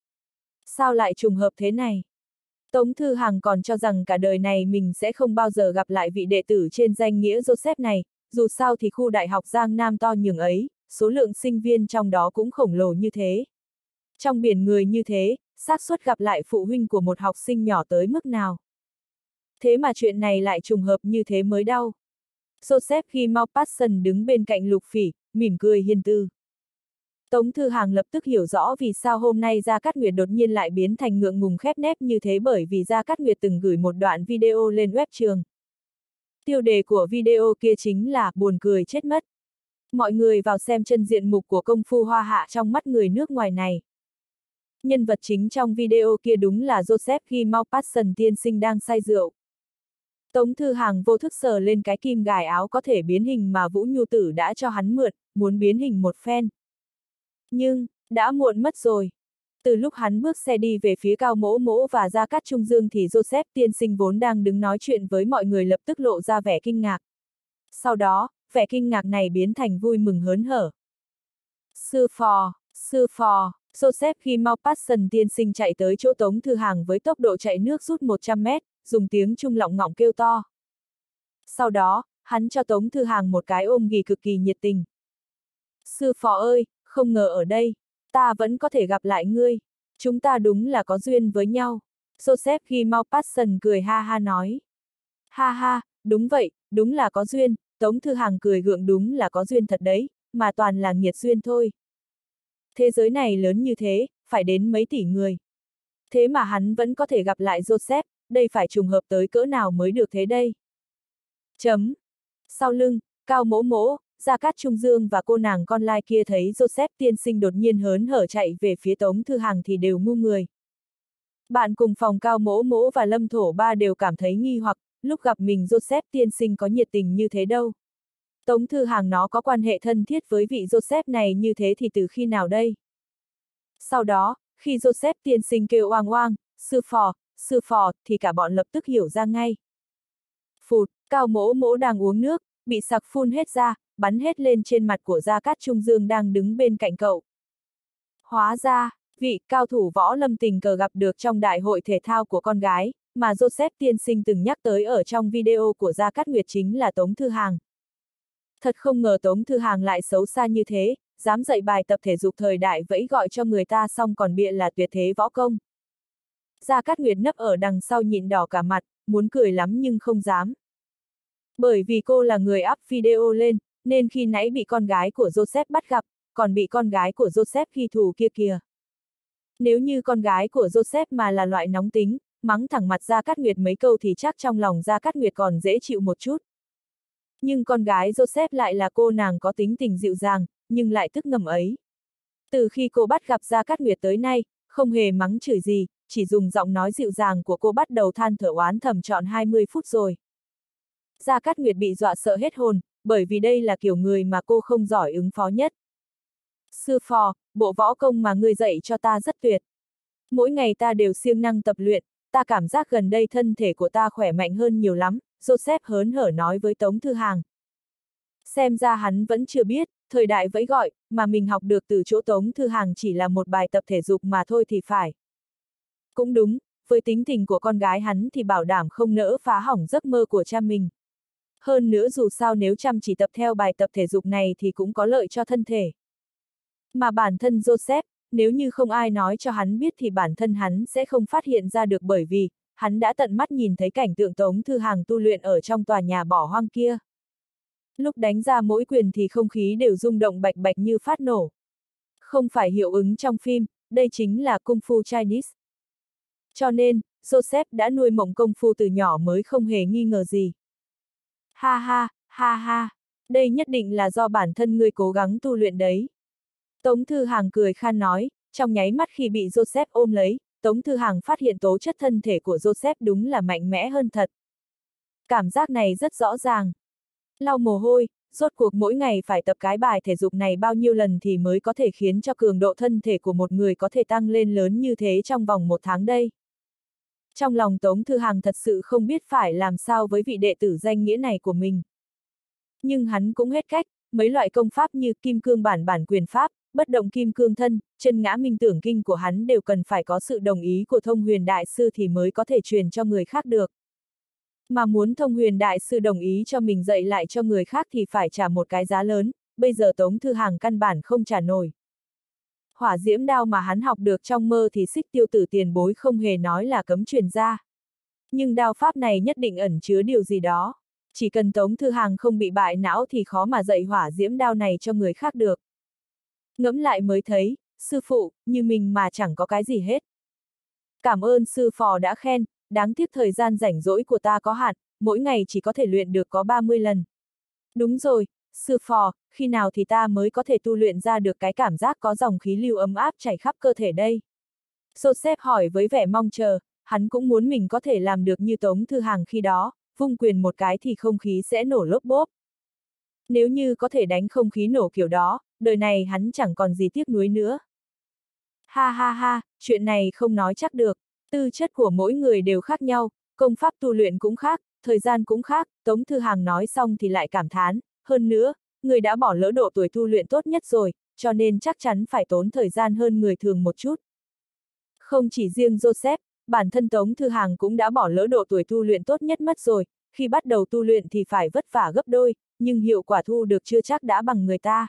A: Sao lại trùng hợp thế này? Tống Thư Hàng còn cho rằng cả đời này mình sẽ không bao giờ gặp lại vị đệ tử trên danh nghĩa Joseph này, dù sao thì khu đại học Giang Nam to nhường ấy, số lượng sinh viên trong đó cũng khổng lồ như thế. Trong biển người như thế, xác suất gặp lại phụ huynh của một học sinh nhỏ tới mức nào? Thế mà chuyện này lại trùng hợp như thế mới đau. Joseph Guy Maupassant đứng bên cạnh Lục Phỉ, mỉm cười hiền từ. Tống Thư Hàng lập tức hiểu rõ vì sao hôm nay Gia Cát Nguyệt đột nhiên lại biến thành ngượng ngùng khép nép như thế, bởi vì Gia Cát Nguyệt từng gửi một đoạn video lên web trường. Tiêu đề của video kia chính là buồn cười chết mất. Mọi người vào xem chân diện mục của công phu hoa hạ trong mắt người nước ngoài này. Nhân vật chính trong video kia đúng là Joseph Guy Maupassant tiên sinh đang say rượu. Tống Thư Hàng vô thức sờ lên cái kim gài áo có thể biến hình mà Vũ Nhu Tử đã cho hắn mượn, muốn biến hình một phen. Nhưng, đã muộn mất rồi. Từ lúc hắn bước xe đi về phía Cao Mỗ Mỗ và Gia Cát Trung Dương thì Joseph tiên sinh vốn đang đứng nói chuyện với mọi người lập tức lộ ra vẻ kinh ngạc. Sau đó, vẻ kinh ngạc này biến thành vui mừng hớn hở. Sư phò, sư phò, Joseph Guy Maupassant tiên sinh chạy tới chỗ Tống Thư Hàng với tốc độ chạy nước rút một trăm mét, dùng tiếng Trung lọng ngọng kêu to. Sau đó, hắn cho Tống Thư Hàng một cái ôm ghì cực kỳ nhiệt tình. Sư phò ơi, không ngờ ở đây, ta vẫn có thể gặp lại ngươi. Chúng ta đúng là có duyên với nhau. Joseph Guy Maupassant cười ha ha nói. Ha ha, đúng vậy, đúng là có duyên. Tống Thư Hàng cười gượng, đúng là có duyên thật đấy, mà toàn là nghiệt duyên thôi. Thế giới này lớn như thế, phải đến mấy tỷ người. Thế mà hắn vẫn có thể gặp lại Joseph, đây phải trùng hợp tới cỡ nào mới được thế đây? Chấm. Sau lưng, Cao Mỗ Mỗ, Gia Cát Trung Dương và cô nàng con lai kia thấy Joseph tiên sinh đột nhiên hớn hở chạy về phía Tống Thư Hàng thì đều ngu người. Bạn cùng phòng Cao Mỗ Mỗ và Lâm Thổ Ba đều cảm thấy nghi hoặc, lúc gặp mình Joseph tiên sinh có nhiệt tình như thế đâu. Tống Thư Hàng nó có quan hệ thân thiết với vị Joseph này như thế thì từ khi nào đây? Sau đó, khi Joseph tiên sinh kêu oang oang, sư phò, sư phò, thì cả bọn lập tức hiểu ra ngay. Phụt, Cao Mỗ Mỗ đang uống nước, bị sặc phun hết ra, bắn hết lên trên mặt của Gia Cát Trung Dương đang đứng bên cạnh cậu. Hóa ra, vị cao thủ võ lâm tình cờ gặp được trong đại hội thể thao của con gái, mà Joseph tiên sinh từng nhắc tới ở trong video của Gia Cát Nguyệt chính là Tống Thư Hàng. Thật không ngờ Tống Thư Hàng lại xấu xa như thế, dám dạy bài tập thể dục thời đại vẫy gọi cho người ta xong còn bịa là tuyệt thế võ công. Gia Cát Nguyệt nấp ở đằng sau nhịn đỏ cả mặt, muốn cười lắm nhưng không dám. Bởi vì cô là người up video lên, nên khi nãy bị con gái của Joseph bắt gặp, còn bị con gái của Joseph ghi thù kia kìa. Nếu như con gái của Joseph mà là loại nóng tính, mắng thẳng mặt Gia Cát Nguyệt mấy câu thì chắc trong lòng Gia Cát Nguyệt còn dễ chịu một chút. Nhưng con gái Joseph lại là cô nàng có tính tình dịu dàng, nhưng lại tức ngầm ấy. Từ khi cô bắt gặp Gia Cát Nguyệt tới nay, không hề mắng chửi gì, chỉ dùng giọng nói dịu dàng của cô bắt đầu than thở oán thầm trọn hai mươi phút rồi. Gia Cát Nguyệt bị dọa sợ hết hồn, bởi vì đây là kiểu người mà cô không giỏi ứng phó nhất. Sư phò, bộ võ công mà ngươi dạy cho ta rất tuyệt. Mỗi ngày ta đều siêng năng tập luyện, ta cảm giác gần đây thân thể của ta khỏe mạnh hơn nhiều lắm, Joseph hớn hở nói với Tống Thư Hàng. Xem ra hắn vẫn chưa biết, thời đại vẫy gọi, mà mình học được từ chỗ Tống Thư Hàng chỉ là một bài tập thể dục mà thôi thì phải. Cũng đúng, với tính tình của con gái hắn thì bảo đảm không nỡ phá hỏng giấc mơ của cha mình. Hơn nữa dù sao nếu chăm chỉ tập theo bài tập thể dục này thì cũng có lợi cho thân thể. Mà bản thân Joseph, nếu như không ai nói cho hắn biết thì bản thân hắn sẽ không phát hiện ra được, bởi vì, hắn đã tận mắt nhìn thấy cảnh tượng Tống Thư Hàng tu luyện ở trong tòa nhà bỏ hoang kia. Lúc đánh ra mỗi quyền thì không khí đều rung động bạch bạch như phát nổ. Không phải hiệu ứng trong phim, đây chính là Kung Fu Chinese. Cho nên, Joseph đã nuôi mộng công phu từ nhỏ mới không hề nghi ngờ gì. Ha ha, Ha ha, đây nhất định là do bản thân ngươi cố gắng tu luyện đấy. Tống Thư Hàng cười khan nói, trong nháy mắt khi bị Joseph ôm lấy, Tống Thư Hàng phát hiện tố chất thân thể của Joseph đúng là mạnh mẽ hơn thật. Cảm giác này rất rõ ràng. Lau mồ hôi, rốt cuộc mỗi ngày phải tập cái bài thể dục này bao nhiêu lần thì mới có thể khiến cho cường độ thân thể của một người có thể tăng lên lớn như thế trong vòng một tháng đây. Trong lòng Tống Thư Hàng thật sự không biết phải làm sao với vị đệ tử danh nghĩa này của mình. Nhưng hắn cũng hết cách, mấy loại công pháp như kim cương bản bản quyền pháp, bất động kim cương thân, chân ngã minh tưởng kinh của hắn đều cần phải có sự đồng ý của Thông Huyền Đại Sư thì mới có thể truyền cho người khác được. Mà muốn Thông Huyền Đại Sư đồng ý cho mình dạy lại cho người khác thì phải trả một cái giá lớn, bây giờ Tống Thư Hàng căn bản không trả nổi. Hỏa diễm đao mà hắn học được trong mơ thì Xích Tiêu Tử tiền bối không hề nói là cấm truyền ra. Nhưng đao pháp này nhất định ẩn chứa điều gì đó. Chỉ cần Tống Thư Hàng không bị bại não thì khó mà dạy hỏa diễm đao này cho người khác được. Ngẫm lại mới thấy, sư phụ, như mình mà chẳng có cái gì hết. Cảm ơn sư phò đã khen, đáng tiếc thời gian rảnh rỗi của ta có hạn, mỗi ngày chỉ có thể luyện được có ba mươi lần. Đúng rồi, sư phò, khi nào thì ta mới có thể tu luyện ra được cái cảm giác có dòng khí lưu ấm áp chảy khắp cơ thể đây? Joseph hỏi với vẻ mong chờ, hắn cũng muốn mình có thể làm được như Tống Thư Hàng khi đó, vung quyền một cái thì không khí sẽ nổ lốp bốp. Nếu như có thể đánh không khí nổ kiểu đó, đời này hắn chẳng còn gì tiếc nuối nữa. Ha ha ha, chuyện này không nói chắc được, tư chất của mỗi người đều khác nhau, công pháp tu luyện cũng khác, thời gian cũng khác, Tống Thư Hàng nói xong thì lại cảm thán, hơn nữa, người đã bỏ lỡ độ tuổi tu luyện tốt nhất rồi, cho nên chắc chắn phải tốn thời gian hơn người thường một chút. Không chỉ riêng Joseph, bản thân Tống Thư Hàng cũng đã bỏ lỡ độ tuổi tu luyện tốt nhất mất rồi, khi bắt đầu tu luyện thì phải vất vả gấp đôi, nhưng hiệu quả thu được chưa chắc đã bằng người ta.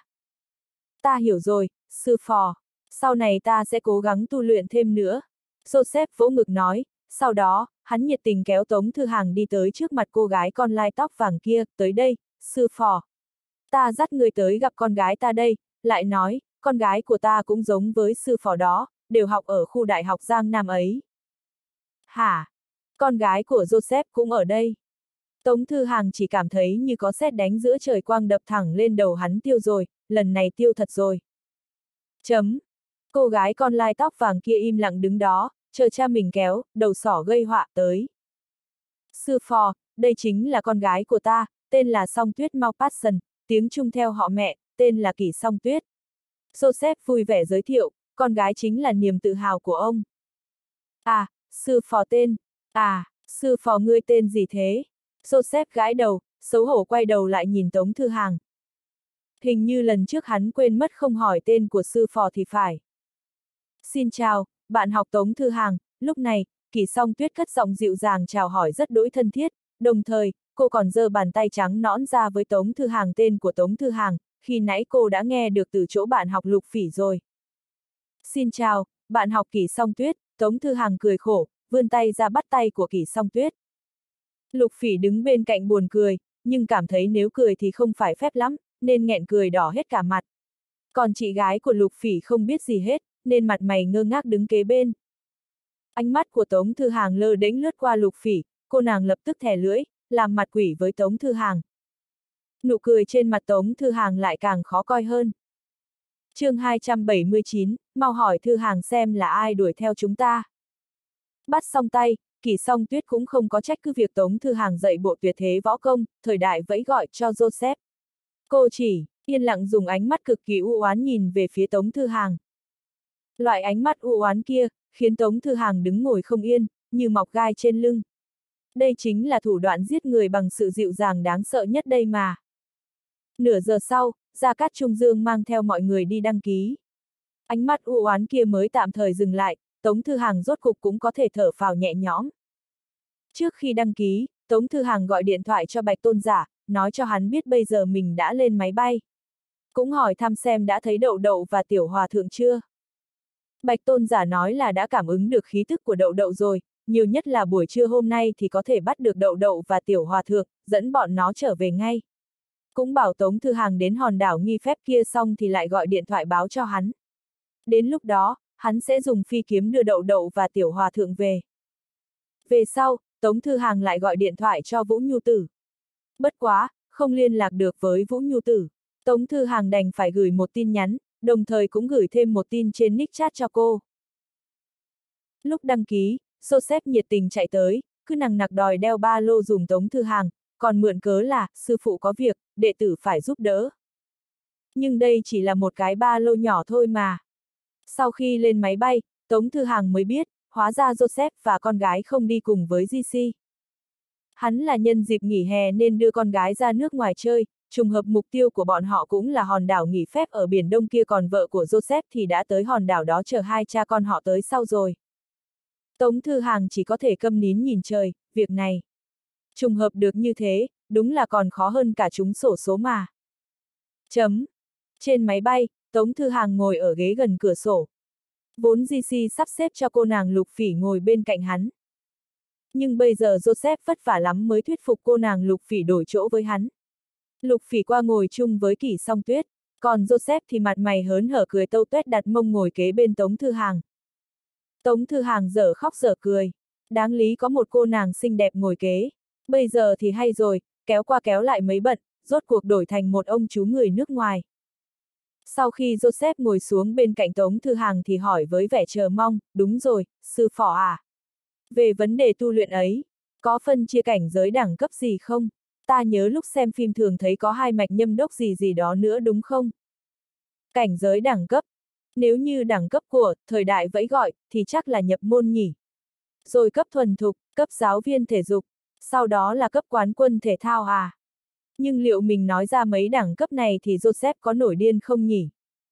A: Ta hiểu rồi, sư phò, sau này ta sẽ cố gắng tu luyện thêm nữa. Joseph vỗ ngực nói, sau đó, hắn nhiệt tình kéo Tống Thư Hàng đi tới trước mặt cô gái con lai tóc vàng kia, tới đây, sư phò. Ta dắt người tới gặp con gái ta đây, lại nói, con gái của ta cũng giống với sư phò đó, đều học ở khu đại học Giang Nam ấy. Hả? Con gái của Joseph cũng ở đây. Tống Thư Hàng chỉ cảm thấy như có sét đánh giữa trời quang đập thẳng lên đầu hắn tiêu rồi, lần này tiêu thật rồi. Chấm. Cô gái con lai tóc vàng kia im lặng đứng đó, chờ cha mình kéo, đầu sỏ gây họa tới. Sư phò, đây chính là con gái của ta, tên là Song Tuyết Mao Passion, tiếng Trung theo họ mẹ, tên là Kỷ Song Tuyết. Joseph vui vẻ giới thiệu, con gái chính là niềm tự hào của ông. À, sư phò tên, à, sư phò ngươi tên gì thế? Joseph gãi đầu, xấu hổ quay đầu lại nhìn Tống Thư Hàng. Hình như lần trước hắn quên mất không hỏi tên của sư phò thì phải. Xin chào, bạn học Tống Thư Hàng, lúc này, Kỷ Song Tuyết cất giọng dịu dàng chào hỏi rất đỗi thân thiết, đồng thời, cô còn giơ bàn tay trắng nõn ra với Tống Thư Hàng tên của Tống Thư Hàng, khi nãy cô đã nghe được từ chỗ bạn học Lục Phỉ rồi. Xin chào, bạn học Kỷ Song Tuyết, Tống Thư Hàng cười khổ, vươn tay ra bắt tay của Kỷ Song Tuyết. Lục Phỉ đứng bên cạnh buồn cười, nhưng cảm thấy nếu cười thì không phải phép lắm, nên nghẹn cười đỏ hết cả mặt. Còn chị gái của Lục Phỉ không biết gì hết, nên mặt mày ngơ ngác đứng kế bên. Ánh mắt của Tống Thư Hàng lơ đễnh lướt qua Lục Phỉ, cô nàng lập tức thè lưỡi, làm mặt quỷ với Tống Thư Hàng. Nụ cười trên mặt Tống Thư Hàng lại càng khó coi hơn. Chương hai trăm bảy mươi chín, mau hỏi Thư Hàng xem là ai đuổi theo chúng ta. Bắt xong tay, Kỷ Song Tuyết cũng không có trách cứ việc Tống Thư Hàng dạy bộ tuyệt thế võ công, thời đại vẫy gọi cho Joseph. Cô chỉ, yên lặng dùng ánh mắt cực kỳ u oán nhìn về phía Tống Thư Hàng. Loại ánh mắt u oán kia, khiến Tống Thư Hàng đứng ngồi không yên, như mọc gai trên lưng. Đây chính là thủ đoạn giết người bằng sự dịu dàng đáng sợ nhất đây mà. Nửa giờ sau, Gia Cát Trung Dương mang theo mọi người đi đăng ký. Ánh mắt u oán kia mới tạm thời dừng lại, Tống Thư Hàng rốt cục cũng có thể thở phào nhẹ nhõm. Trước khi đăng ký, Tống Thư Hàng gọi điện thoại cho Bạch Tôn Giả, nói cho hắn biết bây giờ mình đã lên máy bay. Cũng hỏi thăm xem đã thấy Đậu Đậu và Tiểu Hòa Thượng chưa. Bạch Tôn Giả nói là đã cảm ứng được khí tức của Đậu Đậu rồi, nhiều nhất là buổi trưa hôm nay thì có thể bắt được Đậu Đậu và Tiểu Hòa Thượng, dẫn bọn nó trở về ngay. Cũng bảo Tống Thư Hàng đến hòn đảo nghi phép kia xong thì lại gọi điện thoại báo cho hắn. Đến lúc đó, hắn sẽ dùng phi kiếm đưa Đậu Đậu và Tiểu Hòa Thượng về. Về sau, Tống Thư Hàng lại gọi điện thoại cho Vũ Nhu Tử. Bất quá, không liên lạc được với Vũ Nhu Tử. Tống Thư Hàng đành phải gửi một tin nhắn, đồng thời cũng gửi thêm một tin trên nick chat cho cô. Lúc đăng ký, Joseph nhiệt tình chạy tới, cứ nằng nặc đòi đeo ba lô dùm Tống Thư Hàng, còn mượn cớ là, sư phụ có việc, đệ tử phải giúp đỡ. Nhưng đây chỉ là một cái ba lô nhỏ thôi mà. Sau khi lên máy bay, Tống Thư Hàng mới biết, hóa ra Joseph và con gái không đi cùng với giê xê. Hắn là nhân dịp nghỉ hè nên đưa con gái ra nước ngoài chơi, trùng hợp mục tiêu của bọn họ cũng là hòn đảo nghỉ phép ở Biển Đông kia, còn vợ của Joseph thì đã tới hòn đảo đó chờ hai cha con họ tới sau rồi. Tống Thư Hàng chỉ có thể câm nín nhìn trời, việc này. Trùng hợp được như thế, đúng là còn khó hơn cả trúng xổ số mà. Chấm. Trên máy bay, Tống Thư Hàng ngồi ở ghế gần cửa sổ. Vốn giê xê sắp xếp cho cô nàng Lục Phỉ ngồi bên cạnh hắn. Nhưng bây giờ Joseph vất vả lắm mới thuyết phục cô nàng Lục Phỉ đổi chỗ với hắn. Lục Phỉ qua ngồi chung với Kỷ Song Tuyết, còn Joseph thì mặt mày hớn hở cười tâu tuét đặt mông ngồi kế bên Tống Thư Hàng. Tống Thư Hàng dở khóc dở cười, đáng lý có một cô nàng xinh đẹp ngồi kế, bây giờ thì hay rồi, kéo qua kéo lại mấy bận, rốt cuộc đổi thành một ông chú người nước ngoài. Sau khi Joseph ngồi xuống bên cạnh Tống Thư Hàng thì hỏi với vẻ chờ mong, đúng rồi, sư phó à? Về vấn đề tu luyện ấy, có phân chia cảnh giới đẳng cấp gì không? Ta nhớ lúc xem phim thường thấy có hai mạch nhâm đốc gì gì đó nữa đúng không? Cảnh giới đẳng cấp. Nếu như đẳng cấp của thời đại vẫy gọi, thì chắc là nhập môn nhỉ. Rồi cấp thuần thục, cấp giáo viên thể dục, sau đó là cấp quán quân thể thao à? Nhưng liệu mình nói ra mấy đẳng cấp này thì Joseph có nổi điên không nhỉ?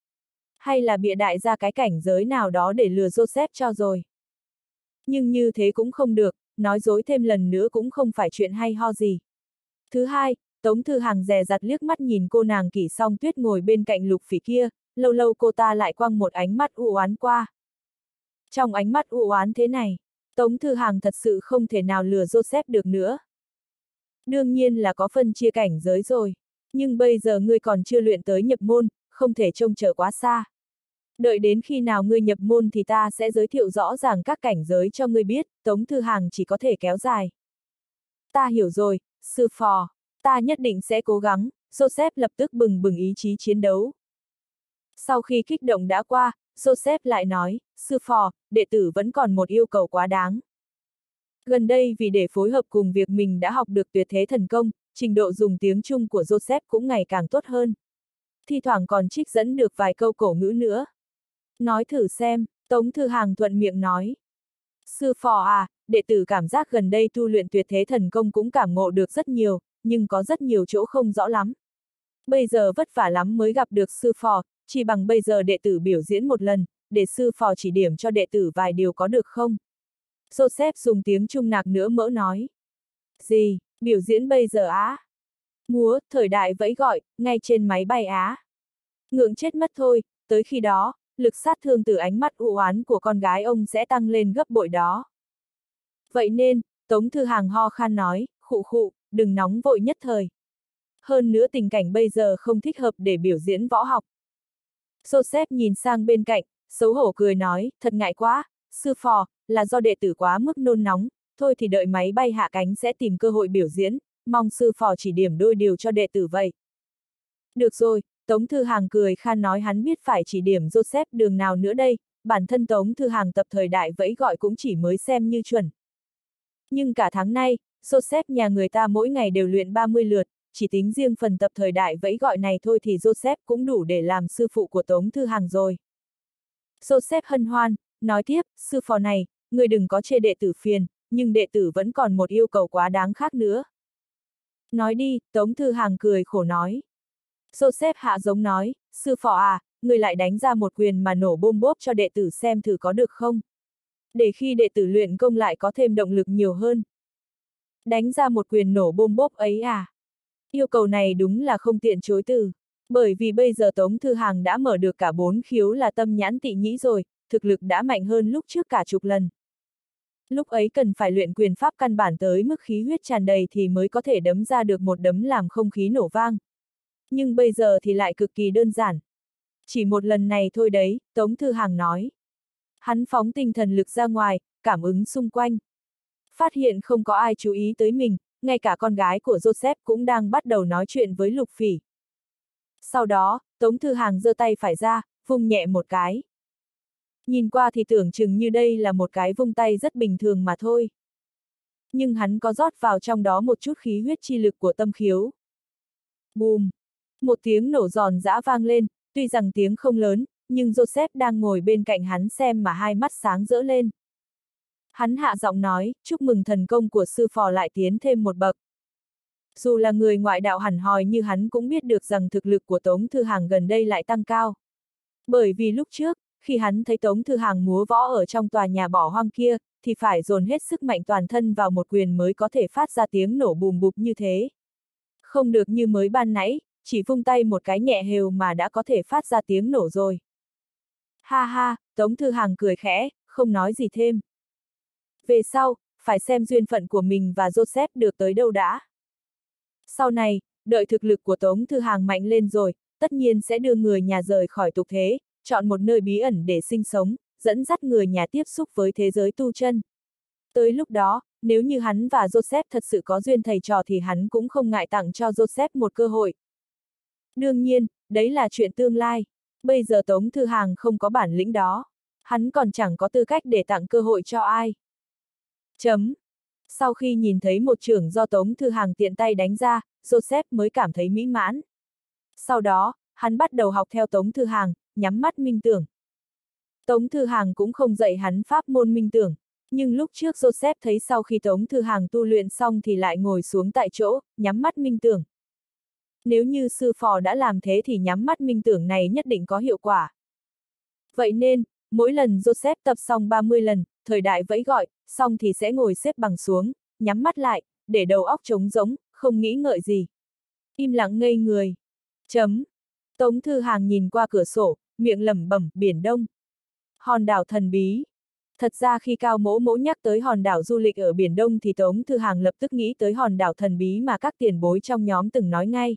A: Hay là bịa đại ra cái cảnh giới nào đó để lừa Joseph cho rồi? Nhưng như thế cũng không được, nói dối thêm lần nữa cũng không phải chuyện hay ho gì. Thứ hai, Tống Thư Hàng dè dặt liếc mắt nhìn cô nàng Kỷ Song Tuyết ngồi bên cạnh Lục Phỉ kia, lâu lâu cô ta lại quăng một ánh mắt u oán qua. Trong ánh mắt u oán thế này, Tống Thư Hàng thật sự không thể nào lừa Joseph được nữa. Đương nhiên là có phân chia cảnh giới rồi, nhưng bây giờ ngươi còn chưa luyện tới nhập môn, không thể trông chờ quá xa. Đợi đến khi nào ngươi nhập môn thì ta sẽ giới thiệu rõ ràng các cảnh giới cho ngươi biết, Tống Thư Hàng chỉ có thể kéo dài. Ta hiểu rồi, sư phò, ta nhất định sẽ cố gắng, Joseph lập tức bừng bừng ý chí chiến đấu. Sau khi kích động đã qua, Joseph lại nói, sư phò, đệ tử vẫn còn một yêu cầu quá đáng. Gần đây vì để phối hợp cùng việc mình đã học được tuyệt thế thần công, trình độ dùng tiếng Trung của Joseph cũng ngày càng tốt hơn. Thi thoảng còn trích dẫn được vài câu cổ ngữ nữa. Nói thử xem, Tống Thư Hàng thuận miệng nói. Sư phò à, đệ tử cảm giác gần đây tu luyện tuyệt thế thần công cũng cảm ngộ được rất nhiều, nhưng có rất nhiều chỗ không rõ lắm. Bây giờ vất vả lắm mới gặp được sư phò, chỉ bằng bây giờ đệ tử biểu diễn một lần, để sư phò chỉ điểm cho đệ tử vài điều có được không? Joseph dùng tiếng Trung nạc nữa mỡ nói. Gì, biểu diễn bây giờ á? Múa, thời đại vẫy gọi, ngay trên máy bay á? Ngượng chết mất thôi, tới khi đó, lực sát thương từ ánh mắt u oán của con gái ông sẽ tăng lên gấp bội đó. Vậy nên, Tống Thư Hàng ho khan nói, khụ khụ, đừng nóng vội nhất thời. Hơn nữa tình cảnh bây giờ không thích hợp để biểu diễn võ học. Joseph nhìn sang bên cạnh, xấu hổ cười nói, thật ngại quá, sư phò, là do đệ tử quá mức nôn nóng, thôi thì đợi máy bay hạ cánh sẽ tìm cơ hội biểu diễn, mong sư phò chỉ điểm đôi điều cho đệ tử vậy. Được rồi, Tống Thư Hàng cười khan nói hắn biết phải chỉ điểm Joseph đường nào nữa đây, bản thân Tống Thư Hàng tập thời đại vẫy gọi cũng chỉ mới xem như chuẩn. Nhưng cả tháng nay, Joseph nhà người ta mỗi ngày đều luyện ba mươi lượt, chỉ tính riêng phần tập thời đại vẫy gọi này thôi thì Joseph cũng đủ để làm sư phụ của Tống Thư Hàng rồi. Joseph hân hoan, nói tiếp, sư phò này, người đừng có chê đệ tử phiền, nhưng đệ tử vẫn còn một yêu cầu quá đáng khác nữa. Nói đi, Tống Thư Hàng cười khổ nói. Joseph hạ giống nói, sư phò à, người lại đánh ra một quyền mà nổ bôm bốp cho đệ tử xem thử có được không? Để khi đệ tử luyện công lại có thêm động lực nhiều hơn. Đánh ra một quyền nổ bôm bốp ấy à? Yêu cầu này đúng là không tiện chối từ. Bởi vì bây giờ Tống Thư Hàng đã mở được cả bốn khiếu là tâm nhãn tị nhĩ rồi, thực lực đã mạnh hơn lúc trước cả chục lần. Lúc ấy cần phải luyện quyền pháp căn bản tới mức khí huyết tràn đầy thì mới có thể đấm ra được một đấm làm không khí nổ vang. Nhưng bây giờ thì lại cực kỳ đơn giản. Chỉ một lần này thôi đấy, Tống Thư Hàng nói. Hắn phóng tinh thần lực ra ngoài, cảm ứng xung quanh. Phát hiện không có ai chú ý tới mình, ngay cả con gái của Joseph cũng đang bắt đầu nói chuyện với Lục Phỉ. Sau đó, Tống Thư Hàng giơ tay phải ra, vung nhẹ một cái. Nhìn qua thì tưởng chừng như đây là một cái vung tay rất bình thường mà thôi. Nhưng hắn có rót vào trong đó một chút khí huyết chi lực của tâm khiếu. Bùm! Một tiếng nổ giòn giã vang lên, tuy rằng tiếng không lớn, nhưng Joseph đang ngồi bên cạnh hắn xem mà hai mắt sáng rỡ lên. Hắn hạ giọng nói, chúc mừng thần công của sư phò lại tiến thêm một bậc. Dù là người ngoại đạo hẳn hoi như hắn cũng biết được rằng thực lực của Tống Thư Hàng gần đây lại tăng cao. Bởi vì lúc trước, khi hắn thấy Tống Thư Hàng múa võ ở trong tòa nhà bỏ hoang kia, thì phải dồn hết sức mạnh toàn thân vào một quyền mới có thể phát ra tiếng nổ bùm bụp như thế. Không được như mới ban nãy, chỉ vung tay một cái nhẹ hều mà đã có thể phát ra tiếng nổ rồi. Ha ha, Tống Thư Hàng cười khẽ, không nói gì thêm. Về sau, phải xem duyên phận của mình và Joseph được tới đâu đã. Sau này, đợi thực lực của Tống Thư Hàng mạnh lên rồi, tất nhiên sẽ đưa người nhà rời khỏi tục thế, chọn một nơi bí ẩn để sinh sống, dẫn dắt người nhà tiếp xúc với thế giới tu chân. Tới lúc đó, nếu như hắn và Joseph thật sự có duyên thầy trò thì hắn cũng không ngại tặng cho Joseph một cơ hội. Đương nhiên, đấy là chuyện tương lai. Bây giờ Tống Thư Hàng không có bản lĩnh đó. Hắn còn chẳng có tư cách để tặng cơ hội cho ai. Chấm. Sau khi nhìn thấy một chưởng do Tống Thư Hàng tiện tay đánh ra, Joseph mới cảm thấy mỹ mãn. Sau đó, hắn bắt đầu học theo Tống Thư Hàng, nhắm mắt minh tưởng. Tống Thư Hàng cũng không dạy hắn pháp môn minh tưởng, nhưng lúc trước Joseph thấy sau khi Tống Thư Hàng tu luyện xong thì lại ngồi xuống tại chỗ, nhắm mắt minh tưởng. Nếu như sư phò đã làm thế thì nhắm mắt minh tưởng này nhất định có hiệu quả. Vậy nên, mỗi lần Joseph tập xong ba mươi lần, thời đại vẫy gọi, xong thì sẽ ngồi xếp bằng xuống, nhắm mắt lại, để đầu óc trống rỗng, không nghĩ ngợi gì. Im lặng ngây người. Chấm. Tống Thư Hàng nhìn qua cửa sổ, miệng lẩm bẩm, Biển Đông. Hòn đảo thần bí. Thật ra khi Cao Mỗ Mỗ nhắc tới hòn đảo du lịch ở Biển Đông thì Tống Thư Hàng lập tức nghĩ tới hòn đảo thần bí mà các tiền bối trong nhóm từng nói ngay.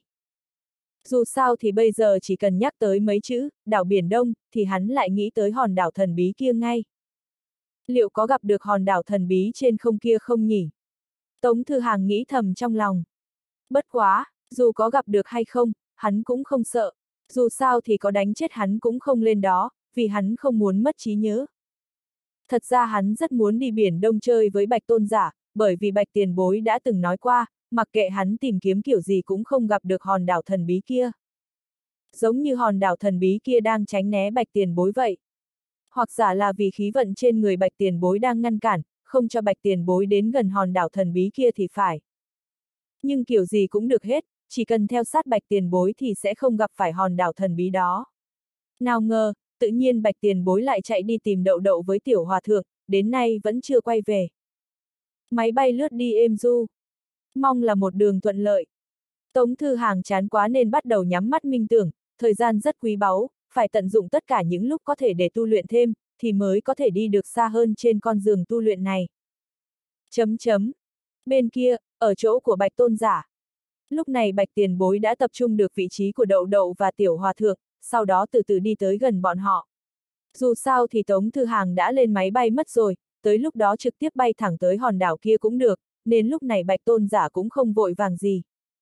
A: Dù sao thì bây giờ chỉ cần nhắc tới mấy chữ, đảo Biển Đông, thì hắn lại nghĩ tới hòn đảo thần bí kia ngay. Liệu có gặp được hòn đảo thần bí trên không kia không nhỉ? Tống Thư Hàng nghĩ thầm trong lòng. Bất quá, dù có gặp được hay không, hắn cũng không sợ. Dù sao thì có đánh chết hắn cũng không lên đó, vì hắn không muốn mất trí nhớ. Thật ra hắn rất muốn đi Biển Đông chơi với Bạch Tôn Giả, bởi vì Bạch tiền bối đã từng nói qua, mặc kệ hắn tìm kiếm kiểu gì cũng không gặp được hòn đảo thần bí kia. Giống như hòn đảo thần bí kia đang tránh né Bạch tiền bối vậy. Hoặc giả là vì khí vận trên người Bạch tiền bối đang ngăn cản, không cho Bạch tiền bối đến gần hòn đảo thần bí kia thì phải. Nhưng kiểu gì cũng được hết, chỉ cần theo sát Bạch tiền bối thì sẽ không gặp phải hòn đảo thần bí đó. Nào ngờ, tự nhiên Bạch tiền bối lại chạy đi tìm Đậu Đậu với Tiểu Hòa Thượng, đến nay vẫn chưa quay về. Máy bay lướt đi êm du. Mong là một đường thuận lợi. Tống Thư Hàng chán quá nên bắt đầu nhắm mắt minh tưởng, thời gian rất quý báu, phải tận dụng tất cả những lúc có thể để tu luyện thêm, thì mới có thể đi được xa hơn trên con đường tu luyện này. Chấm chấm. Bên kia, ở chỗ của Bạch Tôn Giả. Lúc này Bạch tiền bối đã tập trung được vị trí của Đậu Đậu và Tiểu Hòa Thượng, sau đó từ từ đi tới gần bọn họ. Dù sao thì Tống Thư Hàng đã lên máy bay mất rồi, tới lúc đó trực tiếp bay thẳng tới hòn đảo kia cũng được, nên lúc này Bạch Tôn Giả cũng không vội vàng gì.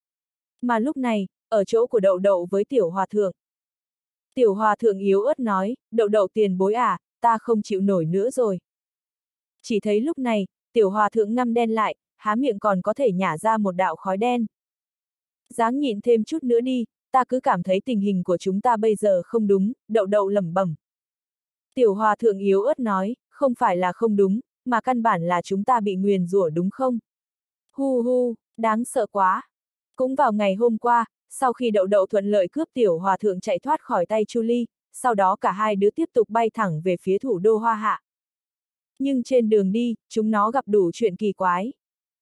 A: Mà lúc này, ở chỗ của Đậu Đậu với Tiểu Hòa Thượng. Tiểu Hòa Thượng yếu ớt nói, Đậu Đậu tiền bối à, ta không chịu nổi nữa rồi. Chỉ thấy lúc này, Tiểu Hòa Thượng ngăm đen lại, há miệng còn có thể nhả ra một đạo khói đen. Ráng nhịn thêm chút nữa đi, ta cứ cảm thấy tình hình của chúng ta bây giờ không đúng, Đậu Đậu lẩm bẩm. Tiểu Hòa Thượng yếu ớt nói, không phải là không đúng, mà căn bản là chúng ta bị nguyền rủa đúng không? Hu hu, đáng sợ quá. Cũng vào ngày hôm qua, sau khi Đậu Đậu thuận lợi cướp Tiểu Hòa Thượng chạy thoát khỏi tay Chu Ly, sau đó cả hai đứa tiếp tục bay thẳng về phía thủ đô Hoa Hạ. Nhưng trên đường đi, chúng nó gặp đủ chuyện kỳ quái.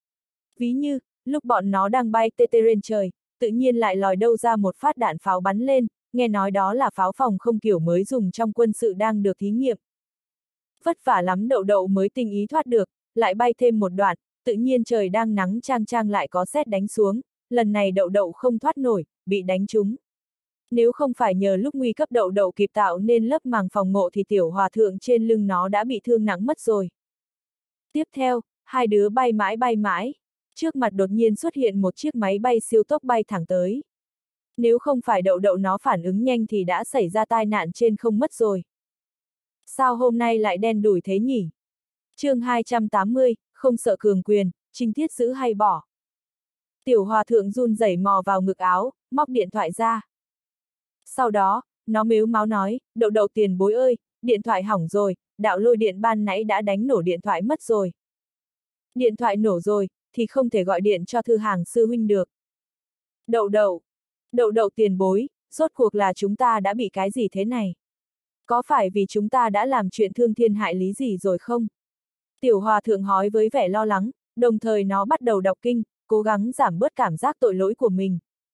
A: Ví như, lúc bọn nó đang bay tê tê lên trời, tự nhiên lại lòi đâu ra một phát đạn pháo bắn lên, nghe nói đó là pháo phòng không kiểu mới dùng trong quân sự đang được thí nghiệm. Vất vả lắm Đậu Đậu mới tinh ý thoát được, lại bay thêm một đoạn, tự nhiên trời đang nắng chang chang lại có sét đánh xuống, lần này Đậu Đậu không thoát nổi, bị đánh trúng. Nếu không phải nhờ lúc nguy cấp Đậu Đậu kịp tạo nên lớp màng phòng ngộ thì Tiểu Hòa Thượng trên lưng nó đã bị thương nặng mất rồi. Tiếp theo, hai đứa bay mãi bay mãi. Trước mặt đột nhiên xuất hiện một chiếc máy bay siêu tốc bay thẳng tới. Nếu không phải đậu đậu nó phản ứng nhanh thì đã xảy ra tai nạn trên không mất rồi. Sao hôm nay lại đen đủi thế nhỉ? chương hai trăm tám mươi, không sợ cường quyền, trinh tiết giữ hay bỏ. Tiểu hòa thượng run rẩy mò vào ngực áo, móc điện thoại ra. Sau đó, nó mếu máo nói, đậu đậu tiền bối ơi, điện thoại hỏng rồi, đạo lôi điện ban nãy đã đánh nổ điện thoại mất rồi. Điện thoại nổ rồi, thì không thể gọi điện cho Thư Hàng sư huynh được. Đậu đậu, đậu đậu tiền bối, rốt cuộc là chúng ta đã bị cái gì thế này? Có phải vì chúng ta đã làm chuyện thương thiên hại lý gì rồi không? Tiểu hòa thượng hỏi với vẻ lo lắng, đồng thời nó bắt đầu đọc kinh, cố gắng giảm bớt cảm giác tội lỗi của mình.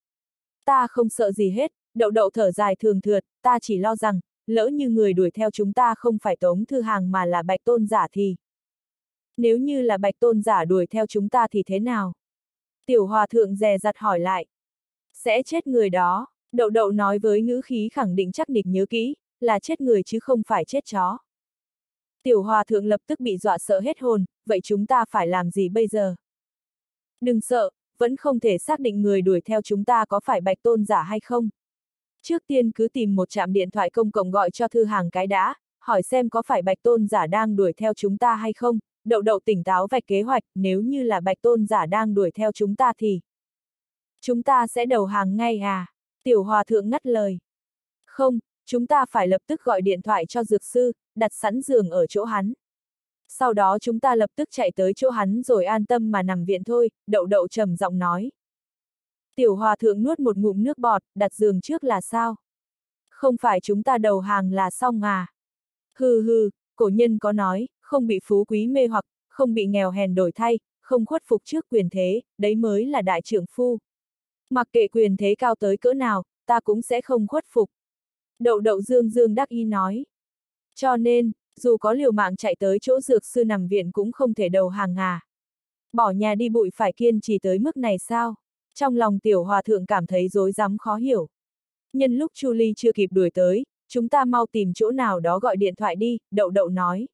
A: Ta không sợ gì hết, đậu đậu thở dài thường thượt, ta chỉ lo rằng, lỡ như người đuổi theo chúng ta không phải Tống Thư Hàng mà là Bạch Tôn giả thì. Nếu như là Bạch Tôn giả đuổi theo chúng ta thì thế nào? Tiểu hòa thượng dè dặt hỏi lại. Sẽ chết người đó, đậu đậu nói với ngữ khí khẳng định chắc nịch nhớ kỹ, là chết người chứ không phải chết chó. Tiểu hòa thượng lập tức bị dọa sợ hết hồn, vậy chúng ta phải làm gì bây giờ? Đừng sợ, vẫn không thể xác định người đuổi theo chúng ta có phải Bạch Tôn giả hay không. Trước tiên cứ tìm một trạm điện thoại công cộng gọi cho Thư Hàng cái đã, hỏi xem có phải Bạch Tôn giả đang đuổi theo chúng ta hay không. Đậu đậu tỉnh táo vạch kế hoạch, nếu như là Bạch Tôn giả đang đuổi theo chúng ta thì chúng ta sẽ đầu hàng ngay à? Tiểu hòa thượng ngắt lời. Không, chúng ta phải lập tức gọi điện thoại cho dược sư, đặt sẵn giường ở chỗ hắn. Sau đó chúng ta lập tức chạy tới chỗ hắn rồi an tâm mà nằm viện thôi, đậu đậu trầm giọng nói. Tiểu hòa thượng nuốt một ngụm nước bọt, đặt giường trước là sao? Không phải chúng ta đầu hàng là xong à? Hừ hừ, cổ nhân có nói, không bị phú quý mê hoặc, không bị nghèo hèn đổi thay, không khuất phục trước quyền thế, đấy mới là đại trưởng phu. Mặc kệ quyền thế cao tới cỡ nào, ta cũng sẽ không khuất phục. Đậu đậu dương dương đắc ý nói. Cho nên, dù có liều mạng chạy tới chỗ dược sư nằm viện cũng không thể đầu hàng à. Bỏ nhà đi bụi phải kiên trì tới mức này sao? Trong lòng tiểu hòa thượng cảm thấy rối rắm khó hiểu. Nhân lúc Chu Ly chưa kịp đuổi tới, chúng ta mau tìm chỗ nào đó gọi điện thoại đi, đậu đậu nói.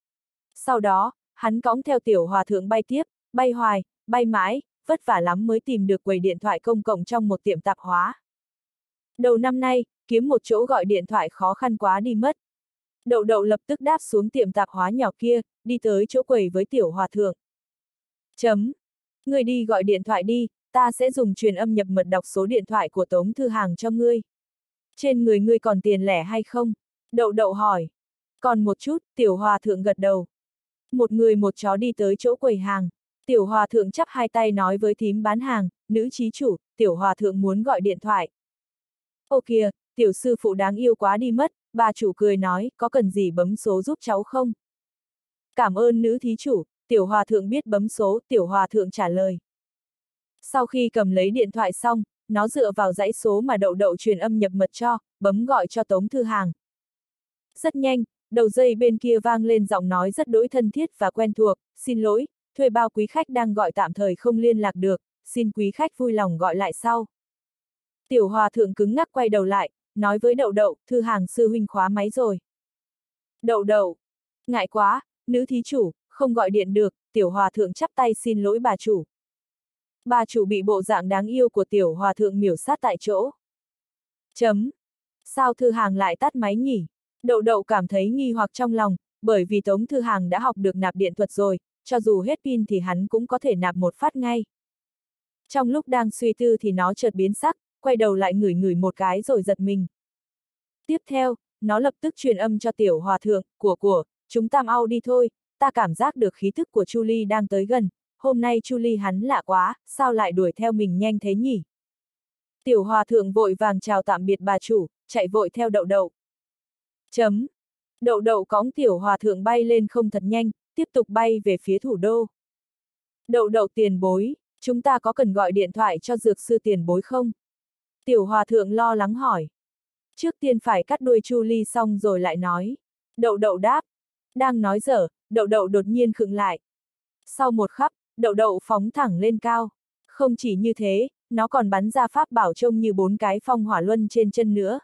A: Sau đó, hắn cõng theo tiểu hòa thượng bay tiếp, bay hoài, bay mãi, vất vả lắm mới tìm được quầy điện thoại công cộng trong một tiệm tạp hóa. Đầu năm nay, kiếm một chỗ gọi điện thoại khó khăn quá đi mất. Đậu đậu lập tức đáp xuống tiệm tạp hóa nhỏ kia, đi tới chỗ quầy với tiểu hòa thượng. Chấm. Ngươi đi gọi điện thoại đi, ta sẽ dùng truyền âm nhập mật đọc số điện thoại của Tống Thư Hàng cho ngươi. Trên người ngươi còn tiền lẻ hay không? Đậu đậu hỏi. Còn một chút, tiểu hòa thượng gật đầu. Một người một chó đi tới chỗ quầy hàng. Tiểu hòa thượng chắp hai tay nói với thím bán hàng, nữ trí chủ, tiểu hòa thượng muốn gọi điện thoại. Ô kìa, tiểu sư phụ đáng yêu quá đi mất, bà chủ cười nói, có cần gì bấm số giúp cháu không? Cảm ơn nữ thí chủ, tiểu hòa thượng biết bấm số, tiểu hòa thượng trả lời. Sau khi cầm lấy điện thoại xong, nó dựa vào dãy số mà đậu đậu truyền âm nhập mật cho, bấm gọi cho Tống Thư Hàng. Rất nhanh, đầu dây bên kia vang lên giọng nói rất đỗi thân thiết và quen thuộc, xin lỗi, thuê bao quý khách đang gọi tạm thời không liên lạc được, xin quý khách vui lòng gọi lại sau. Tiểu hòa thượng cứng ngắc quay đầu lại, nói với đậu đậu, Thư Hàng sư huynh khóa máy rồi. Đậu đậu, ngại quá, nữ thí chủ, không gọi điện được, tiểu hòa thượng chắp tay xin lỗi bà chủ. Bà chủ bị bộ dạng đáng yêu của tiểu hòa thượng miểu sát tại chỗ. Chấm. Sao Thư Hàng lại tắt máy nhỉ? Đậu đậu cảm thấy nghi hoặc trong lòng, bởi vì Tống Thư Hàng đã học được nạp điện thuật rồi, cho dù hết pin thì hắn cũng có thể nạp một phát ngay. Trong lúc đang suy tư thì nó chợt biến sắc, quay đầu lại ngửi ngửi một cái rồi giật mình. Tiếp theo, nó lập tức truyền âm cho tiểu hòa thượng, của của, chúng ta mau đi thôi, ta cảm giác được khí thức của Chu Ly đang tới gần, hôm nay Chu Ly hắn lạ quá, sao lại đuổi theo mình nhanh thế nhỉ? Tiểu hòa thượng vội vàng chào tạm biệt bà chủ, chạy vội theo đậu đậu. Chấm. Đậu đậu cõng tiểu hòa thượng bay lên không thật nhanh, tiếp tục bay về phía thủ đô. Đậu đậu tiền bối, chúng ta có cần gọi điện thoại cho dược sư tiền bối không? Tiểu hòa thượng lo lắng hỏi. Trước tiên phải cắt đuôi Chu Ly xong rồi lại nói. Đậu đậu đáp. Đang nói dở, đậu đậu đột nhiên khựng lại. Sau một khắc, đậu đậu phóng thẳng lên cao. Không chỉ như thế, nó còn bắn ra pháp bảo trông như bốn cái phong hỏa luân trên chân nữa.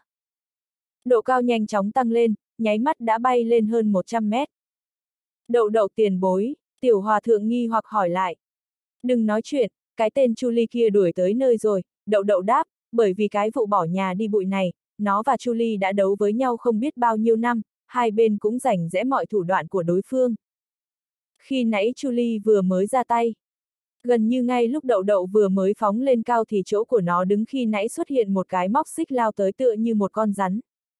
A: Độ cao nhanh chóng tăng lên, nháy mắt đã bay lên hơn một trăm mét. Đậu đậu tiền bối, tiểu hòa thượng nghi hoặc hỏi lại. Đừng nói chuyện, cái tên Julie kia đuổi tới nơi rồi, đậu đậu đáp, bởi vì cái vụ bỏ nhà đi bụi này, nó và Julie đã đấu với nhau không biết bao nhiêu năm, hai bên cũng rành rẽ mọi thủ đoạn của đối phương. Khi nãy Julie vừa mới ra tay, gần như ngay lúc đậu đậu vừa mới phóng lên cao thì chỗ của nó đứng khi nãy xuất hiện một cái móc xích lao tới tựa như một con rắn.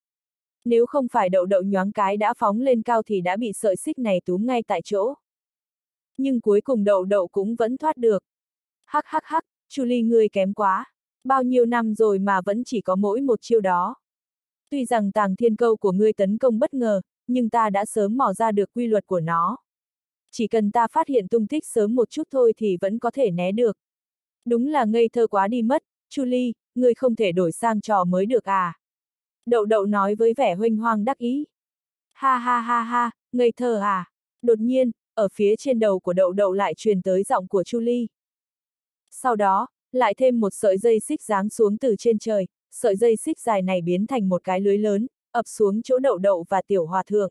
A: Nếu không phải đậu đậu nhoáng cái đã phóng lên cao thì đã bị sợi xích này túm ngay tại chỗ. Nhưng cuối cùng đậu đậu cũng vẫn thoát được. Hắc hắc hắc, Julie ngươi kém quá. Bao nhiêu năm rồi mà vẫn chỉ có mỗi một chiêu đó. Tuy rằng tàng thiên câu của ngươi tấn công bất ngờ, nhưng ta đã sớm mò ra được quy luật của nó. Chỉ cần ta phát hiện tung tích sớm một chút thôi thì vẫn có thể né được. Đúng là ngây thơ quá đi mất, Julie, ngươi không thể đổi sang trò mới được à? Đậu đậu nói với vẻ huênh hoang đắc ý. Ha ha ha ha, ngây thơ à? Đột nhiên, ở phía trên đầu của đậu đậu lại truyền tới giọng của Julie. Sau đó, lại thêm một sợi dây xích giáng xuống từ trên trời, sợi dây xích dài này biến thành một cái lưới lớn, ập xuống chỗ đậu đậu và tiểu hòa thượng.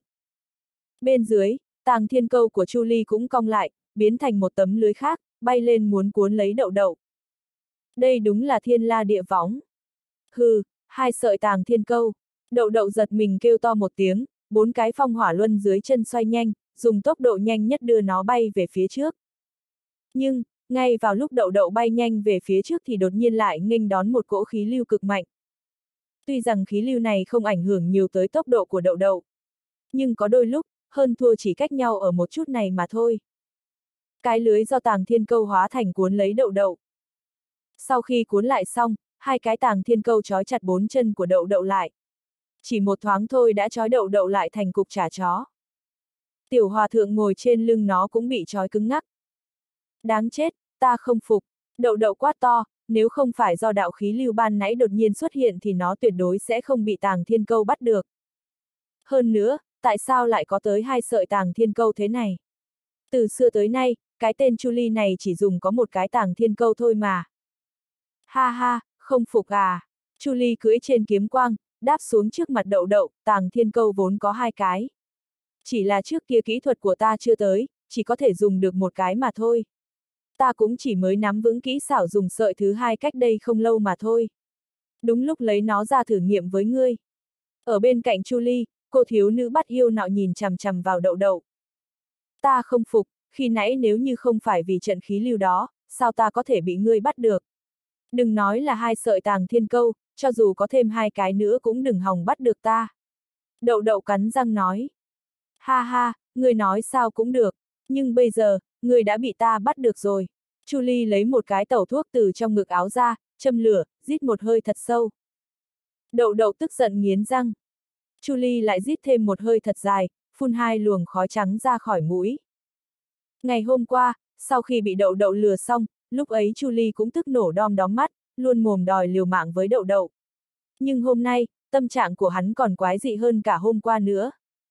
A: Bên dưới, tàng thiên câu của Julie cũng cong lại, biến thành một tấm lưới khác, bay lên muốn cuốn lấy đậu đậu. Đây đúng là thiên la địa võng. Hừ, hai sợi tàng thiên câu. Đậu đậu giật mình kêu to một tiếng, bốn cái phong hỏa luân dưới chân xoay nhanh, dùng tốc độ nhanh nhất đưa nó bay về phía trước. Nhưng, ngay vào lúc đậu đậu bay nhanh về phía trước thì đột nhiên lại nghênh đón một cỗ khí lưu cực mạnh. Tuy rằng khí lưu này không ảnh hưởng nhiều tới tốc độ của đậu đậu, nhưng có đôi lúc, hơn thua chỉ cách nhau ở một chút này mà thôi. Cái lưới do tàng thiên câu hóa thành cuốn lấy đậu đậu. Sau khi cuốn lại xong, hai cái tàng thiên câu trói chặt bốn chân của đậu đậu lại. Chỉ một thoáng thôi đã trói đậu đậu lại thành cục chả chó. Tiểu hòa thượng ngồi trên lưng nó cũng bị trói cứng ngắc. Đáng chết, ta không phục, đậu đậu quát to, nếu không phải do đạo khí lưu ban nãy đột nhiên xuất hiện thì nó tuyệt đối sẽ không bị tàng thiên câu bắt được. Hơn nữa, tại sao lại có tới hai sợi tàng thiên câu thế này? Từ xưa tới nay, cái tên Julie này chỉ dùng có một cái tàng thiên câu thôi mà. Ha ha, không phục à? Julie cưỡi trên kiếm quang, đáp xuống trước mặt đậu đậu, tàng thiên câu vốn có hai cái. Chỉ là trước kia kỹ thuật của ta chưa tới, chỉ có thể dùng được một cái mà thôi. Ta cũng chỉ mới nắm vững kỹ xảo dùng sợi thứ hai cách đây không lâu mà thôi. Đúng lúc lấy nó ra thử nghiệm với ngươi. Ở bên cạnh Julie, cô thiếu nữ bắt yêu nạo nhìn chằm chằm vào đậu đậu. Ta không phục, khi nãy nếu như không phải vì trận khí lưu đó, sao ta có thể bị ngươi bắt được? Đừng nói là hai sợi tàng thiên câu, cho dù có thêm hai cái nữa cũng đừng hòng bắt được ta. Đậu đậu cắn răng nói. Ha ha, ngươi nói sao cũng được, nhưng bây giờ, ngươi đã bị ta bắt được rồi. Julie lấy một cái tẩu thuốc từ trong ngực áo ra, châm lửa, rít một hơi thật sâu. Đậu đậu tức giận nghiến răng. Julie lại rít thêm một hơi thật dài, phun hai luồng khói trắng ra khỏi mũi. Ngày hôm qua, sau khi bị đậu đậu lừa xong, lúc ấy Julie cũng tức nổ đom đóm mắt, luôn mồm đòi liều mạng với đậu đậu. Nhưng hôm nay, tâm trạng của hắn còn quái dị hơn cả hôm qua nữa.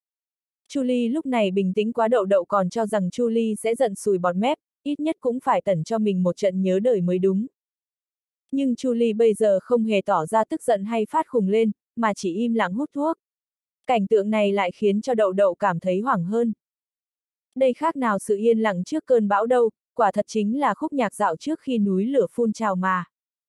A: Julie lúc này bình tĩnh quá, đậu đậu còn cho rằng Julie sẽ giận sùi bọt mép, ít nhất cũng phải tẩn cho mình một trận nhớ đời mới đúng. Nhưng Julie bây giờ không hề tỏ ra tức giận hay phát khùng lên, mà chỉ im lặng hút thuốc. Cảnh tượng này lại khiến cho đậu đậu cảm thấy hoảng hơn. Đây khác nào sự yên lặng trước cơn bão đâu, quả thật chính là khúc nhạc dạo trước khi núi lửa phun trào mà.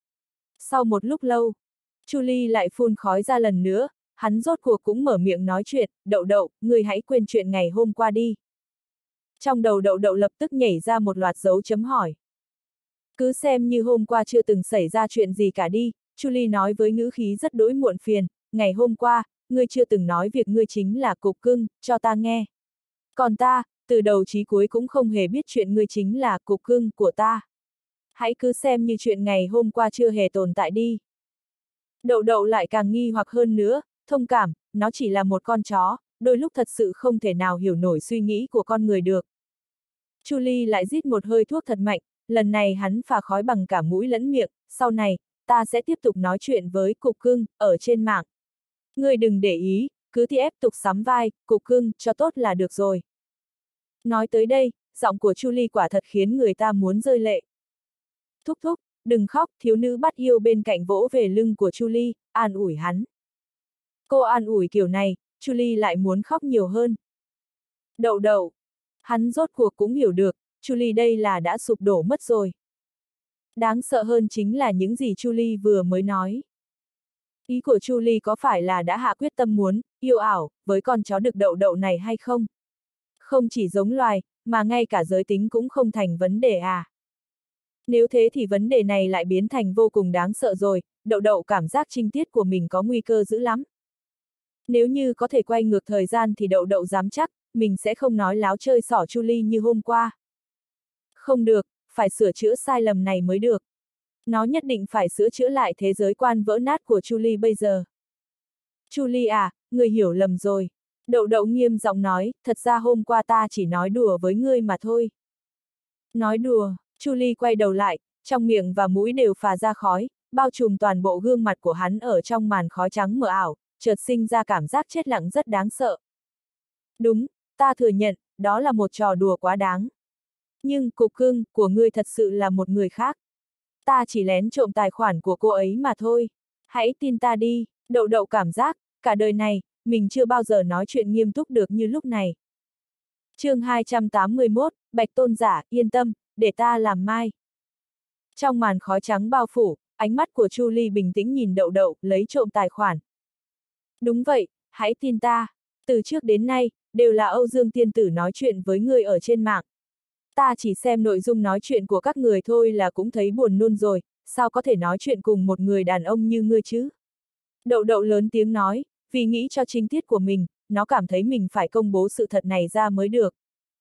A: Sau một lúc lâu, Julie lại phun khói ra lần nữa, hắn rốt cuộc cũng mở miệng nói chuyện, đậu đậu, ngươi hãy quên chuyện ngày hôm qua đi. Trong đầu đậu đậu lập tức nhảy ra một loạt dấu chấm hỏi. Cứ xem như hôm qua chưa từng xảy ra chuyện gì cả đi, Julie nói với ngữ khí rất đỗi muộn phiền, ngày hôm qua, ngươi chưa từng nói việc ngươi chính là cục cưng, cho ta nghe. Còn ta, từ đầu chí cuối cũng không hề biết chuyện ngươi chính là cục cưng của ta. Hãy cứ xem như chuyện ngày hôm qua chưa hề tồn tại đi. Đậu đậu lại càng nghi hoặc hơn nữa, thông cảm, nó chỉ là một con chó, đôi lúc thật sự không thể nào hiểu nổi suy nghĩ của con người được. Julie lại rít một hơi thuốc thật mạnh, lần này hắn phà khói bằng cả mũi lẫn miệng, sau này, ta sẽ tiếp tục nói chuyện với cục cưng, ở trên mạng. Ngươi đừng để ý, cứ tiếp tục sắm vai, cục cưng, cho tốt là được rồi. Nói tới đây, giọng của Julie quả thật khiến người ta muốn rơi lệ. Thúc thúc, đừng khóc, thiếu nữ bắt yêu bên cạnh vỗ về lưng của Julie, an ủi hắn. Cô an ủi kiểu này, Julie lại muốn khóc nhiều hơn. Đậu đậu, hắn rốt cuộc cũng hiểu được, Chu Ly đây là đã sụp đổ mất rồi. Đáng sợ hơn chính là những gì Chu Ly vừa mới nói. Ý của Chu Ly có phải là đã hạ quyết tâm muốn, yêu ảo, với con chó đực đậu đậu này hay không? Không chỉ giống loài, mà ngay cả giới tính cũng không thành vấn đề à? Nếu thế thì vấn đề này lại biến thành vô cùng đáng sợ rồi, đậu đậu cảm giác trinh tiết của mình có nguy cơ dữ lắm. Nếu như có thể quay ngược thời gian thì đậu đậu dám chắc, mình sẽ không nói láo chơi xỏ Chu Ly như hôm qua. Không được, phải sửa chữa sai lầm này mới được. Nó nhất định phải sửa chữa lại thế giới quan vỡ nát của Chu Ly bây giờ. Chu Ly à, người hiểu lầm rồi. Đậu đậu nghiêm giọng nói, thật ra hôm qua ta chỉ nói đùa với ngươi mà thôi. Nói đùa, Chu Ly quay đầu lại, trong miệng và mũi đều phà ra khói, bao trùm toàn bộ gương mặt của hắn ở trong màn khói trắng mờ ảo, chợt sinh ra cảm giác chết lặng rất đáng sợ. Đúng, ta thừa nhận, đó là một trò đùa quá đáng. Nhưng cục cưng của ngươi thật sự là một người khác. Ta chỉ lén trộm tài khoản của cô ấy mà thôi. Hãy tin ta đi, đậu đậu cảm giác, cả đời này, mình chưa bao giờ nói chuyện nghiêm túc được như lúc này. chương hai trăm tám mươi mốt, Bạch Tôn giả, yên tâm, để ta làm mai. Trong màn khói trắng bao phủ, ánh mắt của Chu Ly bình tĩnh nhìn đậu đậu, lấy trộm tài khoản. Đúng vậy, hãy tin ta. Từ trước đến nay, đều là Âu Dương tiên tử nói chuyện với người ở trên mạng. Ta chỉ xem nội dung nói chuyện của các người thôi là cũng thấy buồn nôn rồi, sao có thể nói chuyện cùng một người đàn ông như ngươi chứ? Đậu đậu lớn tiếng nói, vì nghĩ cho chính tiết của mình, nó cảm thấy mình phải công bố sự thật này ra mới được.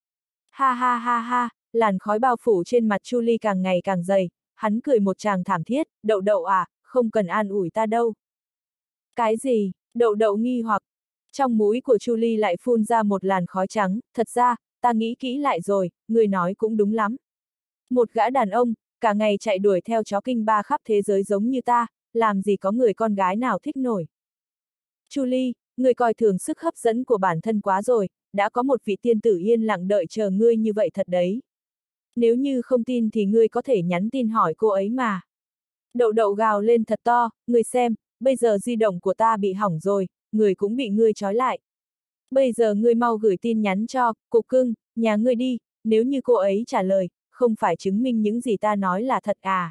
A: Ha ha ha ha, làn khói bao phủ trên mặt Chu Ly càng ngày càng dày, hắn cười một tràng thảm thiết, đậu đậu à, không cần an ủi ta đâu. Cái gì? Đậu đậu nghi hoặc. Trong mũi của Chu Ly lại phun ra một làn khói trắng, thật ra, ta nghĩ kỹ lại rồi, người nói cũng đúng lắm. Một gã đàn ông, cả ngày chạy đuổi theo chó kinh ba khắp thế giới giống như ta, làm gì có người con gái nào thích nổi. Chu Ly, người coi thường sức hấp dẫn của bản thân quá rồi, đã có một vị tiên tử yên lặng đợi chờ ngươi như vậy thật đấy. Nếu như không tin thì ngươi có thể nhắn tin hỏi cô ấy mà. Đậu đậu gào lên thật to, ngươi xem, bây giờ di động của ta bị hỏng rồi, người cũng bị ngươi trói lại. Bây giờ ngươi mau gửi tin nhắn cho, cục cưng, nhà ngươi đi, nếu như cô ấy trả lời, không phải chứng minh những gì ta nói là thật à.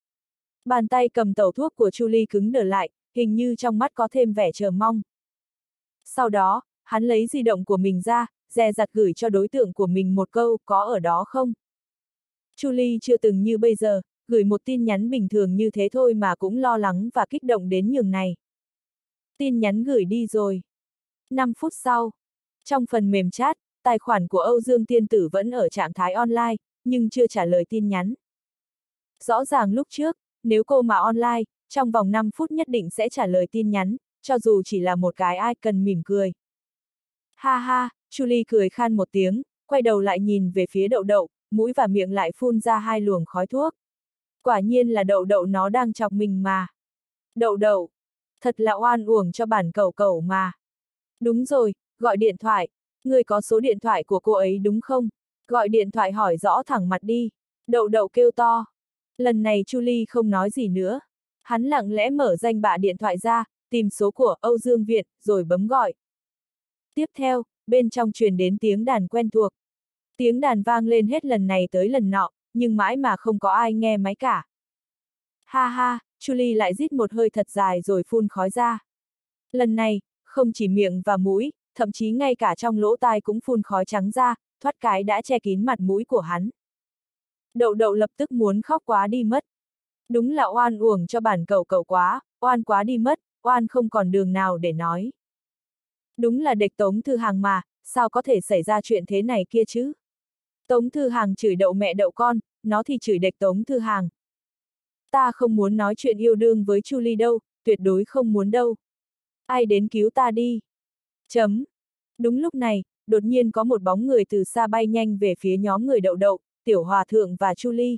A: Bàn tay cầm tẩu thuốc của Chu Ly cứng đờ lại, hình như trong mắt có thêm vẻ chờ mong. Sau đó, hắn lấy di động của mình ra, dè dặt gửi cho đối tượng của mình một câu, có ở đó không? Chu Ly chưa từng như bây giờ, gửi một tin nhắn bình thường như thế thôi mà cũng lo lắng và kích động đến nhường này. Tin nhắn gửi đi rồi. năm phút sau, trong phần mềm chat, tài khoản của Âu Dương tiên tử vẫn ở trạng thái online, nhưng chưa trả lời tin nhắn. Rõ ràng lúc trước, nếu cô mà online, trong vòng năm phút nhất định sẽ trả lời tin nhắn, cho dù chỉ là một cái icon mỉm cười. Ha ha, Chu Ly cười khan một tiếng, quay đầu lại nhìn về phía đậu đậu, mũi và miệng lại phun ra hai luồng khói thuốc. Quả nhiên là đậu đậu nó đang chọc mình mà. Đậu đậu, thật là oan uổng cho bản cẩu cẩu mà. Đúng rồi, gọi điện thoại, người có số điện thoại của cô ấy đúng không? Gọi điện thoại hỏi rõ thẳng mặt đi. Đậu đậu kêu to. Lần này Chu Ly không nói gì nữa. Hắn lặng lẽ mở danh bạ điện thoại ra, tìm số của Âu Dương Việt, rồi bấm gọi. Tiếp theo, bên trong truyền đến tiếng đàn quen thuộc. Tiếng đàn vang lên hết lần này tới lần nọ, nhưng mãi mà không có ai nghe máy cả. Ha ha, Chu Ly lại rít một hơi thật dài rồi phun khói ra. Lần này, không chỉ miệng và mũi, thậm chí ngay cả trong lỗ tai cũng phun khói trắng ra, thoát cái đã che kín mặt mũi của hắn. Đậu đậu lập tức muốn khóc quá đi mất. Đúng là oan uổng cho bản cẩu cẩu quá, oan quá đi mất, oan không còn đường nào để nói. Đúng là địch Tống Thư Hàng mà, sao có thể xảy ra chuyện thế này kia chứ? Tống Thư Hàng chửi đậu mẹ đậu con, nó thì chửi địch Tống Thư Hàng. Ta không muốn nói chuyện yêu đương với Chu Ly đâu, tuyệt đối không muốn đâu. Ai đến cứu ta đi. Chấm. Đúng lúc này, đột nhiên có một bóng người từ xa bay nhanh về phía nhóm người đậu đậu, Tiểu Hòa Thượng và Chu Ly.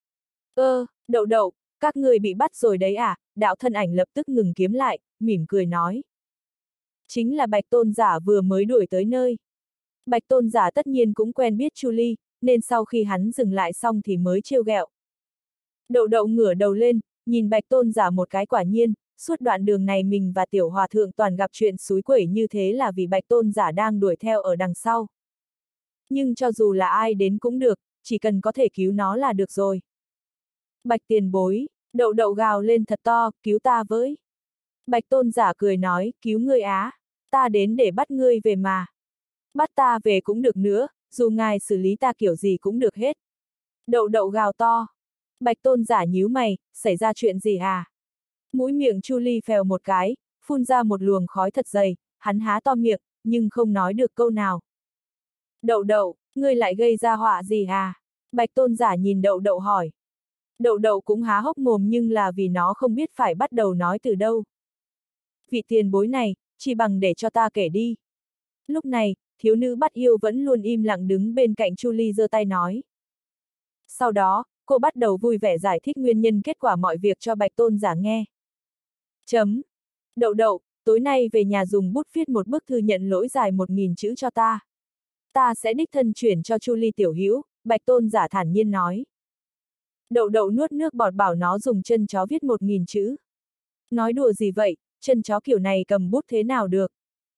A: Ơ, đậu đậu, các người bị bắt rồi đấy à? Đạo thân ảnh lập tức ngừng kiếm lại, mỉm cười nói. Chính là Bạch Tôn giả vừa mới đuổi tới nơi. Bạch Tôn giả tất nhiên cũng quen biết Chu Ly, nên sau khi hắn dừng lại xong thì mới trêu ghẹo. Đậu đậu ngửa đầu lên, nhìn Bạch Tôn giả một cái quả nhiên, suốt đoạn đường này mình và Tiểu Hòa Thượng toàn gặp chuyện xúi quẩy như thế là vì Bạch Tôn giả đang đuổi theo ở đằng sau. Nhưng cho dù là ai đến cũng được, chỉ cần có thể cứu nó là được rồi. Bạch tiền bối, đậu đậu gào lên thật to, cứu ta với. Bạch tôn giả cười nói, cứu ngươi á, ta đến để bắt ngươi về mà. Bắt ta về cũng được nữa, dù ngài xử lý ta kiểu gì cũng được hết. Đậu đậu gào to. Bạch tôn giả nhíu mày, xảy ra chuyện gì à? Mũi miệng Chu Ly phèo một cái, phun ra một luồng khói thật dày, hắn há to miệng, nhưng không nói được câu nào. Đậu đậu, ngươi lại gây ra họa gì à? Bạch tôn giả nhìn đậu đậu hỏi. Đậu đậu cũng há hốc mồm nhưng là vì nó không biết phải bắt đầu nói từ đâu. Vị tiền bối này, chỉ bằng để cho ta kể đi. Lúc này, thiếu nữ bắt yêu vẫn luôn im lặng đứng bên cạnh Chu Ly giơ tay nói. Sau đó, cô bắt đầu vui vẻ giải thích nguyên nhân kết quả mọi việc cho Bạch tôn giả nghe. Chấm. Đậu đậu, tối nay về nhà dùng bút viết một bức thư nhận lỗi dài một nghìn chữ cho ta. Ta sẽ đích thân chuyển cho Chu Ly tiểu hữu, Bạch tôn giả thản nhiên nói. Đậu đậu nuốt nước bọt bảo nó dùng chân chó viết một nghìn chữ. Nói đùa gì vậy, chân chó kiểu này cầm bút thế nào được.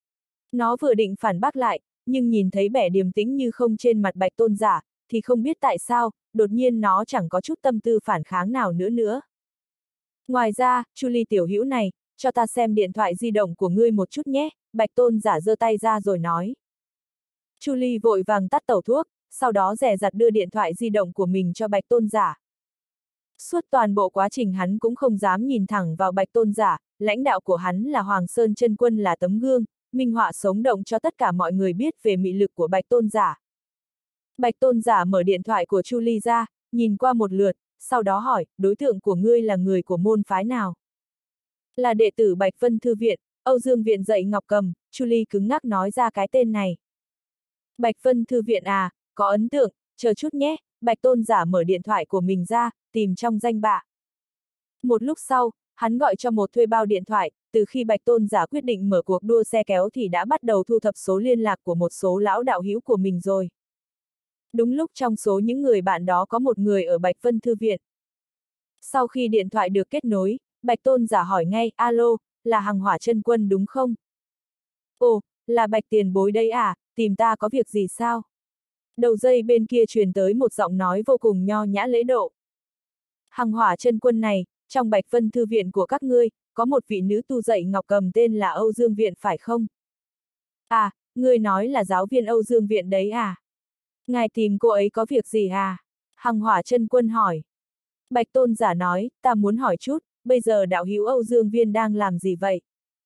A: Nó vừa định phản bác lại, nhưng nhìn thấy vẻ điềm tĩnh như không trên mặt Bạch tôn giả, thì không biết tại sao, đột nhiên nó chẳng có chút tâm tư phản kháng nào nữa nữa. Ngoài ra, Chu Ly tiểu hữu này, cho ta xem điện thoại di động của ngươi một chút nhé, Bạch tôn giả giơ tay ra rồi nói. Chu Ly vội vàng tắt tẩu thuốc, sau đó dè dặt đưa điện thoại di động của mình cho Bạch tôn giả. Suốt toàn bộ quá trình hắn cũng không dám nhìn thẳng vào Bạch tôn giả, lãnh đạo của hắn là Hoàng Sơn Chân Quân là tấm gương, minh họa sống động cho tất cả mọi người biết về mị lực của Bạch tôn giả. Bạch tôn giả mở điện thoại của Chu Ly ra, nhìn qua một lượt, sau đó hỏi, đối tượng của ngươi là người của môn phái nào? Là đệ tử Bạch Vân Thư Viện, Âu Dương Viện dạy Ngọc Cầm, Chu Ly cứng ngắc nói ra cái tên này. Bạch Vân Thư Viện à, có ấn tượng, chờ chút nhé, Bạch tôn giả mở điện thoại của mình ra, tìm trong danh bạ. Một lúc sau, hắn gọi cho một thuê bao điện thoại, từ khi Bạch tôn giả quyết định mở cuộc đua xe kéo thì đã bắt đầu thu thập số liên lạc của một số lão đạo hữu của mình rồi. Đúng lúc trong số những người bạn đó có một người ở Bạch Vân Thư Viện. Sau khi điện thoại được kết nối, Bạch tôn giả hỏi ngay, alo, là Hằng Hỏa Chân Quân đúng không? Ồ, là Bạch tiền bối đây à, tìm ta có việc gì sao? Đầu dây bên kia truyền tới một giọng nói vô cùng nho nhã lễ độ. Hằng Hỏa Chân Quân này, trong Bạch Vân Thư Viện của các ngươi, có một vị nữ tu dạy Ngọc Cầm tên là Âu Dương Viện phải không? À, ngươi nói là giáo viên Âu Dương Viện đấy à? Ngài tìm cô ấy có việc gì à? Hằng Hỏa Chân Quân hỏi. Bạch tôn giả nói, ta muốn hỏi chút, bây giờ đạo hữu Âu Dương Viên đang làm gì vậy?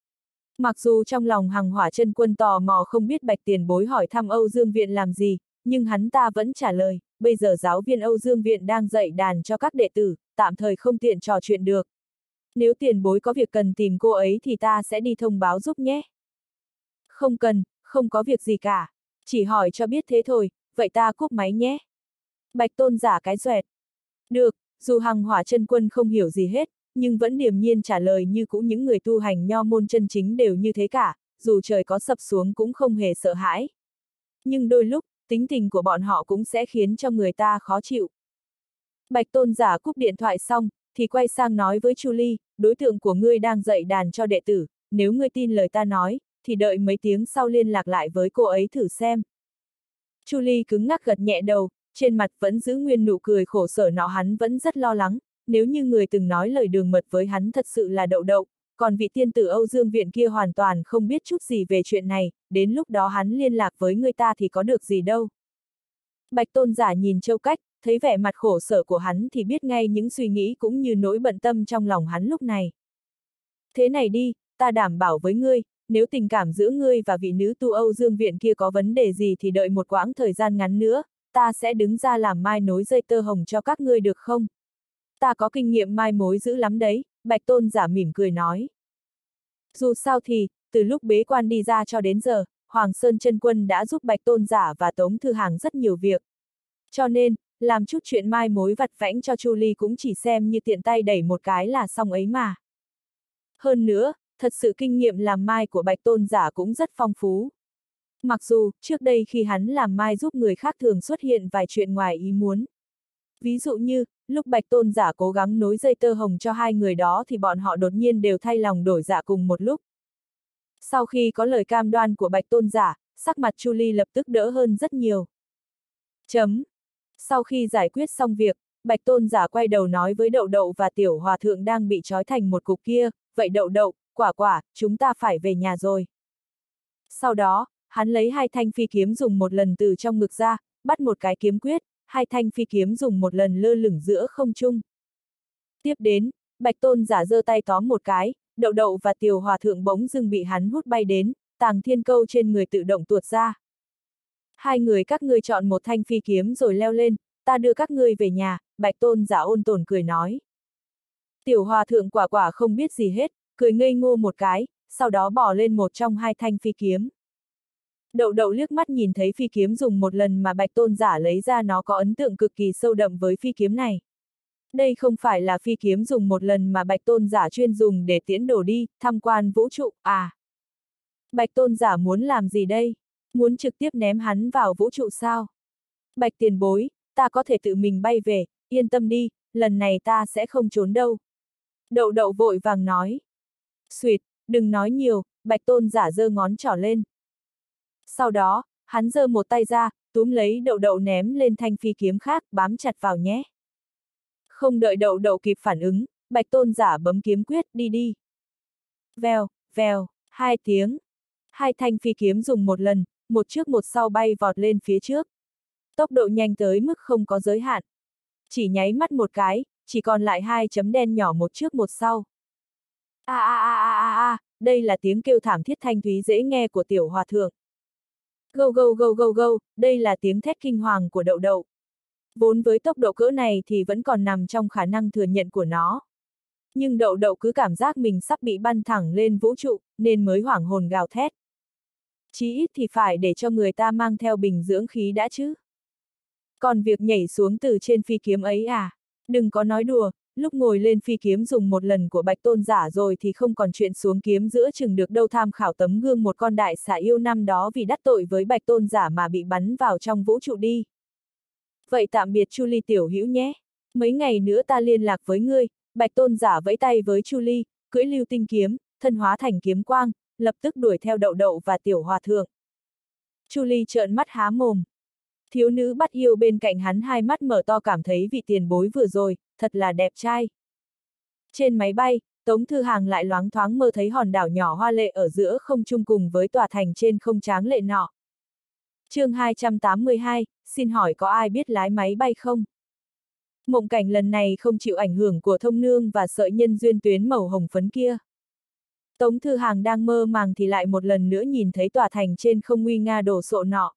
A: Mặc dù trong lòng Hằng Hỏa Chân Quân tò mò không biết Bạch tiền bối hỏi thăm Âu Dương Viện làm gì, nhưng hắn ta vẫn trả lời, bây giờ giáo viên Âu Dương Viện đang dạy đàn cho các đệ tử, tạm thời không tiện trò chuyện được. Nếu tiền bối có việc cần tìm cô ấy thì ta sẽ đi thông báo giúp nhé. Không cần, không có việc gì cả, chỉ hỏi cho biết thế thôi, vậy ta cúp máy nhé. Bạch tôn giả cái xoẹt. Được, dù Hằng Hỏa Chân Quân không hiểu gì hết, nhưng vẫn điềm nhiên trả lời như cũ những người tu hành nho môn chân chính đều như thế cả, dù trời có sập xuống cũng không hề sợ hãi. Nhưng đôi lúc, tính tình của bọn họ cũng sẽ khiến cho người ta khó chịu. Bạch tôn giả cúp điện thoại xong, thì quay sang nói với Chu Ly, đối tượng của ngươi đang dạy đàn cho đệ tử, nếu ngươi tin lời ta nói, thì đợi mấy tiếng sau liên lạc lại với cô ấy thử xem. Chu Ly cứng ngắc gật nhẹ đầu, trên mặt vẫn giữ nguyên nụ cười khổ sở nọ, hắn vẫn rất lo lắng, nếu như người từng nói lời đường mật với hắn thật sự là đậu đậu, còn vị tiên tử Âu Dương Viện kia hoàn toàn không biết chút gì về chuyện này, đến lúc đó hắn liên lạc với người ta thì có được gì đâu. Bạch tôn giả nhìn Châu Cách, thấy vẻ mặt khổ sở của hắn thì biết ngay những suy nghĩ cũng như nỗi bận tâm trong lòng hắn lúc này. Thế này đi, ta đảm bảo với ngươi, nếu tình cảm giữa ngươi và vị nữ tu Âu Dương Viện kia có vấn đề gì thì đợi một quãng thời gian ngắn nữa, ta sẽ đứng ra làm mai nối dây tơ hồng cho các ngươi được không? Ta có kinh nghiệm mai mối dữ lắm đấy, Bạch tôn giả mỉm cười nói. Dù sao thì, từ lúc bế quan đi ra cho đến giờ, Hoàng Sơn Chân Quân đã giúp Bạch tôn giả và Tống Thư Hàng rất nhiều việc. Cho nên, làm chút chuyện mai mối vặt vãnh cho Chu Ly cũng chỉ xem như tiện tay đẩy một cái là xong ấy mà. Hơn nữa, thật sự kinh nghiệm làm mai của Bạch tôn giả cũng rất phong phú. Mặc dù, trước đây khi hắn làm mai giúp người khác thường xuất hiện vài chuyện ngoài ý muốn. Ví dụ như, lúc Bạch tôn giả cố gắng nối dây tơ hồng cho hai người đó thì bọn họ đột nhiên đều thay lòng đổi dạ cùng một lúc. Sau khi có lời cam đoan của Bạch tôn giả, sắc mặt Chu Ly lập tức đỡ hơn rất nhiều. Chấm. Sau khi giải quyết xong việc, Bạch Tôn giả quay đầu nói với Đậu Đậu và Tiểu Hòa Thượng đang bị trói thành một cục kia, vậy Đậu Đậu, Quả Quả, chúng ta phải về nhà rồi. Sau đó, hắn lấy hai thanh phi kiếm dùng một lần từ trong ngực ra, bắt một cái kiếm quyết, hai thanh phi kiếm dùng một lần lơ lửng giữa không trung. Tiếp đến, Bạch Tôn giả giơ tay tóm một cái, Đậu Đậu và Tiểu Hòa Thượng bỗng dưng bị hắn hút bay đến, tàng thiên câu trên người tự động tuột ra. Hai người các ngươi chọn một thanh phi kiếm rồi leo lên, ta đưa các ngươi về nhà, Bạch Tôn giả ôn tồn cười nói. Tiểu Hòa Thượng Quả Quả không biết gì hết, cười ngây ngô một cái, sau đó bỏ lên một trong hai thanh phi kiếm. Đậu Đậu liếc mắt nhìn thấy phi kiếm dùng một lần mà Bạch Tôn giả lấy ra, nó có ấn tượng cực kỳ sâu đậm với phi kiếm này. Đây không phải là phi kiếm dùng một lần mà Bạch Tôn giả chuyên dùng để tiễn đồ đi, tham quan vũ trụ, à. Bạch Tôn giả muốn làm gì đây? Muốn trực tiếp ném hắn vào vũ trụ sao? Bạch tiền bối, ta có thể tự mình bay về, yên tâm đi, lần này ta sẽ không trốn đâu. Đậu Đậu vội vàng nói. Xuyệt, đừng nói nhiều, Bạch Tôn giả giơ ngón trỏ lên. Sau đó, hắn giơ một tay ra, túm lấy Đậu Đậu ném lên thanh phi kiếm khác, bám chặt vào nhé. Không đợi Đậu Đậu kịp phản ứng, Bạch Tôn giả bấm kiếm quyết, đi đi. Vèo, vèo, hai tiếng. Hai thanh phi kiếm dùng một lần, một trước một sau bay vọt lên phía trước. Tốc độ nhanh tới mức không có giới hạn. Chỉ nháy mắt một cái, chỉ còn lại hai chấm đen nhỏ một trước một sau. A a a a a a, đây là tiếng kêu thảm thiết thanh thúy dễ nghe của Tiểu Hòa Thượng. Gâu gâu gâu gâu gâu, đây là tiếng thét kinh hoàng của Đậu Đậu. Vốn với tốc độ cỡ này thì vẫn còn nằm trong khả năng thừa nhận của nó. Nhưng Đậu Đậu cứ cảm giác mình sắp bị bắn thẳng lên vũ trụ, nên mới hoảng hồn gào thét. Chí ít thì phải để cho người ta mang theo bình dưỡng khí đã chứ. Còn việc nhảy xuống từ trên phi kiếm ấy à? Đừng có nói đùa, lúc ngồi lên phi kiếm dùng một lần của Bạch Tôn giả rồi thì không còn chuyện xuống kiếm giữa chừng được đâu. Tham khảo tấm gương một con đại xà yêu năm đó vì đắc tội với Bạch Tôn giả mà bị bắn vào trong vũ trụ đi. Vậy tạm biệt Chu Ly tiểu hữu nhé. Mấy ngày nữa ta liên lạc với ngươi. Bạch Tôn giả vẫy tay với Chu Ly, cưỡi lưu tinh kiếm, thân hóa thành kiếm quang, lập tức đuổi theo Đậu Đậu và Tiểu Hòa Thượng. Chu Ly trợn mắt há mồm. Thiếu nữ bắt yêu bên cạnh hắn hai mắt mở to, cảm thấy vị tiền bối vừa rồi, thật là đẹp trai. Trên máy bay, Tống Thư Hàng lại loáng thoáng mơ thấy hòn đảo nhỏ hoa lệ ở giữa không trung cùng với tòa thành trên không tráng lệ nọ. Chương hai trăm tám mươi hai, xin hỏi có ai biết lái máy bay không? Mộng cảnh lần này không chịu ảnh hưởng của thông nương và sợi nhân duyên tuyến màu hồng phấn kia. Tống Thư Hàng đang mơ màng thì lại một lần nữa nhìn thấy tòa thành trên không nguy nga đồ sộ nọ.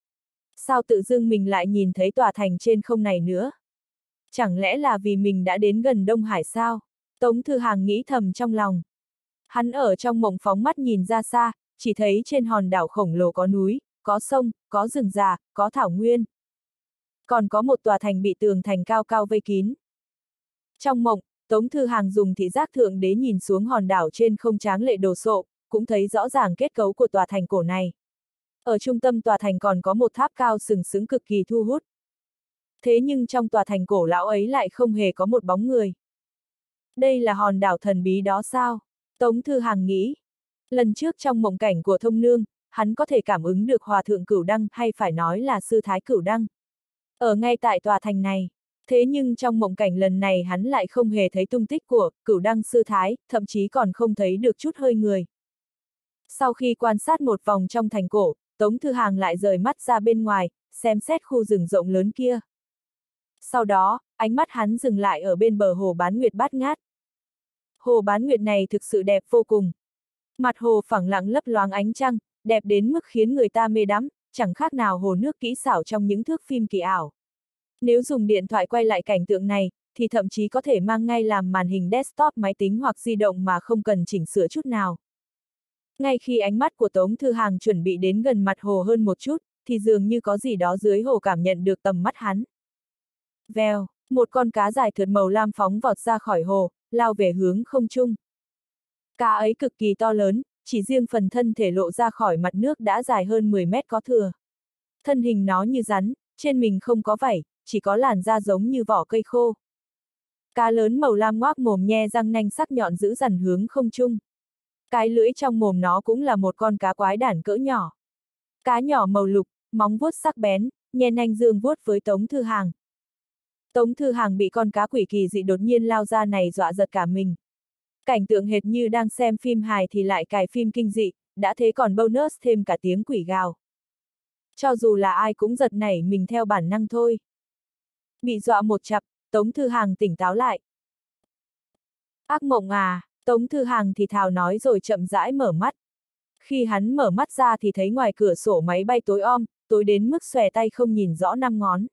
A: Sao tự dưng mình lại nhìn thấy tòa thành trên không này nữa? Chẳng lẽ là vì mình đã đến gần Đông Hải sao? Tống Thư Hàng nghĩ thầm trong lòng. Hắn ở trong mộng phóng mắt nhìn ra xa, chỉ thấy trên hòn đảo khổng lồ có núi, có sông, có rừng già, có thảo nguyên. Còn có một tòa thành bị tường thành cao cao vây kín. Trong mộng, Tống Thư Hàng dùng thị giác thượng đế nhìn xuống hòn đảo trên không tráng lệ đồ sộ, cũng thấy rõ ràng kết cấu của tòa thành cổ này. Ở trung tâm tòa thành còn có một tháp cao sừng sững cực kỳ thu hút. Thế nhưng trong tòa thành cổ lão ấy lại không hề có một bóng người. Đây là hòn đảo thần bí đó sao? Tống Thư Hàng nghĩ. Lần trước trong mộng cảnh của thông nương, hắn có thể cảm ứng được Hòa Thượng Cửu Đăng, hay phải nói là Sư Thái Cửu Đăng, ở ngay tại tòa thành này. Thế nhưng trong mộng cảnh lần này hắn lại không hề thấy tung tích của Cửu Đăng Sư Thái, thậm chí còn không thấy được chút hơi người. Sau khi quan sát một vòng trong thành cổ, Tống Thư Hàng lại rời mắt ra bên ngoài, xem xét khu rừng rộng lớn kia. Sau đó, ánh mắt hắn dừng lại ở bên bờ hồ Bán Nguyệt bát ngát. Hồ Bán Nguyệt này thực sự đẹp vô cùng. Mặt hồ phẳng lặng lấp loáng ánh trăng, đẹp đến mức khiến người ta mê đắm, chẳng khác nào hồ nước kỹ xảo trong những thước phim kỳ ảo. Nếu dùng điện thoại quay lại cảnh tượng này, thì thậm chí có thể mang ngay làm màn hình desktop máy tính hoặc di động mà không cần chỉnh sửa chút nào. Ngay khi ánh mắt của Tống Thư Hàng chuẩn bị đến gần mặt hồ hơn một chút, thì dường như có gì đó dưới hồ cảm nhận được tầm mắt hắn. Vèo, một con cá dài thượt màu lam phóng vọt ra khỏi hồ, lao về hướng không trung. Cá ấy cực kỳ to lớn, chỉ riêng phần thân thể lộ ra khỏi mặt nước đã dài hơn mười mét có thừa. Thân hình nó như rắn, trên mình không có vảy, chỉ có làn da giống như vỏ cây khô. Cá lớn màu lam ngoác mồm nhe răng nanh sắc nhọn dữ dằn hướng không trung. Cái lưỡi trong mồm nó cũng là một con cá quái đản cỡ nhỏ. Cá nhỏ màu lục, móng vuốt sắc bén, nhen nanh dương vuốt với Tống Thư Hàng. Tống Thư Hàng bị con cá quỷ kỳ dị đột nhiên lao ra này dọa giật cả mình. Cảnh tượng hệt như đang xem phim hài thì lại cài phim kinh dị, đã thế còn bonus thêm cả tiếng quỷ gào. Cho dù là ai cũng giật nảy mình theo bản năng thôi. Bị dọa một chặp, Tống Thư Hàng tỉnh táo lại. Ác mộng à, Tống Thư Hàng thì thào nói rồi chậm rãi mở mắt. Khi hắn mở mắt ra thì thấy ngoài cửa sổ máy bay tối om, tối đến mức xòe tay không nhìn rõ năm ngón.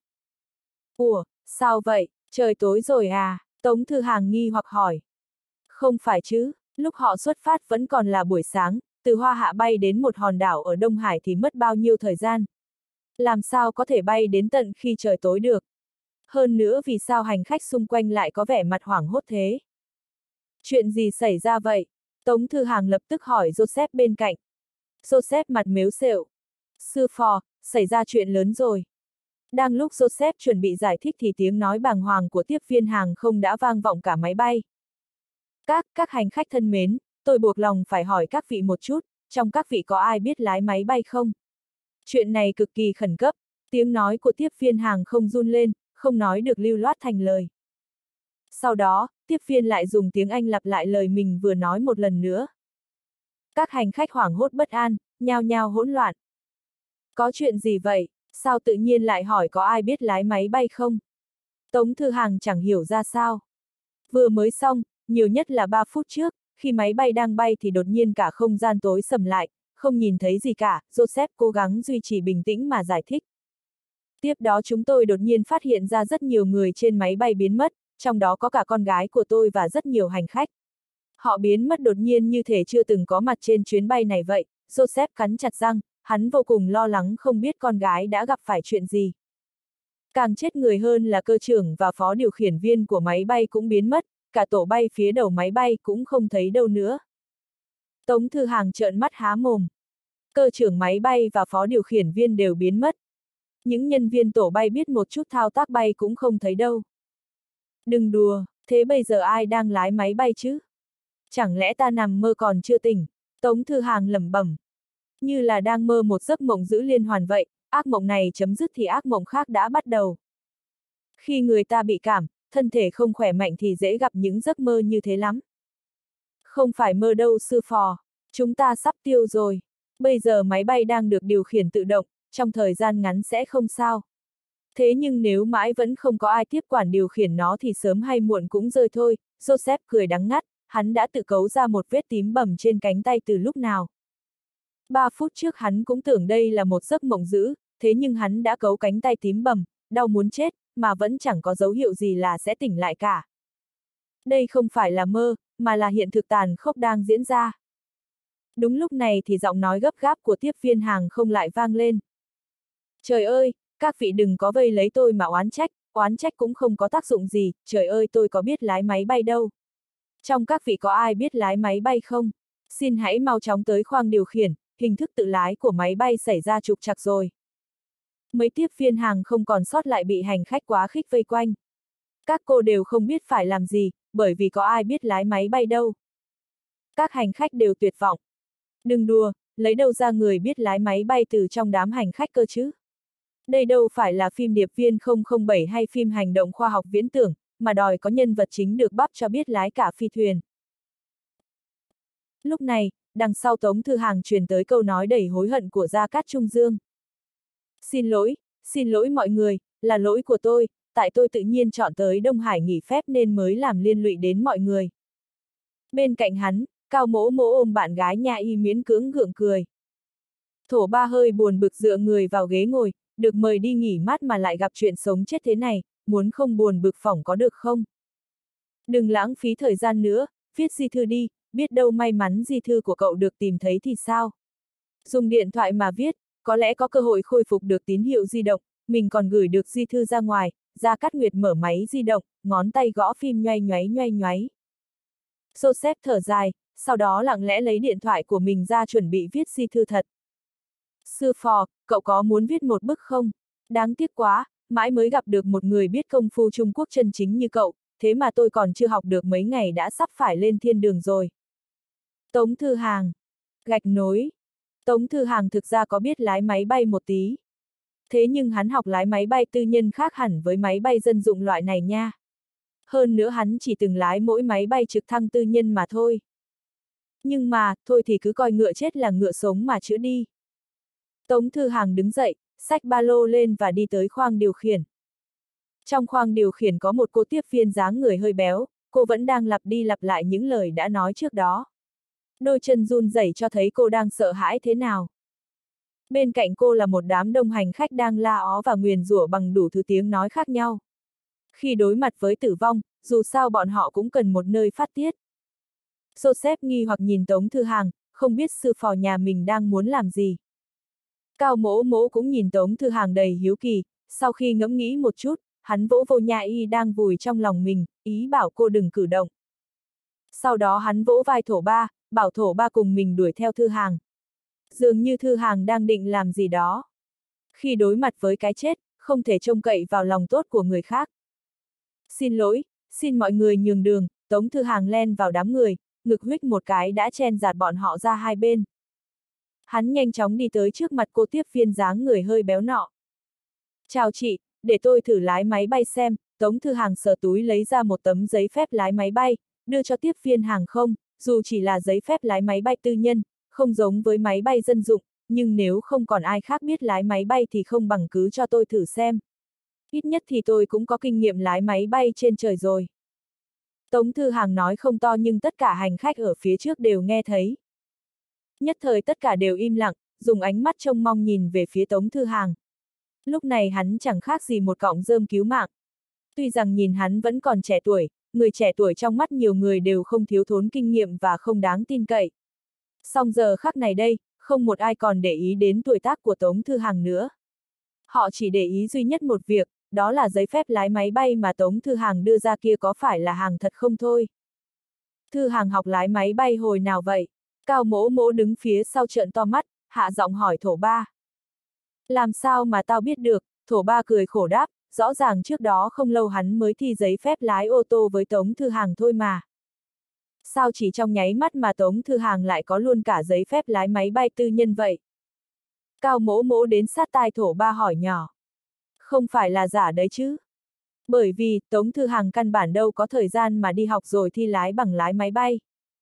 A: Ủa, sao vậy, trời tối rồi à? Tống Thư Hàng nghi hoặc hỏi. Không phải chứ, lúc họ xuất phát vẫn còn là buổi sáng, từ Hoa Hạ bay đến một hòn đảo ở Đông Hải thì mất bao nhiêu thời gian? Làm sao có thể bay đến tận khi trời tối được? Hơn nữa vì sao hành khách xung quanh lại có vẻ mặt hoảng hốt thế? Chuyện gì xảy ra vậy? Tống Thư Hàng lập tức hỏi Joseph bên cạnh. Joseph mặt mếu xẹo. Sư phò, xảy ra chuyện lớn rồi. Đang lúc Joseph chuẩn bị giải thích thì tiếng nói bàng hoàng của tiếp viên hàng không đã vang vọng cả máy bay. Các, các hành khách thân mến, tôi buộc lòng phải hỏi các vị một chút, trong các vị có ai biết lái máy bay không? Chuyện này cực kỳ khẩn cấp, tiếng nói của tiếp viên hàng không run lên, không nói được lưu loát thành lời. Sau đó, tiếp viên lại dùng tiếng Anh lặp lại lời mình vừa nói một lần nữa. Các hành khách hoảng hốt bất an, nhao nhao hỗn loạn. Có chuyện gì vậy? Sao tự nhiên lại hỏi có ai biết lái máy bay không? Tống Thư Hàng chẳng hiểu ra sao. Vừa mới xong, nhiều nhất là ba phút trước, khi máy bay đang bay thì đột nhiên cả không gian tối sầm lại, không nhìn thấy gì cả, Joseph cố gắng duy trì bình tĩnh mà giải thích. Tiếp đó chúng tôi đột nhiên phát hiện ra rất nhiều người trên máy bay biến mất, trong đó có cả con gái của tôi và rất nhiều hành khách. Họ biến mất đột nhiên như thể chưa từng có mặt trên chuyến bay này vậy, Joseph cắn chặt răng, hắn vô cùng lo lắng không biết con gái đã gặp phải chuyện gì. Càng chết người hơn là cơ trưởng và phó điều khiển viên của máy bay cũng biến mất, cả tổ bay phía đầu máy bay cũng không thấy đâu nữa. Tống Thư Hàng trợn mắt há mồm. Cơ trưởng máy bay và phó điều khiển viên đều biến mất. Những nhân viên tổ bay biết một chút thao tác bay cũng không thấy đâu. Đừng đùa, thế bây giờ ai đang lái máy bay chứ? Chẳng lẽ ta nằm mơ còn chưa tỉnh? Tống Thư Hàng lẩm bẩm. Như là đang mơ một giấc mộng dữ liên hoàn vậy, ác mộng này chấm dứt thì ác mộng khác đã bắt đầu. Khi người ta bị cảm, thân thể không khỏe mạnh thì dễ gặp những giấc mơ như thế lắm. Không phải mơ đâu sư phò, chúng ta sắp tiêu rồi. Bây giờ máy bay đang được điều khiển tự động, trong thời gian ngắn sẽ không sao. Thế nhưng nếu mãi vẫn không có ai tiếp quản điều khiển nó thì sớm hay muộn cũng rơi thôi, Joseph cười đắng ngắt, hắn đã tự cấu ra một vết tím bầm trên cánh tay từ lúc nào. Ba phút trước hắn cũng tưởng đây là một giấc mộng dữ, thế nhưng hắn đã cấu cánh tay tím bầm, đau muốn chết, mà vẫn chẳng có dấu hiệu gì là sẽ tỉnh lại cả. Đây không phải là mơ, mà là hiện thực tàn khốc đang diễn ra. Đúng lúc này thì giọng nói gấp gáp của tiếp viên hàng không lại vang lên. Trời ơi, các vị đừng có vây lấy tôi mà oán trách, oán trách cũng không có tác dụng gì, trời ơi tôi có biết lái máy bay đâu. Trong các vị có ai biết lái máy bay không? Xin hãy mau chóng tới khoang điều khiển, hình thức tự lái của máy bay xảy ra trục trặc rồi. Mấy tiếp viên hàng không còn sót lại bị hành khách quá khích vây quanh. Các cô đều không biết phải làm gì, bởi vì có ai biết lái máy bay đâu. Các hành khách đều tuyệt vọng. Đừng đùa, lấy đâu ra người biết lái máy bay từ trong đám hành khách cơ chứ? Đây đâu phải là phim Điệp viên không không bảy hay phim hành động khoa học viễn tưởng, mà đòi có nhân vật chính được bắp cho biết lái cả phi thuyền. Lúc này, đằng sau Tống Thư Hàng truyền tới câu nói đầy hối hận của Gia Cát Trung Dương. Xin lỗi, xin lỗi mọi người, là lỗi của tôi, tại tôi tự nhiên chọn tới Đông Hải nghỉ phép nên mới làm liên lụy đến mọi người. Bên cạnh hắn, Cao Mỗ Mỗ ôm bạn gái nhà y miễn cưỡng gượng cười. Thổ Ba hơi buồn bực dựa người vào ghế ngồi, được mời đi nghỉ mát mà lại gặp chuyện sống chết thế này, muốn không buồn bực phỏng có được không? Đừng lãng phí thời gian nữa, viết di thư đi, biết đâu may mắn di thư của cậu được tìm thấy thì sao? Dùng điện thoại mà viết, có lẽ có cơ hội khôi phục được tín hiệu di động, mình còn gửi được di thư ra ngoài. Gia Cát Nguyệt mở máy di động, ngón tay gõ phim nhoay nhoáy nhoay nhoáy. Joseph thở dài, sau đó lặng lẽ lấy điện thoại của mình ra chuẩn bị viết di thư thật. Sư phò, cậu có muốn viết một bức không? Đáng tiếc quá, mãi mới gặp được một người biết công phu Trung Quốc chân chính như cậu, thế mà tôi còn chưa học được mấy ngày đã sắp phải lên thiên đường rồi. Tống Thư Hàng. Gạch nối. Tống Thư Hàng thực ra có biết lái máy bay một tí. Thế nhưng hắn học lái máy bay tư nhân khác hẳn với máy bay dân dụng loại này nha. Hơn nữa hắn chỉ từng lái mỗi máy bay trực thăng tư nhân mà thôi. Nhưng mà, thôi thì cứ coi ngựa chết là ngựa sống mà chữa đi. Tống Thư Hàng đứng dậy, xách ba lô lên và đi tới khoang điều khiển. Trong khoang điều khiển có một cô tiếp viên dáng người hơi béo, cô vẫn đang lặp đi lặp lại những lời đã nói trước đó. Đôi chân run rẩy cho thấy cô đang sợ hãi thế nào. Bên cạnh cô là một đám đông hành khách đang la ó và nguyền rủa bằng đủ thứ tiếng nói khác nhau. Khi đối mặt với tử vong, dù sao bọn họ cũng cần một nơi phát tiết. Joseph nghi hoặc nhìn Tống Thư Hàng, không biết sư phò nhà mình đang muốn làm gì. Cao Mỗ Mỗ cũng nhìn Tống Thư Hàng đầy hiếu kỳ, sau khi ngẫm nghĩ một chút, hắn vỗ vô nha y đang vùi trong lòng mình, ý bảo cô đừng cử động. Sau đó hắn vỗ vai Thổ Ba, bảo Thổ Ba cùng mình đuổi theo Thư Hàng. Dường như Thư Hàng đang định làm gì đó. Khi đối mặt với cái chết, không thể trông cậy vào lòng tốt của người khác. Xin lỗi, xin mọi người nhường đường, Tống Thư Hàng len vào đám người, ngực huých một cái đã chen dạt bọn họ ra hai bên. Hắn nhanh chóng đi tới trước mặt cô tiếp viên dáng người hơi béo nọ. Chào chị, để tôi thử lái máy bay xem. Tống Thư Hàng sờ túi lấy ra một tấm giấy phép lái máy bay, đưa cho tiếp viên hàng không, dù chỉ là giấy phép lái máy bay tư nhân, không giống với máy bay dân dụng, nhưng nếu không còn ai khác biết lái máy bay thì không bằng cứ cho tôi thử xem. Ít nhất thì tôi cũng có kinh nghiệm lái máy bay trên trời rồi. Tống Thư Hàng nói không to nhưng tất cả hành khách ở phía trước đều nghe thấy. Nhất thời tất cả đều im lặng, dùng ánh mắt trông mong nhìn về phía Tống Thư Hàng. Lúc này hắn chẳng khác gì một cọng rơm cứu mạng. Tuy rằng nhìn hắn vẫn còn trẻ tuổi, người trẻ tuổi trong mắt nhiều người đều không thiếu thốn kinh nghiệm và không đáng tin cậy. Song giờ khắc này đây, không một ai còn để ý đến tuổi tác của Tống Thư Hàng nữa. Họ chỉ để ý duy nhất một việc, đó là giấy phép lái máy bay mà Tống Thư Hàng đưa ra kia có phải là hàng thật không thôi. Thư Hàng học lái máy bay hồi nào vậy? Cao Mỗ Mỗ đứng phía sau trợn to mắt, hạ giọng hỏi Thổ Ba. Làm sao mà tao biết được, Thổ Ba cười khổ đáp, rõ ràng trước đó không lâu hắn mới thi giấy phép lái ô tô với Tống Thư Hàng thôi mà. Sao chỉ trong nháy mắt mà Tống Thư Hàng lại có luôn cả giấy phép lái máy bay tư nhân vậy? Cao Mỗ Mỗ đến sát tai Thổ Ba hỏi nhỏ. Không phải là giả đấy chứ? Bởi vì, Tống Thư Hàng căn bản đâu có thời gian mà đi học rồi thi lái bằng lái máy bay.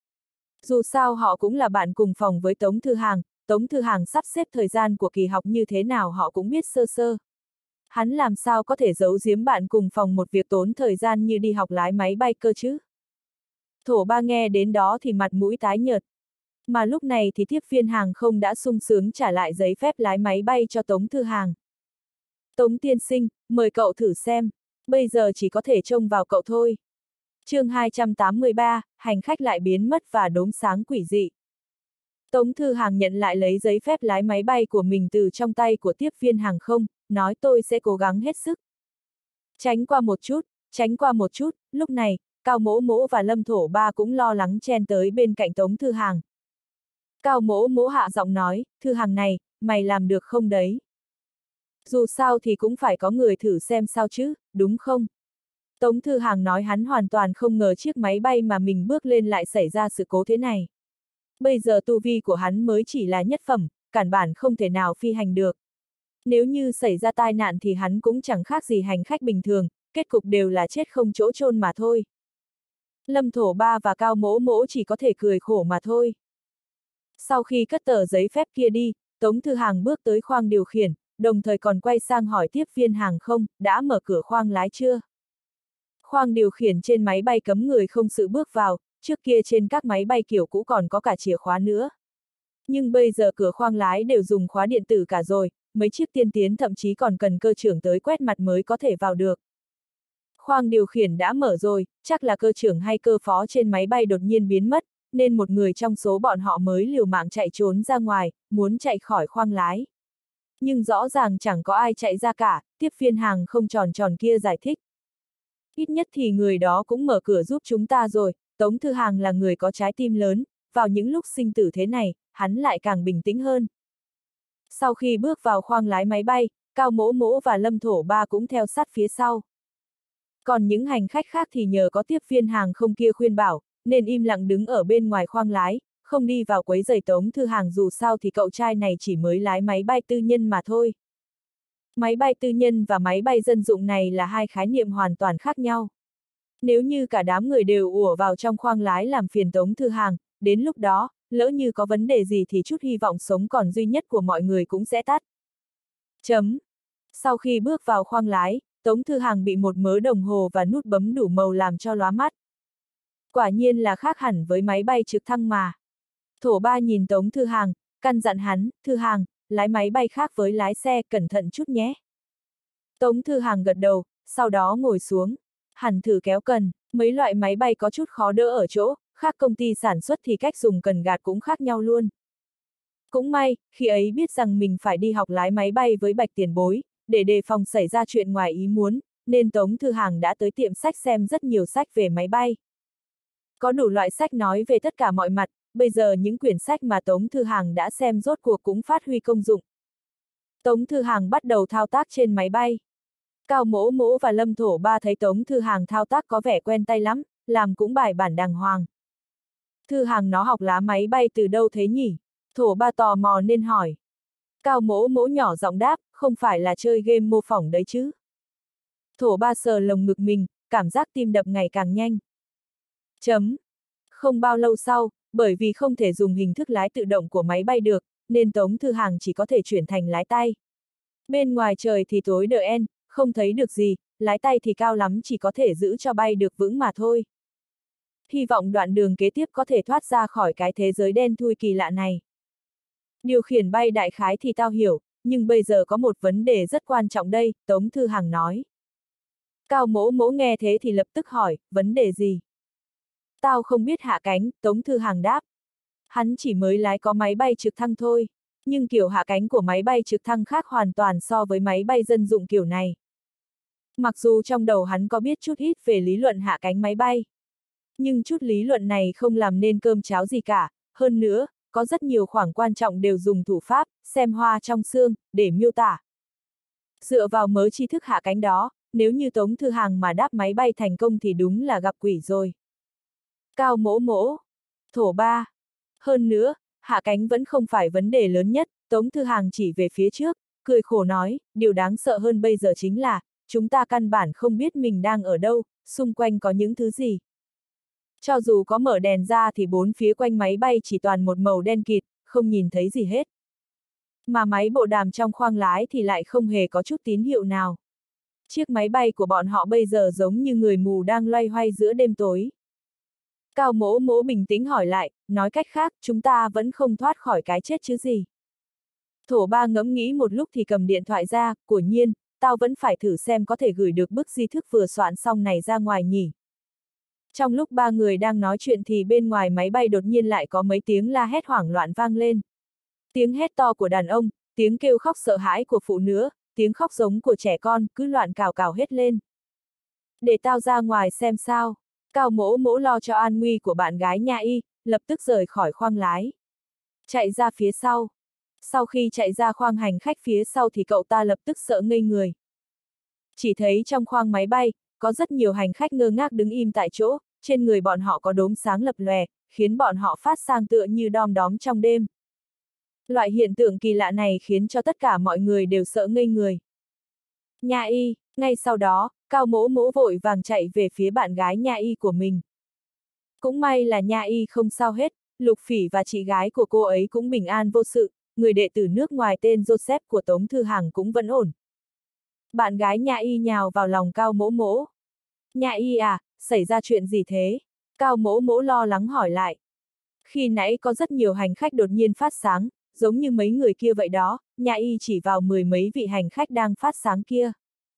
A: Dù sao họ cũng là bạn cùng phòng với Tống Thư Hàng, Tống Thư Hàng sắp xếp thời gian của kỳ học như thế nào họ cũng biết sơ sơ. Hắn làm sao có thể giấu giếm bạn cùng phòng một việc tốn thời gian như đi học lái máy bay cơ chứ? Thổ Ba nghe đến đó thì mặt mũi tái nhợt. Mà lúc này thì tiếp viên hàng không đã sung sướng trả lại giấy phép lái máy bay cho Tống Thư Hàng. Tống tiên sinh, mời cậu thử xem, bây giờ chỉ có thể trông vào cậu thôi. chương hai trăm tám mươi ba, hành khách lại biến mất và đốm sáng quỷ dị. Tống Thư Hàng nhận lại lấy giấy phép lái máy bay của mình từ trong tay của tiếp viên hàng không, nói tôi sẽ cố gắng hết sức. Tránh qua một chút, tránh qua một chút, lúc này, Cao Mỗ Mỗ và Lâm Thổ Ba cũng lo lắng chen tới bên cạnh Tống Thư Hàng. Cao Mỗ Mỗ hạ giọng nói, Thư Hàng này, mày làm được không đấy? Dù sao thì cũng phải có người thử xem sao chứ, đúng không? Tống Thư Hàng nói hắn hoàn toàn không ngờ chiếc máy bay mà mình bước lên lại xảy ra sự cố thế này. Bây giờ tu vi của hắn mới chỉ là nhất phẩm, căn bản không thể nào phi hành được. Nếu như xảy ra tai nạn thì hắn cũng chẳng khác gì hành khách bình thường, kết cục đều là chết không chỗ chôn mà thôi. Lâm Thổ Ba và Cao Mỗ Mỗ chỉ có thể cười khổ mà thôi. Sau khi cất tờ giấy phép kia đi, Tống Thư Hàng bước tới khoang điều khiển, đồng thời còn quay sang hỏi tiếp viên hàng không, đã mở cửa khoang lái chưa? Khoang điều khiển trên máy bay cấm người không sự bước vào, trước kia trên các máy bay kiểu cũ còn có cả chìa khóa nữa. Nhưng bây giờ cửa khoang lái đều dùng khóa điện tử cả rồi, mấy chiếc tiên tiến thậm chí còn cần cơ trưởng tới quét mặt mới có thể vào được. Khoang điều khiển đã mở rồi, chắc là cơ trưởng hay cơ phó trên máy bay đột nhiên biến mất, nên một người trong số bọn họ mới liều mạng chạy trốn ra ngoài, muốn chạy khỏi khoang lái. Nhưng rõ ràng chẳng có ai chạy ra cả, tiếp viên hàng không tròn tròn kia giải thích. Ít nhất thì người đó cũng mở cửa giúp chúng ta rồi, Tống Thư Hàng là người có trái tim lớn, vào những lúc sinh tử thế này, hắn lại càng bình tĩnh hơn. Sau khi bước vào khoang lái máy bay, Cao Mỗ Mỗ và Lâm Thổ Ba cũng theo sát phía sau. Còn những hành khách khác thì nhờ có tiếp viên hàng không kia khuyên bảo, nên im lặng đứng ở bên ngoài khoang lái, không đi vào quấy rầy Tống Thư Hàng dù sao thì cậu trai này chỉ mới lái máy bay tư nhân mà thôi. Máy bay tư nhân và máy bay dân dụng này là hai khái niệm hoàn toàn khác nhau. Nếu như cả đám người đều ùa vào trong khoang lái làm phiền Tống Thư Hàng, đến lúc đó, lỡ như có vấn đề gì thì chút hy vọng sống còn duy nhất của mọi người cũng sẽ tắt. Chấm. Sau khi bước vào khoang lái, Tống Thư Hàng bị một mớ đồng hồ và nút bấm đủ màu làm cho lóa mắt. Quả nhiên là khác hẳn với máy bay trực thăng mà. Thổ Ba nhìn Tống Thư Hàng, căn dặn hắn, Thư Hàng, lái máy bay khác với lái xe, cẩn thận chút nhé. Tống Thư Hàng gật đầu, sau đó ngồi xuống. Hắn thử kéo cần, mấy loại máy bay có chút khó đỡ ở chỗ, khác công ty sản xuất thì cách dùng cần gạt cũng khác nhau luôn. Cũng may, khi ấy biết rằng mình phải đi học lái máy bay với Bạch tiền bối, để đề phòng xảy ra chuyện ngoài ý muốn, nên Tống Thư Hàng đã tới tiệm sách xem rất nhiều sách về máy bay. Có đủ loại sách nói về tất cả mọi mặt, bây giờ những quyển sách mà Tống Thư Hàng đã xem rốt cuộc cũng phát huy công dụng. Tống Thư Hàng bắt đầu thao tác trên máy bay. Cao Mỗ Mỗ và Lâm Thổ Ba thấy Tống Thư Hàng thao tác có vẻ quen tay lắm, làm cũng bài bản đàng hoàng. Thư Hàng nó học lá máy bay từ đâu thế nhỉ? Thổ Ba tò mò nên hỏi. Cao Mỗ Mỗ nhỏ giọng đáp, không phải là chơi game mô phỏng đấy chứ. Thổ Ba sờ lồng ngực mình, cảm giác tim đập ngày càng nhanh. Chấm. Không bao lâu sau, bởi vì không thể dùng hình thức lái tự động của máy bay được, nên Tống Thư Hàng chỉ có thể chuyển thành lái tay. Bên ngoài trời thì tối đờ en, không thấy được gì, lái tay thì cao lắm chỉ có thể giữ cho bay được vững mà thôi. Hy vọng đoạn đường kế tiếp có thể thoát ra khỏi cái thế giới đen thui kỳ lạ này. Điều khiển bay đại khái thì tao hiểu, nhưng bây giờ có một vấn đề rất quan trọng đây, Tống Thư Hàng nói. Cao Mỗ Mỗ nghe thế thì lập tức hỏi, vấn đề gì? Tao không biết hạ cánh, Tống Thư Hàng đáp. Hắn chỉ mới lái có máy bay trực thăng thôi, nhưng kiểu hạ cánh của máy bay trực thăng khác hoàn toàn so với máy bay dân dụng kiểu này. Mặc dù trong đầu hắn có biết chút ít về lý luận hạ cánh máy bay, nhưng chút lý luận này không làm nên cơm cháo gì cả, hơn nữa, có rất nhiều khoảng quan trọng đều dùng thủ pháp, xem hoa trong xương, để miêu tả. Dựa vào mớ tri thức hạ cánh đó, nếu như Tống Thư Hàng mà đáp máy bay thành công thì đúng là gặp quỷ rồi. Cao Mỗ Mỗ, Thổ Ba. Hơn nữa, hạ cánh vẫn không phải vấn đề lớn nhất, Tống Thư Hàng chỉ về phía trước, cười khổ nói, điều đáng sợ hơn bây giờ chính là, chúng ta căn bản không biết mình đang ở đâu, xung quanh có những thứ gì. Cho dù có mở đèn ra thì bốn phía quanh máy bay chỉ toàn một màu đen kịt, không nhìn thấy gì hết. Mà máy bộ đàm trong khoang lái thì lại không hề có chút tín hiệu nào. Chiếc máy bay của bọn họ bây giờ giống như người mù đang loay hoay giữa đêm tối. Cao Mỗ Mỗ bình tĩnh hỏi lại, nói cách khác, chúng ta vẫn không thoát khỏi cái chết chứ gì. Thổ Ba ngẫm nghĩ một lúc thì cầm điện thoại ra, của nhiên, tao vẫn phải thử xem có thể gửi được bức di thức vừa soạn xong này ra ngoài nhỉ. Trong lúc ba người đang nói chuyện thì bên ngoài máy bay đột nhiên lại có mấy tiếng la hét hoảng loạn vang lên. Tiếng hét to của đàn ông, tiếng kêu khóc sợ hãi của phụ nữ, tiếng khóc giống của trẻ con, cứ loạn cào cào hết lên. Để tao ra ngoài xem sao. Cao Mỗ Mỗ lo cho an nguy của bạn gái Nha Y, lập tức rời khỏi khoang lái. Chạy ra phía sau. Sau khi chạy ra khoang hành khách phía sau thì cậu ta lập tức sợ ngây người. Chỉ thấy trong khoang máy bay, có rất nhiều hành khách ngơ ngác đứng im tại chỗ, trên người bọn họ có đốm sáng lập lòe, khiến bọn họ phát sang tựa như đom đóm trong đêm. Loại hiện tượng kỳ lạ này khiến cho tất cả mọi người đều sợ ngây người. Nha Y, ngay sau đó, Cao Mỗ Mỗ vội vàng chạy về phía bạn gái Nha Y của mình. Cũng may là Nha Y không sao hết, Lục Phỉ và chị gái của cô ấy cũng bình an vô sự, người đệ tử nước ngoài tên Joseph của Tống Thư Hàng cũng vẫn ổn. Bạn gái Nha Y nhào vào lòng Cao Mỗ Mỗ. Nha Y à, xảy ra chuyện gì thế? Cao Mỗ Mỗ lo lắng hỏi lại. Khi nãy có rất nhiều hành khách đột nhiên phát sáng, giống như mấy người kia vậy đó, Nha Y chỉ vào mười mấy vị hành khách đang phát sáng kia.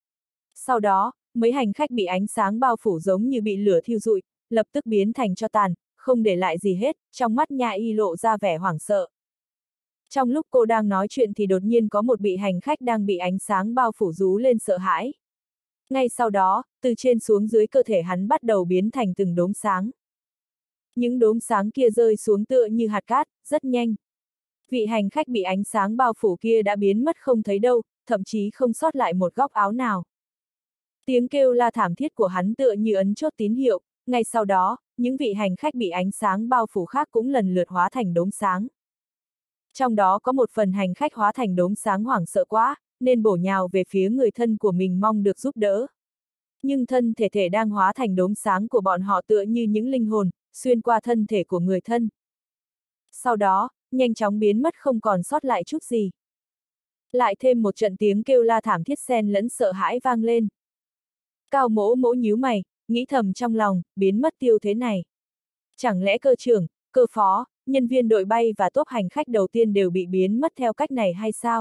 A: Sau đó, mấy hành khách bị ánh sáng bao phủ giống như bị lửa thiêu rụi, lập tức biến thành tro tàn, không để lại gì hết, trong mắt Nha Y lộ ra vẻ hoảng sợ. Trong lúc cô đang nói chuyện thì đột nhiên có một vị hành khách đang bị ánh sáng bao phủ rú lên sợ hãi. Ngay sau đó, từ trên xuống dưới cơ thể hắn bắt đầu biến thành từng đốm sáng. Những đốm sáng kia rơi xuống tựa như hạt cát, rất nhanh. Vị hành khách bị ánh sáng bao phủ kia đã biến mất không thấy đâu, thậm chí không sót lại một góc áo nào. Tiếng kêu la thảm thiết của hắn tựa như ấn chốt tín hiệu, ngay sau đó, những vị hành khách bị ánh sáng bao phủ khác cũng lần lượt hóa thành đốm sáng. Trong đó có một phần hành khách hóa thành đốm sáng hoảng sợ quá, nên bổ nhào về phía người thân của mình mong được giúp đỡ. Nhưng thân thể thể đang hóa thành đốm sáng của bọn họ tựa như những linh hồn, xuyên qua thân thể của người thân. Sau đó, nhanh chóng biến mất không còn sót lại chút gì. Lại thêm một trận tiếng kêu la thảm thiết xen lẫn sợ hãi vang lên. Cao mỗ mỗ nhíu mày, nghĩ thầm trong lòng, biến mất tiêu thế này. Chẳng lẽ cơ trưởng, cơ phó, nhân viên đội bay và tốp hành khách đầu tiên đều bị biến mất theo cách này hay sao?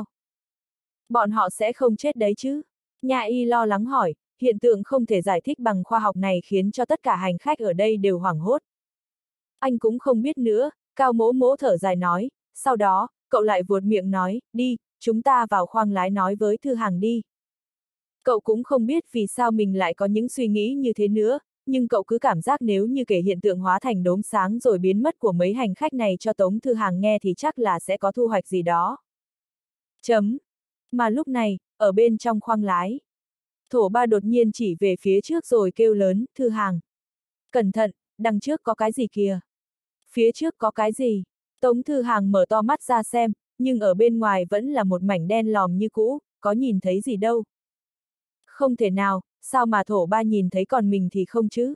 A: Bọn họ sẽ không chết đấy chứ? Nha y lo lắng hỏi, hiện tượng không thể giải thích bằng khoa học này khiến cho tất cả hành khách ở đây đều hoảng hốt. Anh cũng không biết nữa, Cao mỗ mỗ thở dài nói, sau đó, cậu lại vuột miệng nói, đi, chúng ta vào khoang lái nói với Thư Hàng đi. Cậu cũng không biết vì sao mình lại có những suy nghĩ như thế nữa, nhưng cậu cứ cảm giác nếu như kể hiện tượng hóa thành đốm sáng rồi biến mất của mấy hành khách này cho Tống Thư Hàng nghe thì chắc là sẽ có thu hoạch gì đó. Chấm. Mà lúc này, ở bên trong khoang lái, Thổ Ba đột nhiên chỉ về phía trước rồi kêu lớn, Thư Hàng. Cẩn thận, đằng trước có cái gì kìa? Phía trước có cái gì? Tống Thư Hàng mở to mắt ra xem, nhưng ở bên ngoài vẫn là một mảnh đen lòm như cũ, có nhìn thấy gì đâu. Không thể nào, sao mà Thổ Ba nhìn thấy còn mình thì không chứ?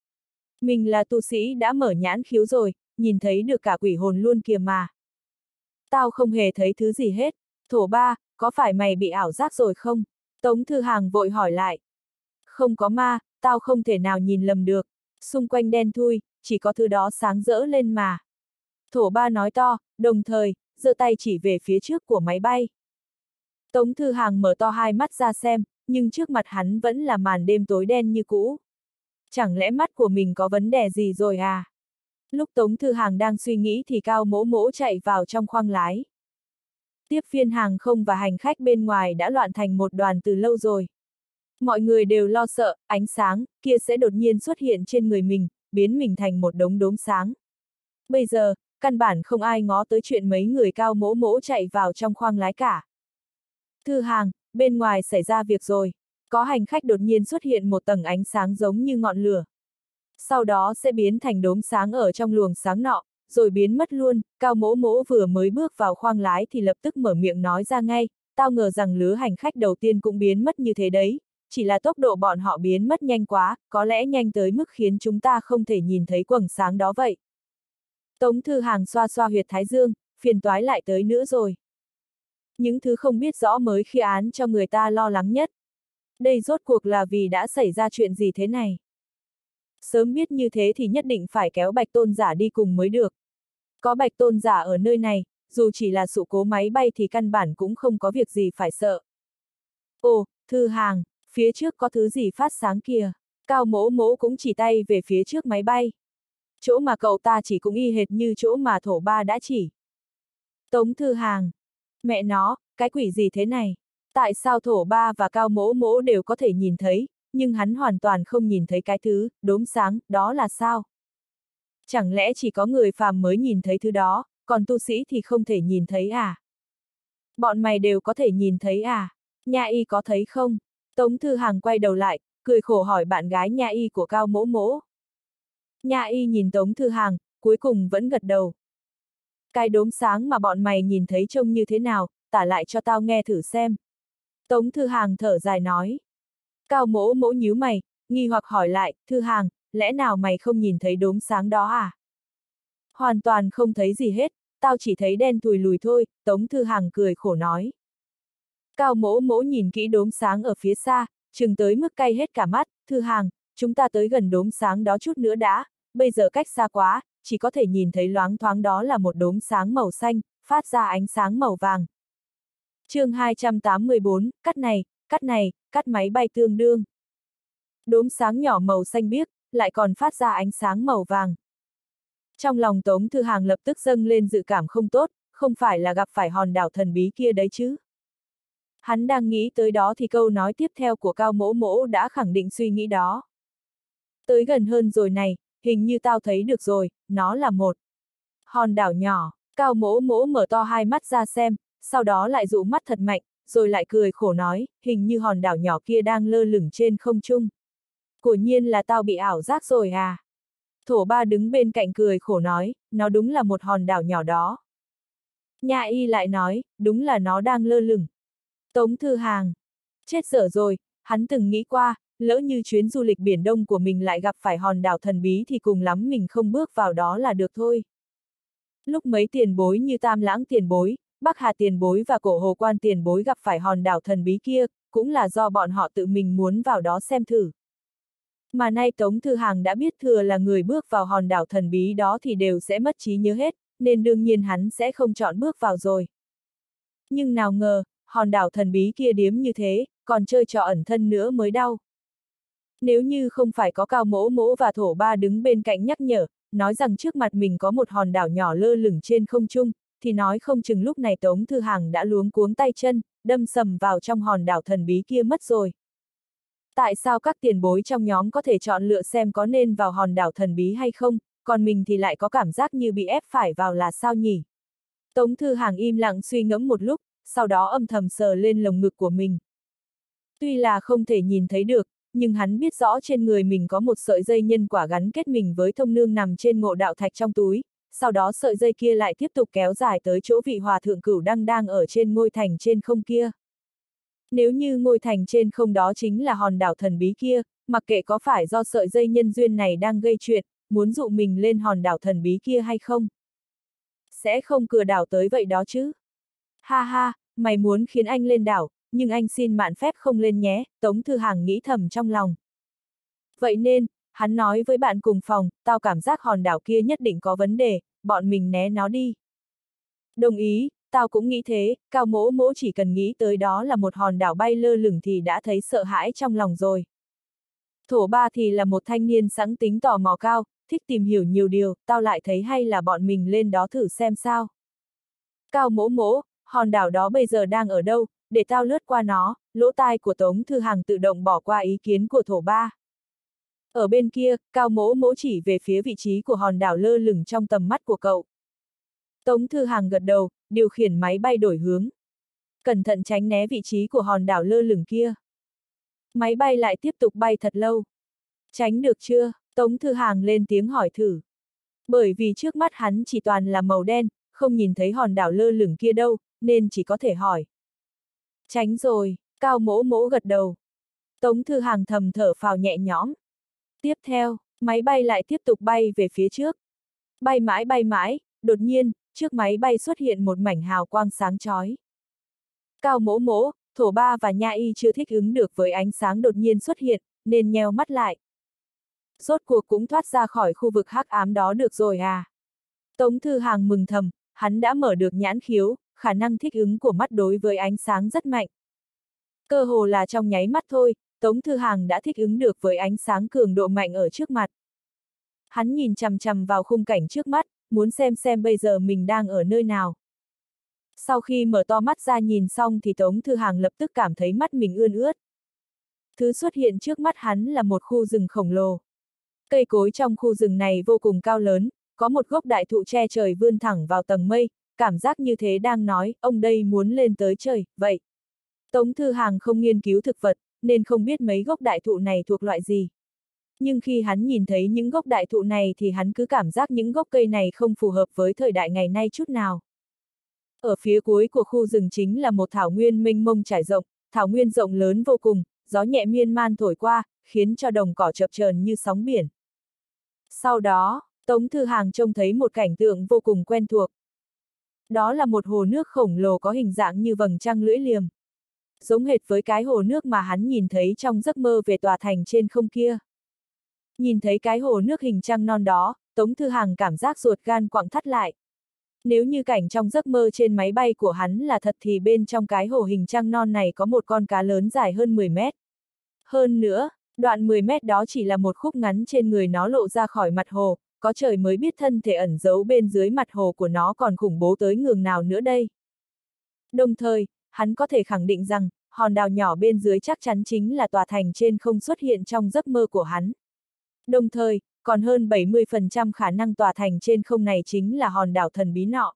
A: Mình là tu sĩ đã mở nhãn khiếu rồi, nhìn thấy được cả quỷ hồn luôn kìa mà. Tao không hề thấy thứ gì hết. Thổ Ba, có phải mày bị ảo giác rồi không? Tống Thư Hàng vội hỏi lại. Không có ma, tao không thể nào nhìn lầm được. Xung quanh đen thui, chỉ có thứ đó sáng rỡ lên mà. Thổ Ba nói to, đồng thời, giơ tay chỉ về phía trước của máy bay. Tống Thư Hàng mở to hai mắt ra xem, nhưng trước mặt hắn vẫn là màn đêm tối đen như cũ. Chẳng lẽ mắt của mình có vấn đề gì rồi à? Lúc Tống Thư Hàng đang suy nghĩ thì Cao mỗ mỗ chạy vào trong khoang lái. Tiếp viên hàng không và hành khách bên ngoài đã loạn thành một đoàn từ lâu rồi. Mọi người đều lo sợ, ánh sáng kia sẽ đột nhiên xuất hiện trên người mình, biến mình thành một đống đốm sáng. Bây giờ, căn bản không ai ngó tới chuyện mấy người Cao mỗ mỗ chạy vào trong khoang lái cả. Thư Hàng, bên ngoài xảy ra việc rồi. Có hành khách đột nhiên xuất hiện một tầng ánh sáng giống như ngọn lửa. Sau đó sẽ biến thành đốm sáng ở trong luồng sáng nọ, rồi biến mất luôn. Cao mỗ mỗ vừa mới bước vào khoang lái thì lập tức mở miệng nói ra ngay, tao ngờ rằng lứa hành khách đầu tiên cũng biến mất như thế đấy, chỉ là tốc độ bọn họ biến mất nhanh quá, có lẽ nhanh tới mức khiến chúng ta không thể nhìn thấy quầng sáng đó vậy. Tống Thư Hàng xoa xoa huyệt thái dương, phiền toái lại tới nữa rồi. Những thứ không biết rõ mới khi án cho người ta lo lắng nhất. Đây rốt cuộc là vì đã xảy ra chuyện gì thế này? Sớm biết như thế thì nhất định phải kéo Bạch Tôn giả đi cùng mới được. Có Bạch Tôn giả ở nơi này, dù chỉ là sự cố máy bay thì căn bản cũng không có việc gì phải sợ. Ồ, Thư Hàng, phía trước có thứ gì phát sáng kìa. Cao mỗ mỗ cũng chỉ tay về phía trước máy bay. Chỗ mà cậu ta chỉ cũng y hệt như chỗ mà Thổ Ba đã chỉ. Tống Thư Hàng. Mẹ nó, cái quỷ gì thế này? Tại sao Thổ Ba và Cao mỗ mỗ đều có thể nhìn thấy, nhưng hắn hoàn toàn không nhìn thấy cái thứ, đốm sáng, đó là sao? Chẳng lẽ chỉ có người phàm mới nhìn thấy thứ đó, còn tu sĩ thì không thể nhìn thấy à? Bọn mày đều có thể nhìn thấy à? Nha y có thấy không? Tống Thư Hàng quay đầu lại, cười khổ hỏi bạn gái Nha y của Cao mỗ mỗ. Nha y nhìn Tống Thư Hàng, cuối cùng vẫn gật đầu. Cái đốm sáng mà bọn mày nhìn thấy trông như thế nào, tả lại cho tao nghe thử xem. Tống Thư Hàng thở dài nói. Cao mỗ mỗ nhíu mày, nghi hoặc hỏi lại, Thư Hàng, lẽ nào mày không nhìn thấy đốm sáng đó à? Hoàn toàn không thấy gì hết, tao chỉ thấy đen thùi lùi thôi, Tống Thư Hàng cười khổ nói. Cao mỗ mỗ nhìn kỹ đốm sáng ở phía xa, chừng tới mức cay hết cả mắt, Thư Hàng, chúng ta tới gần đốm sáng đó chút nữa đã, bây giờ cách xa quá, chỉ có thể nhìn thấy loáng thoáng đó là một đốm sáng màu xanh, phát ra ánh sáng màu vàng. chương hai trăm tám mươi bốn, cắt này, cắt này, cắt máy bay tương đương. Đốm sáng nhỏ màu xanh biếc, lại còn phát ra ánh sáng màu vàng. Trong lòng Tống Thư Hàng lập tức dâng lên dự cảm không tốt, không phải là gặp phải hòn đảo thần bí kia đấy chứ. Hắn đang nghĩ tới đó thì câu nói tiếp theo của Cao mỗ mỗ đã khẳng định suy nghĩ đó. Tới gần hơn rồi này, hình như tao thấy được rồi, nó là một hòn đảo nhỏ. Cao mỗ mỗ mở to hai mắt ra xem, sau đó lại dụ mắt thật mạnh, rồi lại cười khổ nói, hình như hòn đảo nhỏ kia đang lơ lửng trên không trung. Quả nhiên là tao bị ảo giác rồi à. Thổ Ba đứng bên cạnh cười khổ nói, nó đúng là một hòn đảo nhỏ đó. Nha y lại nói, đúng là nó đang lơ lửng. Tống Thư Hàng. Chết dở rồi, hắn từng nghĩ qua, lỡ như chuyến du lịch Biển Đông của mình lại gặp phải hòn đảo thần bí thì cùng lắm mình không bước vào đó là được thôi. Lúc mấy tiền bối như Tam Lãng tiền bối, Bắc Hà tiền bối và Cổ Hồ Quan tiền bối gặp phải hòn đảo thần bí kia, cũng là do bọn họ tự mình muốn vào đó xem thử. Mà nay Tống Thư Hàng đã biết thừa là người bước vào hòn đảo thần bí đó thì đều sẽ mất trí nhớ hết, nên đương nhiên hắn sẽ không chọn bước vào rồi. Nhưng nào ngờ, hòn đảo thần bí kia điếm như thế, còn chơi trò ẩn thân nữa mới đau. Nếu như không phải có Cao Mỗ Mỗ và Thổ Ba đứng bên cạnh nhắc nhở, nói rằng trước mặt mình có một hòn đảo nhỏ lơ lửng trên không trung, thì nói không chừng lúc này Tống Thư Hàng đã luống cuống tay chân, đâm sầm vào trong hòn đảo thần bí kia mất rồi. Tại sao các tiền bối trong nhóm có thể chọn lựa xem có nên vào hòn đảo thần bí hay không, còn mình thì lại có cảm giác như bị ép phải vào là sao nhỉ? Tống Thư Hàng im lặng suy ngẫm một lúc, sau đó âm thầm sờ lên lồng ngực của mình. Tuy là không thể nhìn thấy được, nhưng hắn biết rõ trên người mình có một sợi dây nhân quả gắn kết mình với thông nương nằm trên ngộ đạo thạch trong túi, sau đó sợi dây kia lại tiếp tục kéo dài tới chỗ vị hòa thượng Cửu Đăng đang ở trên ngôi thành trên không kia. Nếu như ngôi thành trên không đó chính là hòn đảo thần bí kia, mặc kệ có phải do sợi dây nhân duyên này đang gây chuyện, muốn dụ mình lên hòn đảo thần bí kia hay không? Sẽ không cừa đảo tới vậy đó chứ? Ha ha, mày muốn khiến anh lên đảo, nhưng anh xin mạn phép không lên nhé, Tống Thư Hàng nghĩ thầm trong lòng. Vậy nên, hắn nói với bạn cùng phòng, tao cảm giác hòn đảo kia nhất định có vấn đề, bọn mình né nó đi. Đồng ý, tao cũng nghĩ thế, Cao Mỗ Mỗ chỉ cần nghĩ tới đó là một hòn đảo bay lơ lửng thì đã thấy sợ hãi trong lòng rồi. Thổ Ba thì là một thanh niên sẵn tính tò mò cao, thích tìm hiểu nhiều điều, tao lại thấy hay là bọn mình lên đó thử xem sao. Cao Mỗ Mỗ, hòn đảo đó bây giờ đang ở đâu, để tao lướt qua nó, lỗ tai của Tống Thư Hàng tự động bỏ qua ý kiến của Thổ Ba. Ở bên kia, Cao Mỗ Mỗ chỉ về phía vị trí của hòn đảo lơ lửng trong tầm mắt của cậu. Tống Thư Hàng gật đầu, điều khiển máy bay đổi hướng. Cẩn thận tránh né vị trí của hòn đảo lơ lửng kia. Máy bay lại tiếp tục bay thật lâu. Tránh được chưa? Tống Thư Hàng lên tiếng hỏi thử. Bởi vì trước mắt hắn chỉ toàn là màu đen, không nhìn thấy hòn đảo lơ lửng kia đâu, nên chỉ có thể hỏi. Tránh rồi, Cao Mỗ Mỗ gật đầu. Tống Thư Hàng thầm thở phào nhẹ nhõm. Tiếp theo, máy bay lại tiếp tục bay về phía trước. Bay mãi bay mãi, đột nhiên, trước máy bay xuất hiện một mảnh hào quang sáng chói. Cao Mỗ Mỗ, Thổ Ba và Nha Y chưa thích ứng được với ánh sáng đột nhiên xuất hiện, nên nheo mắt lại. Rốt cuộc cũng thoát ra khỏi khu vực hắc ám đó được rồi à? Tống Thư Hàng mừng thầm, hắn đã mở được nhãn khiếu, khả năng thích ứng của mắt đối với ánh sáng rất mạnh. Cơ hồ là trong nháy mắt thôi, Tống Thư Hàng đã thích ứng được với ánh sáng cường độ mạnh ở trước mặt. Hắn nhìn chằm chằm vào khung cảnh trước mắt, muốn xem xem bây giờ mình đang ở nơi nào. Sau khi mở to mắt ra nhìn xong thì Tống Thư Hàng lập tức cảm thấy mắt mình ươn ướt. Thứ xuất hiện trước mắt hắn là một khu rừng khổng lồ. Cây cối trong khu rừng này vô cùng cao lớn, có một gốc đại thụ che trời vươn thẳng vào tầng mây, cảm giác như thế đang nói, ông đây muốn lên tới trời, vậy. Tống Thư Hàng không nghiên cứu thực vật, nên không biết mấy gốc đại thụ này thuộc loại gì. Nhưng khi hắn nhìn thấy những gốc đại thụ này thì hắn cứ cảm giác những gốc cây này không phù hợp với thời đại ngày nay chút nào. Ở phía cuối của khu rừng chính là một thảo nguyên mênh mông trải rộng, thảo nguyên rộng lớn vô cùng, gió nhẹ miên man thổi qua, khiến cho đồng cỏ chập chờn như sóng biển. Sau đó, Tống Thư Hàng trông thấy một cảnh tượng vô cùng quen thuộc. Đó là một hồ nước khổng lồ có hình dạng như vầng trăng lưỡi liềm. Giống hệt với cái hồ nước mà hắn nhìn thấy trong giấc mơ về tòa thành trên không kia. Nhìn thấy cái hồ nước hình trăng non đó, Tống Thư Hàng cảm giác ruột gan quặn thắt lại. Nếu như cảnh trong giấc mơ trên máy bay của hắn là thật thì bên trong cái hồ hình trăng non này có một con cá lớn dài hơn mười mét. Hơn nữa, đoạn mười mét đó chỉ là một khúc ngắn trên người nó lộ ra khỏi mặt hồ, có trời mới biết thân thể ẩn giấu bên dưới mặt hồ của nó còn khủng bố tới nhường nào nữa đây. Đồng thời, hắn có thể khẳng định rằng, hòn đảo nhỏ bên dưới chắc chắn chính là tòa thành trên không xuất hiện trong giấc mơ của hắn. Đồng thời, còn hơn bảy mươi phần trăm khả năng tòa thành trên không này chính là hòn đảo thần bí nọ.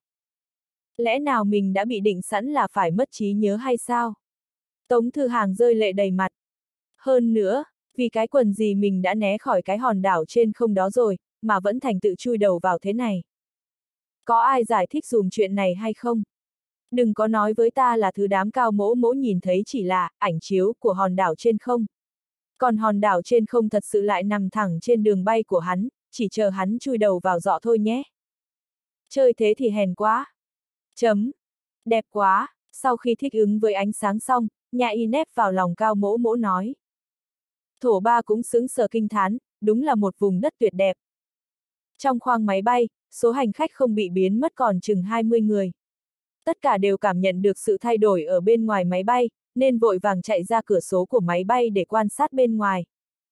A: Lẽ nào mình đã bị định sẵn là phải mất trí nhớ hay sao? Tống Thư Hàng rơi lệ đầy mặt. Hơn nữa, vì cái quần gì mình đã né khỏi cái hòn đảo trên không đó rồi, mà vẫn thành tự chui đầu vào thế này. Có ai giải thích dùm chuyện này hay không? Đừng có nói với ta là thứ đám Cao Mỗ Mỗ nhìn thấy chỉ là ảnh chiếu của hòn đảo trên không. Còn hòn đảo trên không thật sự lại nằm thẳng trên đường bay của hắn, chỉ chờ hắn chui đầu vào giọ thôi nhé. Chơi thế thì hèn quá. Chấm. Đẹp quá. Sau khi thích ứng với ánh sáng xong, Nhã Y nép vào lòng Cao Mỗ Mỗ nói. Thổ Ba cũng sững sờ kinh thán, đúng là một vùng đất tuyệt đẹp. Trong khoang máy bay, số hành khách không bị biến mất còn chừng hai mươi người. Tất cả đều cảm nhận được sự thay đổi ở bên ngoài máy bay, nên vội vàng chạy ra cửa sổ của máy bay để quan sát bên ngoài.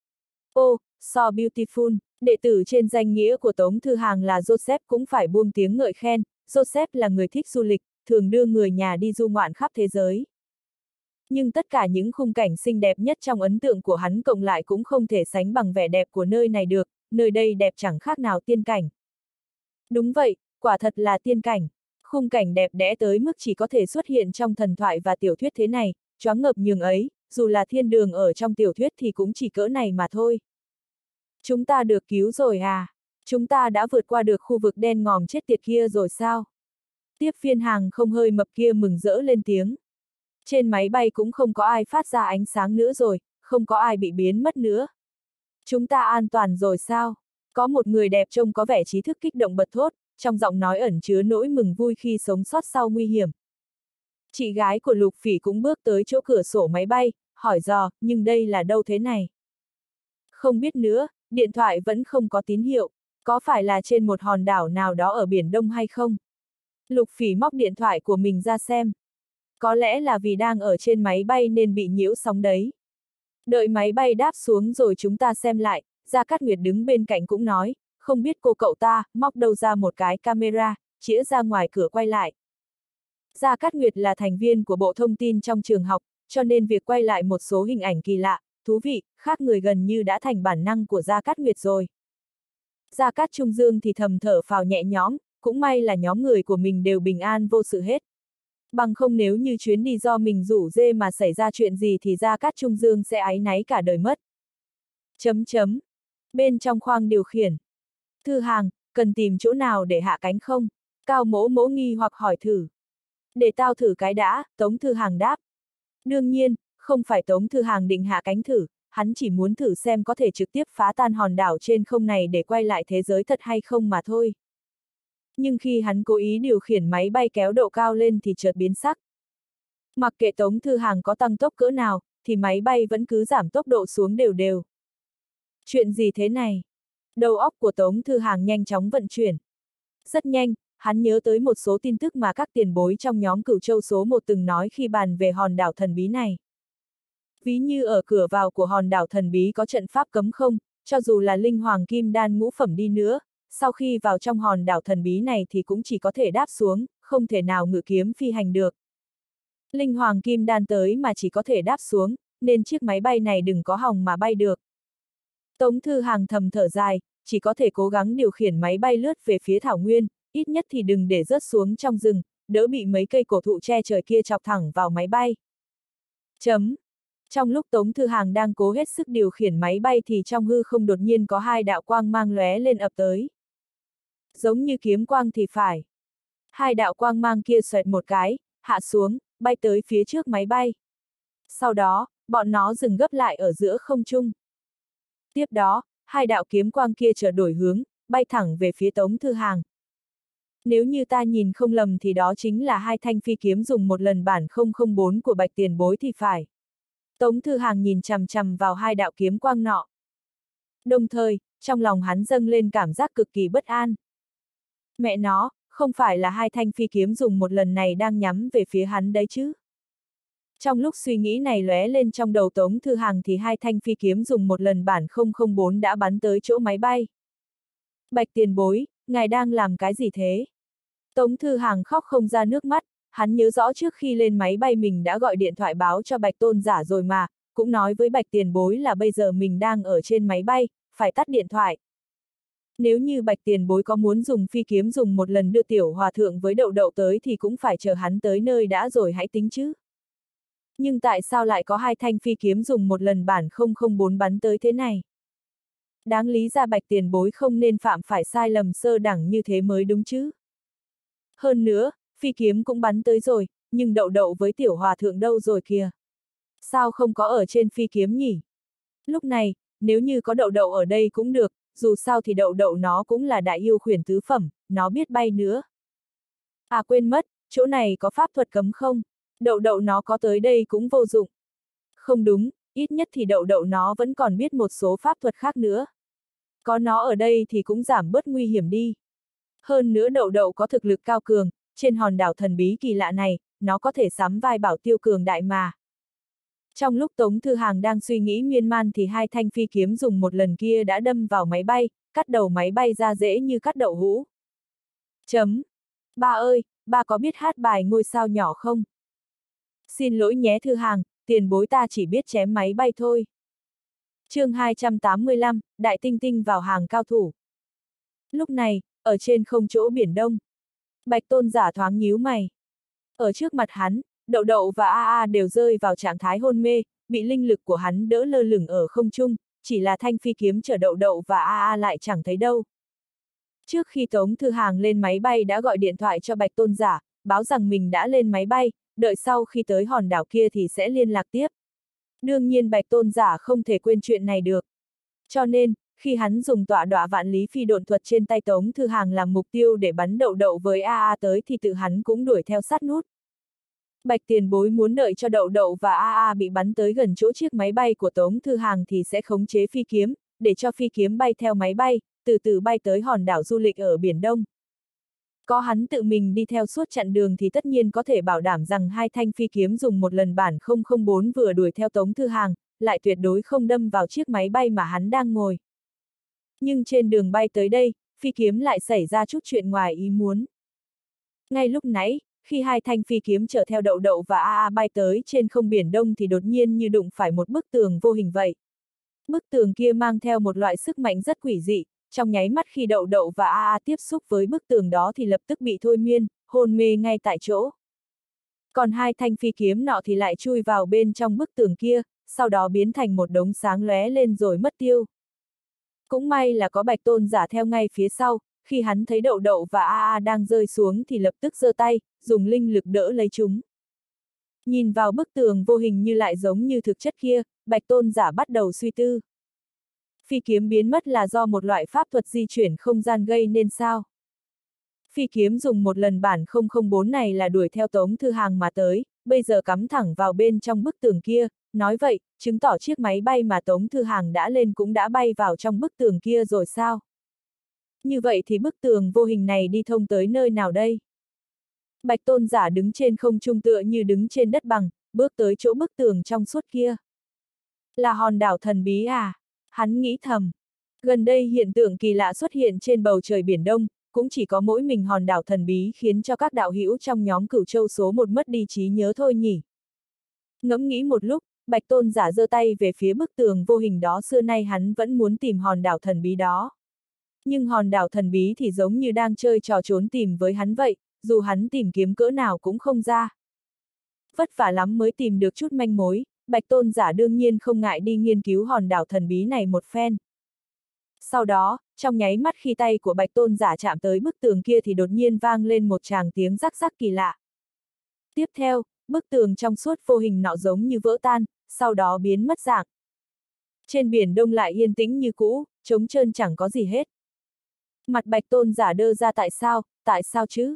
A: Ô, oh, so beautiful, đệ tử trên danh nghĩa của Tống Thư Hàng là Joseph cũng phải buông tiếng ngợi khen. Joseph là người thích du lịch, thường đưa người nhà đi du ngoạn khắp thế giới. Nhưng tất cả những khung cảnh xinh đẹp nhất trong ấn tượng của hắn cộng lại cũng không thể sánh bằng vẻ đẹp của nơi này được, nơi đây đẹp chẳng khác nào tiên cảnh. Đúng vậy, quả thật là tiên cảnh. Khung cảnh đẹp đẽ tới mức chỉ có thể xuất hiện trong thần thoại và tiểu thuyết thế này, choáng ngợp nhường ấy, dù là thiên đường ở trong tiểu thuyết thì cũng chỉ cỡ này mà thôi. Chúng ta được cứu rồi à? Chúng ta đã vượt qua được khu vực đen ngòm chết tiệt kia rồi sao? Tiếp viên hàng không hơi mập kia mừng rỡ lên tiếng. Trên máy bay cũng không có ai phát ra ánh sáng nữa rồi, không có ai bị biến mất nữa. Chúng ta an toàn rồi sao? Có một người đẹp trông có vẻ trí thức kích động bật thốt, trong giọng nói ẩn chứa nỗi mừng vui khi sống sót sau nguy hiểm. Chị gái của Lục Phỉ cũng bước tới chỗ cửa sổ máy bay, hỏi dò, nhưng đây là đâu thế này? Không biết nữa, điện thoại vẫn không có tín hiệu, có phải là trên một hòn đảo nào đó ở Biển Đông hay không? Lục Phỉ móc điện thoại của mình ra xem. Có lẽ là vì đang ở trên máy bay nên bị nhiễu sóng đấy. Đợi máy bay đáp xuống rồi chúng ta xem lại, Gia Cát Nguyệt đứng bên cạnh cũng nói, không biết cô cậu ta, móc đâu ra một cái camera, chĩa ra ngoài cửa quay lại. Gia Cát Nguyệt là thành viên của Bộ Thông tin trong trường học, cho nên việc quay lại một số hình ảnh kỳ lạ, thú vị, khác người gần như đã thành bản năng của Gia Cát Nguyệt rồi. Gia Cát Trung Dương thì thầm thở phào nhẹ nhõm, cũng may là nhóm người của mình đều bình an vô sự hết. Bằng không nếu như chuyến đi do mình rủ dê mà xảy ra chuyện gì thì Gia Cát Trung Dương sẽ áy náy cả đời mất. Chấm chấm. Bên trong khoang điều khiển. Thư Hàng, cần tìm chỗ nào để hạ cánh không? Cao Mỗ Mỗ nghi hoặc hỏi thử. Để tao thử cái đã, Tống Thư Hàng đáp. Đương nhiên, không phải Tống Thư Hàng định hạ cánh thử, hắn chỉ muốn thử xem có thể trực tiếp phá tan hòn đảo trên không này để quay lại thế giới thật hay không mà thôi. Nhưng khi hắn cố ý điều khiển máy bay kéo độ cao lên thì chợt biến sắc. Mặc kệ Tống Thư Hàng có tăng tốc cỡ nào, thì máy bay vẫn cứ giảm tốc độ xuống đều đều. Chuyện gì thế này? Đầu óc của Tống Thư Hàng nhanh chóng vận chuyển. Rất nhanh, hắn nhớ tới một số tin tức mà các tiền bối trong nhóm Cửu Châu số một từng nói khi bàn về hòn đảo thần bí này. Ví như ở cửa vào của hòn đảo thần bí có trận pháp cấm không, cho dù là linh hoàng kim đan ngũ phẩm đi nữa, sau khi vào trong hòn đảo thần bí này thì cũng chỉ có thể đáp xuống, không thể nào ngự kiếm phi hành được. Linh hoàng kim đan tới mà chỉ có thể đáp xuống, nên chiếc máy bay này đừng có hòng mà bay được. Tống Thư Hàng thầm thở dài, chỉ có thể cố gắng điều khiển máy bay lướt về phía thảo nguyên, ít nhất thì đừng để rớt xuống trong rừng, đỡ bị mấy cây cổ thụ che trời kia chọc thẳng vào máy bay. Chấm. Trong lúc Tống Thư Hàng đang cố hết sức điều khiển máy bay thì trong hư không đột nhiên có hai đạo quang mang lóe lên ập tới. Giống như kiếm quang thì phải. Hai đạo quang mang kia xoẹt một cái, hạ xuống, bay tới phía trước máy bay. Sau đó, bọn nó dừng gấp lại ở giữa không trung. Tiếp đó, hai đạo kiếm quang kia chợt đổi hướng, bay thẳng về phía Tống Thư Hàng. Nếu như ta nhìn không lầm thì đó chính là hai thanh phi kiếm dùng một lần bản không không bốn của Bạch tiền bối thì phải. Tống Thư Hàng nhìn chằm chằm vào hai đạo kiếm quang nọ. Đồng thời, trong lòng hắn dâng lên cảm giác cực kỳ bất an. Mẹ nó, không phải là hai thanh phi kiếm dùng một lần này đang nhắm về phía hắn đấy chứ? Trong lúc suy nghĩ này lóe lên trong đầu Tống Thư Hàng thì hai thanh phi kiếm dùng một lần bản không không bốn đã bắn tới chỗ máy bay. Bạch tiền bối, ngài đang làm cái gì thế? Tống Thư Hàng khóc không ra nước mắt, hắn nhớ rõ trước khi lên máy bay mình đã gọi điện thoại báo cho Bạch Tôn Giả rồi mà, cũng nói với Bạch tiền bối là bây giờ mình đang ở trên máy bay, phải tắt điện thoại. Nếu như Bạch tiền bối có muốn dùng phi kiếm dùng một lần đưa tiểu hòa thượng với đậu đậu tới thì cũng phải chờ hắn tới nơi đã rồi hãy tính chứ. Nhưng tại sao lại có hai thanh phi kiếm dùng một lần bản không không bốn bắn tới thế này? Đáng lý ra Bạch tiền bối không nên phạm phải sai lầm sơ đẳng như thế mới đúng chứ. Hơn nữa, phi kiếm cũng bắn tới rồi, nhưng đậu đậu với tiểu hòa thượng đâu rồi kìa? Sao không có ở trên phi kiếm nhỉ? Lúc này, nếu như có đậu đậu ở đây cũng được, dù sao thì đậu đậu nó cũng là đại yêu khuyển tứ phẩm, nó biết bay nữa. À quên mất, chỗ này có pháp thuật cấm không? Đậu đậu nó có tới đây cũng vô dụng. Không đúng, ít nhất thì đậu đậu nó vẫn còn biết một số pháp thuật khác nữa. Có nó ở đây thì cũng giảm bớt nguy hiểm đi. Hơn nữa đậu đậu có thực lực cao cường, trên hòn đảo thần bí kỳ lạ này, nó có thể sắm vai bảo tiêu cường đại mà. Trong lúc Tống Thư Hàng đang suy nghĩ miên man thì hai thanh phi kiếm dùng một lần kia đã đâm vào máy bay, cắt đầu máy bay ra dễ như cắt đậu hũ. Chấm. Ba ơi, ba có biết hát bài ngôi sao nhỏ không? Xin lỗi nhé Thư Hàng, tiền bối ta chỉ biết chém máy bay thôi. chương hai trăm tám mươi lăm, Đại Tinh Tinh vào hàng cao thủ. Lúc này, ở trên không chỗ biển Đông, Bạch Tôn Giả thoáng nhíu mày. Ở trước mặt hắn, Đậu Đậu và A A đều rơi vào trạng thái hôn mê, bị linh lực của hắn đỡ lơ lửng ở không trung, chỉ là thanh phi kiếm chở Đậu Đậu và A A lại chẳng thấy đâu. Trước khi Tống Thư Hàng lên máy bay đã gọi điện thoại cho Bạch Tôn Giả, báo rằng mình đã lên máy bay, đợi sau khi tới hòn đảo kia thì sẽ liên lạc tiếp. Đương nhiên Bạch Tôn Giả không thể quên chuyện này được. Cho nên, khi hắn dùng tọa đọa vạn lý phi độn thuật trên tay Tống Thư Hàng làm mục tiêu để bắn Đậu Đậu với A A tới thì tự hắn cũng đuổi theo sát nút. Bạch tiền bối muốn đợi cho Đậu Đậu và A A bị bắn tới gần chỗ chiếc máy bay của Tống Thư Hàng thì sẽ khống chế phi kiếm, để cho phi kiếm bay theo máy bay, từ từ bay tới hòn đảo du lịch ở Biển Đông. Có hắn tự mình đi theo suốt chặng đường thì tất nhiên có thể bảo đảm rằng hai thanh phi kiếm dùng một lần bản không không bốn vừa đuổi theo Tống Thư Hàng, lại tuyệt đối không đâm vào chiếc máy bay mà hắn đang ngồi. Nhưng trên đường bay tới đây, phi kiếm lại xảy ra chút chuyện ngoài ý muốn. Ngay lúc nãy, khi hai thanh phi kiếm chở theo Đậu Đậu và A A bay tới trên không Biển Đông thì đột nhiên như đụng phải một bức tường vô hình vậy. Bức tường kia mang theo một loại sức mạnh rất quỷ dị, trong nháy mắt khi Đậu Đậu và A A tiếp xúc với bức tường đó thì lập tức bị thôi miên, hôn mê ngay tại chỗ. Còn hai thanh phi kiếm nọ thì lại chui vào bên trong bức tường kia, sau đó biến thành một đống sáng lóe lên rồi mất tiêu. Cũng may là có Bạch Tôn Giả theo ngay phía sau, khi hắn thấy Đậu Đậu và A A đang rơi xuống thì lập tức giơ tay, dùng linh lực đỡ lấy chúng. Nhìn vào bức tường vô hình như lại giống như thực chất kia, Bạch Tôn Giả bắt đầu suy tư. Phi kiếm biến mất là do một loại pháp thuật di chuyển không gian gây nên sao? Phi kiếm dùng một lần bản không không bốn này là đuổi theo Tống Thư Hàng mà tới, bây giờ cắm thẳng vào bên trong bức tường kia, nói vậy, chứng tỏ chiếc máy bay mà Tống Thư Hàng đã lên cũng đã bay vào trong bức tường kia rồi sao? Như vậy thì bức tường vô hình này đi thông tới nơi nào đây? Bạch Tôn Giả đứng trên không trung tựa như đứng trên đất bằng, bước tới chỗ bức tường trong suốt kia. Là hòn đảo thần bí à? Hắn nghĩ thầm. Gần đây hiện tượng kỳ lạ xuất hiện trên bầu trời Biển Đông, cũng chỉ có mỗi mình hòn đảo thần bí khiến cho các đạo hữu trong nhóm Cửu Châu số một mất đi trí nhớ thôi nhỉ. Ngẫm nghĩ một lúc, Bạch Tôn Giả giơ tay về phía bức tường vô hình đó, xưa nay hắn vẫn muốn tìm hòn đảo thần bí đó. Nhưng hòn đảo thần bí thì giống như đang chơi trò trốn tìm với hắn vậy, dù hắn tìm kiếm cỡ nào cũng không ra. Vất vả lắm mới tìm được chút manh mối, Bạch Tôn Giả đương nhiên không ngại đi nghiên cứu hòn đảo thần bí này một phen. Sau đó, trong nháy mắt khi tay của Bạch Tôn Giả chạm tới bức tường kia thì đột nhiên vang lên một tràng tiếng rắc rắc kỳ lạ. Tiếp theo, bức tường trong suốt vô hình nọ giống như vỡ tan, sau đó biến mất dạng. Trên Biển Đông lại yên tĩnh như cũ, trống trơn chẳng có gì hết. Mặt Bạch Tôn Giả đơ ra. Tại sao, tại sao chứ?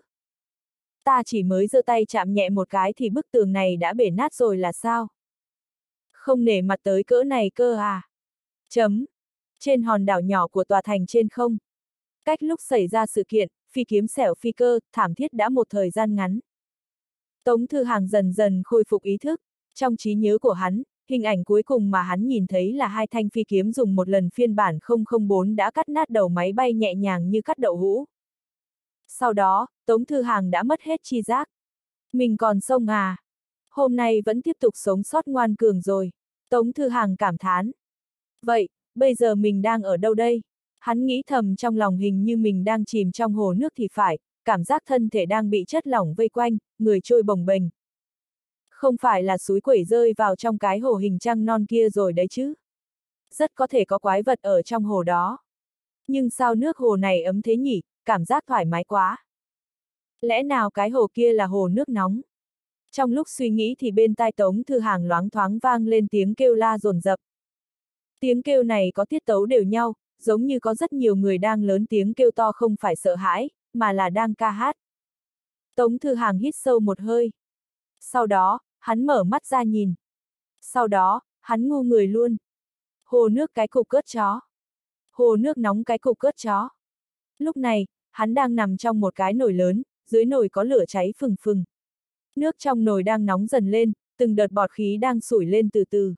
A: Ta chỉ mới giơ tay chạm nhẹ một cái thì bức tường này đã bể nát rồi là sao? Không nể mặt tới cỡ này cơ à? Chấm. Trên hòn đảo nhỏ của tòa thành trên không. Cách lúc xảy ra sự kiện, phi kiếm xẻo phi cơ, thảm thiết đã một thời gian ngắn. Tống Thư Hàng dần dần khôi phục ý thức. Trong trí nhớ của hắn, hình ảnh cuối cùng mà hắn nhìn thấy là hai thanh phi kiếm dùng một lần phiên bản không không bốn đã cắt nát đầu máy bay nhẹ nhàng như cắt đậu hũ. Sau đó, Tống Thư Hàng đã mất hết tri giác. Mình còn sống à? Hôm nay vẫn tiếp tục sống sót ngoan cường rồi. Tống Thư Hàng cảm thán. Vậy, bây giờ mình đang ở đâu đây? Hắn nghĩ thầm trong lòng, hình như mình đang chìm trong hồ nước thì phải, cảm giác thân thể đang bị chất lỏng vây quanh, người trôi bồng bềnh. Không phải là suối quẩy rơi vào trong cái hồ hình trăng non kia rồi đấy chứ? Rất có thể có quái vật ở trong hồ đó. Nhưng sao nước hồ này ấm thế nhỉ, cảm giác thoải mái quá. Lẽ nào cái hồ kia là hồ nước nóng? Trong lúc suy nghĩ thì bên tai Tống Thư Hàng loáng thoáng vang lên tiếng kêu la dồn dập. Tiếng kêu này có tiết tấu đều nhau, giống như có rất nhiều người đang lớn tiếng kêu to không phải sợ hãi, mà là đang ca hát. Tống Thư Hàng hít sâu một hơi. Sau đó, hắn mở mắt ra nhìn. Sau đó, hắn ngu người luôn. Hồ nước cái cục cớt chó. Hồ nước nóng cái cục cớt chó. Lúc này, hắn đang nằm trong một cái nồi lớn, dưới nồi có lửa cháy phừng phừng. Nước trong nồi đang nóng dần lên, từng đợt bọt khí đang sủi lên từ từ.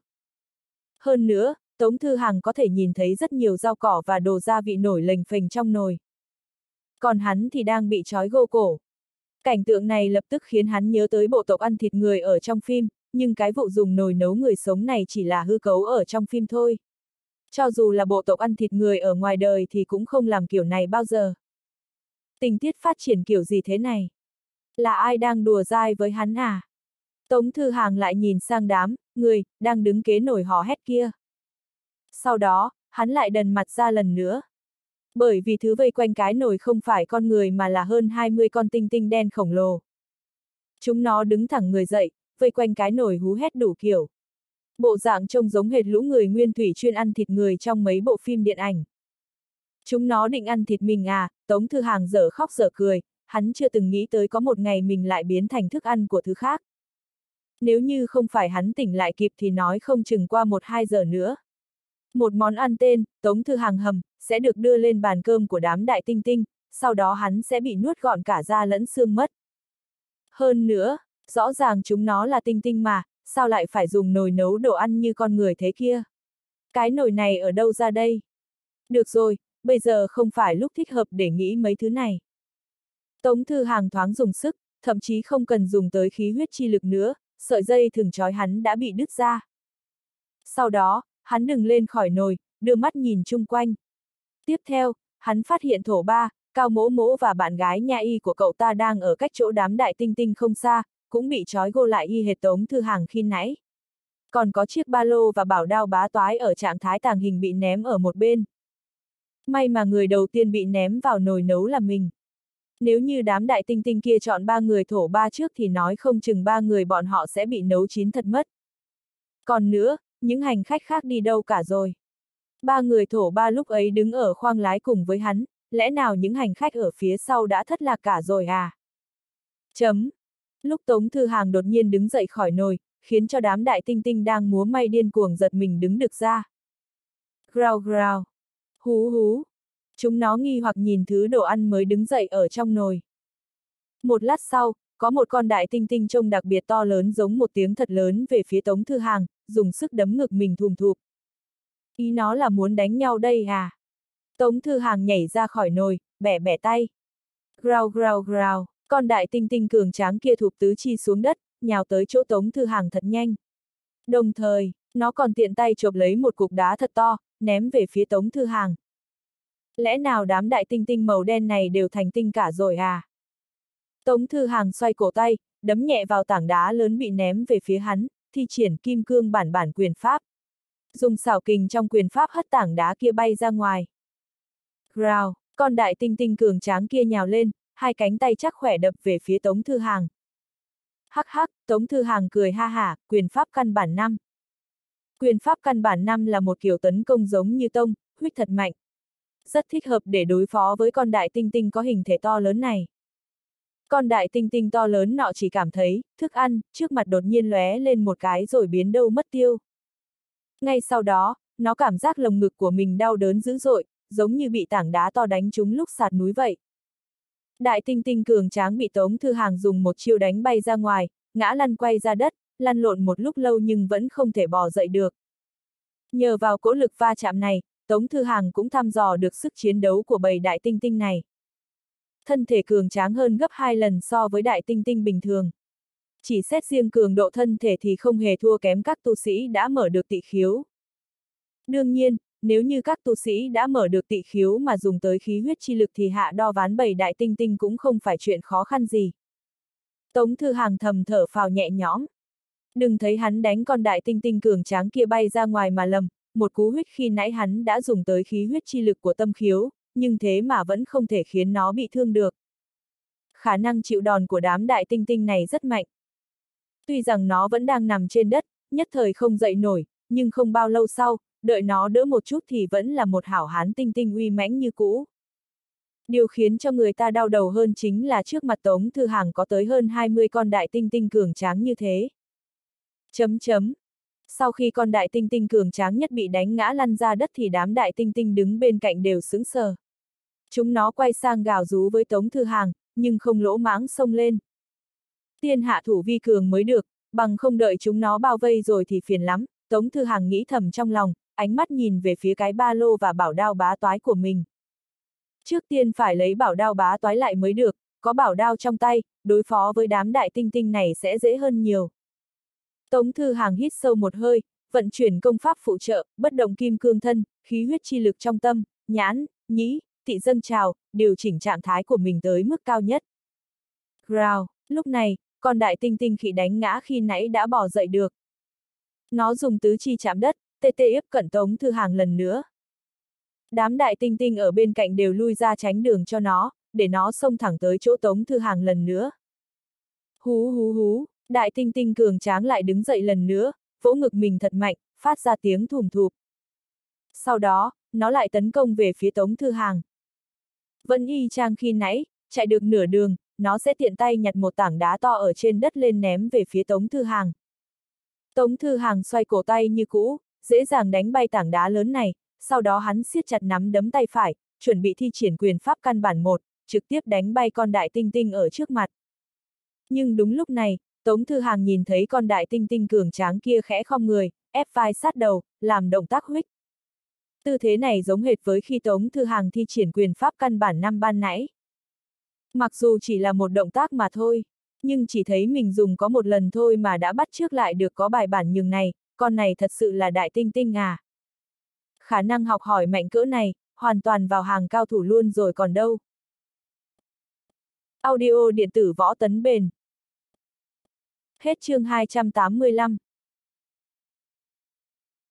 A: Hơn nữa, Tống Thư Hàng có thể nhìn thấy rất nhiều rau cỏ và đồ gia vị nổi lềnh phềnh trong nồi. Còn hắn thì đang bị trói gô cổ. Cảnh tượng này lập tức khiến hắn nhớ tới bộ tộc ăn thịt người ở trong phim, nhưng cái vụ dùng nồi nấu người sống này chỉ là hư cấu ở trong phim thôi. Cho dù là bộ tộc ăn thịt người ở ngoài đời thì cũng không làm kiểu này bao giờ. Tình tiết phát triển kiểu gì thế này? Là ai đang đùa dai với hắn à? Tống Thư Hàng lại nhìn sang đám người đang đứng kế nồi hò hét kia. Sau đó, hắn lại đần mặt ra lần nữa. Bởi vì thứ vây quanh cái nồi không phải con người mà là hơn hai mươi con tinh tinh đen khổng lồ. Chúng nó đứng thẳng người dậy, vây quanh cái nồi hú hét đủ kiểu. Bộ dạng trông giống hệt lũ người nguyên thủy chuyên ăn thịt người trong mấy bộ phim điện ảnh. Chúng nó định ăn thịt mình à? Tống Thư Hàng dở khóc dở cười, hắn chưa từng nghĩ tới có một ngày mình lại biến thành thức ăn của thứ khác. Nếu như không phải hắn tỉnh lại kịp thì nói không chừng qua một hai giờ nữa. Một món ăn tên, Tống Thư Hàng hầm, sẽ được đưa lên bàn cơm của đám đại tinh tinh, sau đó hắn sẽ bị nuốt gọn cả da lẫn xương mất. Hơn nữa, rõ ràng chúng nó là tinh tinh mà, sao lại phải dùng nồi nấu đồ ăn như con người thế kia? Cái nồi này ở đâu ra đây? Được rồi, bây giờ không phải lúc thích hợp để nghĩ mấy thứ này. Tống Thư Hàng thoáng dùng sức, thậm chí không cần dùng tới khí huyết chi lực nữa, sợi dây thừng trói hắn đã bị đứt ra. Sau đó, hắn đứng lên khỏi nồi, đưa mắt nhìn chung quanh. Tiếp theo, hắn phát hiện Thổ Ba, Cao Mỗ Mỗ và bạn gái nha y của cậu ta đang ở cách chỗ đám đại tinh tinh không xa, cũng bị trói gô lại y hệt Tống Thư Hàng khi nãy. Còn có chiếc ba lô và bảo đao bá toái ở trạng thái tàng hình bị ném ở một bên. May mà người đầu tiên bị ném vào nồi nấu là mình. Nếu như đám đại tinh tinh kia chọn ba người Thổ Ba trước thì nói không chừng ba người bọn họ sẽ bị nấu chín thật mất. Còn nữa, những hành khách khác đi đâu cả rồi? Ba người Thổ Ba lúc ấy đứng ở khoang lái cùng với hắn, lẽ nào những hành khách ở phía sau đã thất lạc cả rồi à? Chấm. Lúc Tống Thư Hàng đột nhiên đứng dậy khỏi nồi, khiến cho đám đại tinh tinh đang múa may điên cuồng giật mình đứng được ra. Grào grào. Hú hú. Chúng nó nghi hoặc nhìn thứ đồ ăn mới đứng dậy ở trong nồi. Một lát sau, có một con đại tinh tinh trông đặc biệt to lớn giống một tiếng thật lớn về phía Tống Thư Hàng, dùng sức đấm ngực mình thùm thụp. Ý nó là muốn đánh nhau đây à? Tống Thư Hàng nhảy ra khỏi nồi, bẻ bẻ tay. Grào grào grào, con đại tinh tinh cường tráng kia thụp tứ chi xuống đất, nhào tới chỗ Tống Thư Hàng thật nhanh. Đồng thời, nó còn tiện tay chộp lấy một cục đá thật to, ném về phía Tống Thư Hàng. Lẽ nào đám đại tinh tinh màu đen này đều thành tinh cả rồi à? Tống Thư Hàng xoay cổ tay, đấm nhẹ vào tảng đá lớn bị ném về phía hắn, thi triển kim cương bản bản quyền pháp. Dùng xảo kình trong quyền pháp hất tảng đá kia bay ra ngoài. Rào, con đại tinh tinh cường tráng kia nhào lên, hai cánh tay chắc khỏe đập về phía Tống Thư Hàng. Hắc hắc, Tống Thư Hàng cười ha hả, quyền pháp căn bản năm. Quyền pháp căn bản năm là một kiểu tấn công giống như tông, huyết thật mạnh. Rất thích hợp để đối phó với con đại tinh tinh có hình thể to lớn này. Con đại tinh tinh to lớn nọ chỉ cảm thấy, thức ăn, trước mặt đột nhiên lóe lên một cái rồi biến đâu mất tiêu. Ngay sau đó, nó cảm giác lồng ngực của mình đau đớn dữ dội, giống như bị tảng đá to đánh trúng lúc sạt núi vậy. Đại tinh tinh cường tráng bị Tống Thư Hàng dùng một chiêu đánh bay ra ngoài, ngã lăn quay ra đất, lăn lộn một lúc lâu nhưng vẫn không thể bò dậy được. Nhờ vào cỗ lực va chạm này, Tống Thư Hàng cũng thăm dò được sức chiến đấu của bầy đại tinh tinh này. Thân thể cường tráng hơn gấp hai lần so với đại tinh tinh bình thường. Chỉ xét riêng cường độ thân thể thì không hề thua kém các tu sĩ đã mở được tị khiếu. Đương nhiên, nếu như các tu sĩ đã mở được tị khiếu mà dùng tới khí huyết chi lực thì hạ đo ván bầy đại tinh tinh cũng không phải chuyện khó khăn gì. Tống Thư Hàng thầm thở phào nhẹ nhõm. Đừng thấy hắn đánh con đại tinh tinh cường tráng kia bay ra ngoài mà lầm, một cú huyết khi nãy hắn đã dùng tới khí huyết chi lực của tâm khiếu, nhưng thế mà vẫn không thể khiến nó bị thương được. khả năng chịu đòn của đám đại tinh tinh này rất mạnh. Tuy rằng nó vẫn đang nằm trên đất, nhất thời không dậy nổi, nhưng không bao lâu sau, đợi nó đỡ một chút thì vẫn là một hảo hán tinh tinh uy mãnh như cũ. Điều khiến cho người ta đau đầu hơn chính là trước mặt Tống Thư Hàng có tới hơn hai mươi con đại tinh tinh cường tráng như thế. Chấm chấm. Sau khi con đại tinh tinh cường tráng nhất bị đánh ngã lăn ra đất thì đám đại tinh tinh đứng bên cạnh đều sững sờ. Chúng nó quay sang gào rú với Tống Thư Hàng, nhưng không lỗ mãng xông lên. Tiên hạ thủ vi cường mới được, bằng không đợi chúng nó bao vây rồi thì phiền lắm, Tống Thư Hàng nghĩ thầm trong lòng, ánh mắt nhìn về phía cái ba lô và bảo đao bá toái của mình. Trước tiên phải lấy bảo đao bá toái lại mới được, có bảo đao trong tay, đối phó với đám đại tinh tinh này sẽ dễ hơn nhiều. Tống Thư Hàng hít sâu một hơi, vận chuyển công pháp phụ trợ, bất động kim cương thân, khí huyết chi lực trong tâm, nhãn, nhĩ, tị dâng trào, điều chỉnh trạng thái của mình tới mức cao nhất. Growl, lúc này, con đại tinh tinh khỉ đánh ngã khi nãy đã bò dậy được. Nó dùng tứ chi chạm đất, tê tê ép cận Tống Thư Hàng lần nữa. Đám đại tinh tinh ở bên cạnh đều lui ra tránh đường cho nó, để nó xông thẳng tới chỗ Tống Thư Hàng lần nữa. Hú hú hú, đại tinh tinh cường tráng lại đứng dậy lần nữa, vỗ ngực mình thật mạnh, phát ra tiếng thùm thụp. Sau đó, nó lại tấn công về phía Tống Thư Hàng. Vẫn y chang khi nãy, chạy được nửa đường, nó sẽ tiện tay nhặt một tảng đá to ở trên đất lên ném về phía Tống Thư Hàng. Tống Thư Hàng xoay cổ tay như cũ, dễ dàng đánh bay tảng đá lớn này, sau đó hắn siết chặt nắm đấm tay phải, chuẩn bị thi triển quyền pháp căn bản một, trực tiếp đánh bay con đại tinh tinh ở trước mặt. Nhưng đúng lúc này, Tống Thư Hàng nhìn thấy con đại tinh tinh cường tráng kia khẽ khom người, ép vai sát đầu, làm động tác huých. Tư thế này giống hệt với khi Tống Thư Hàng thi triển quyền pháp căn bản năm ban nãy. Mặc dù chỉ là một động tác mà thôi, nhưng chỉ thấy mình dùng có một lần thôi mà đã bắt chước lại được có bài bản nhường này, con này thật sự là đại tinh tinh à. Khả năng học hỏi mạnh cỡ này, hoàn toàn vào hàng cao thủ luôn rồi còn đâu. Audio điện tử Võ Tấn Bền. Hết chương hai trăm tám mươi lăm.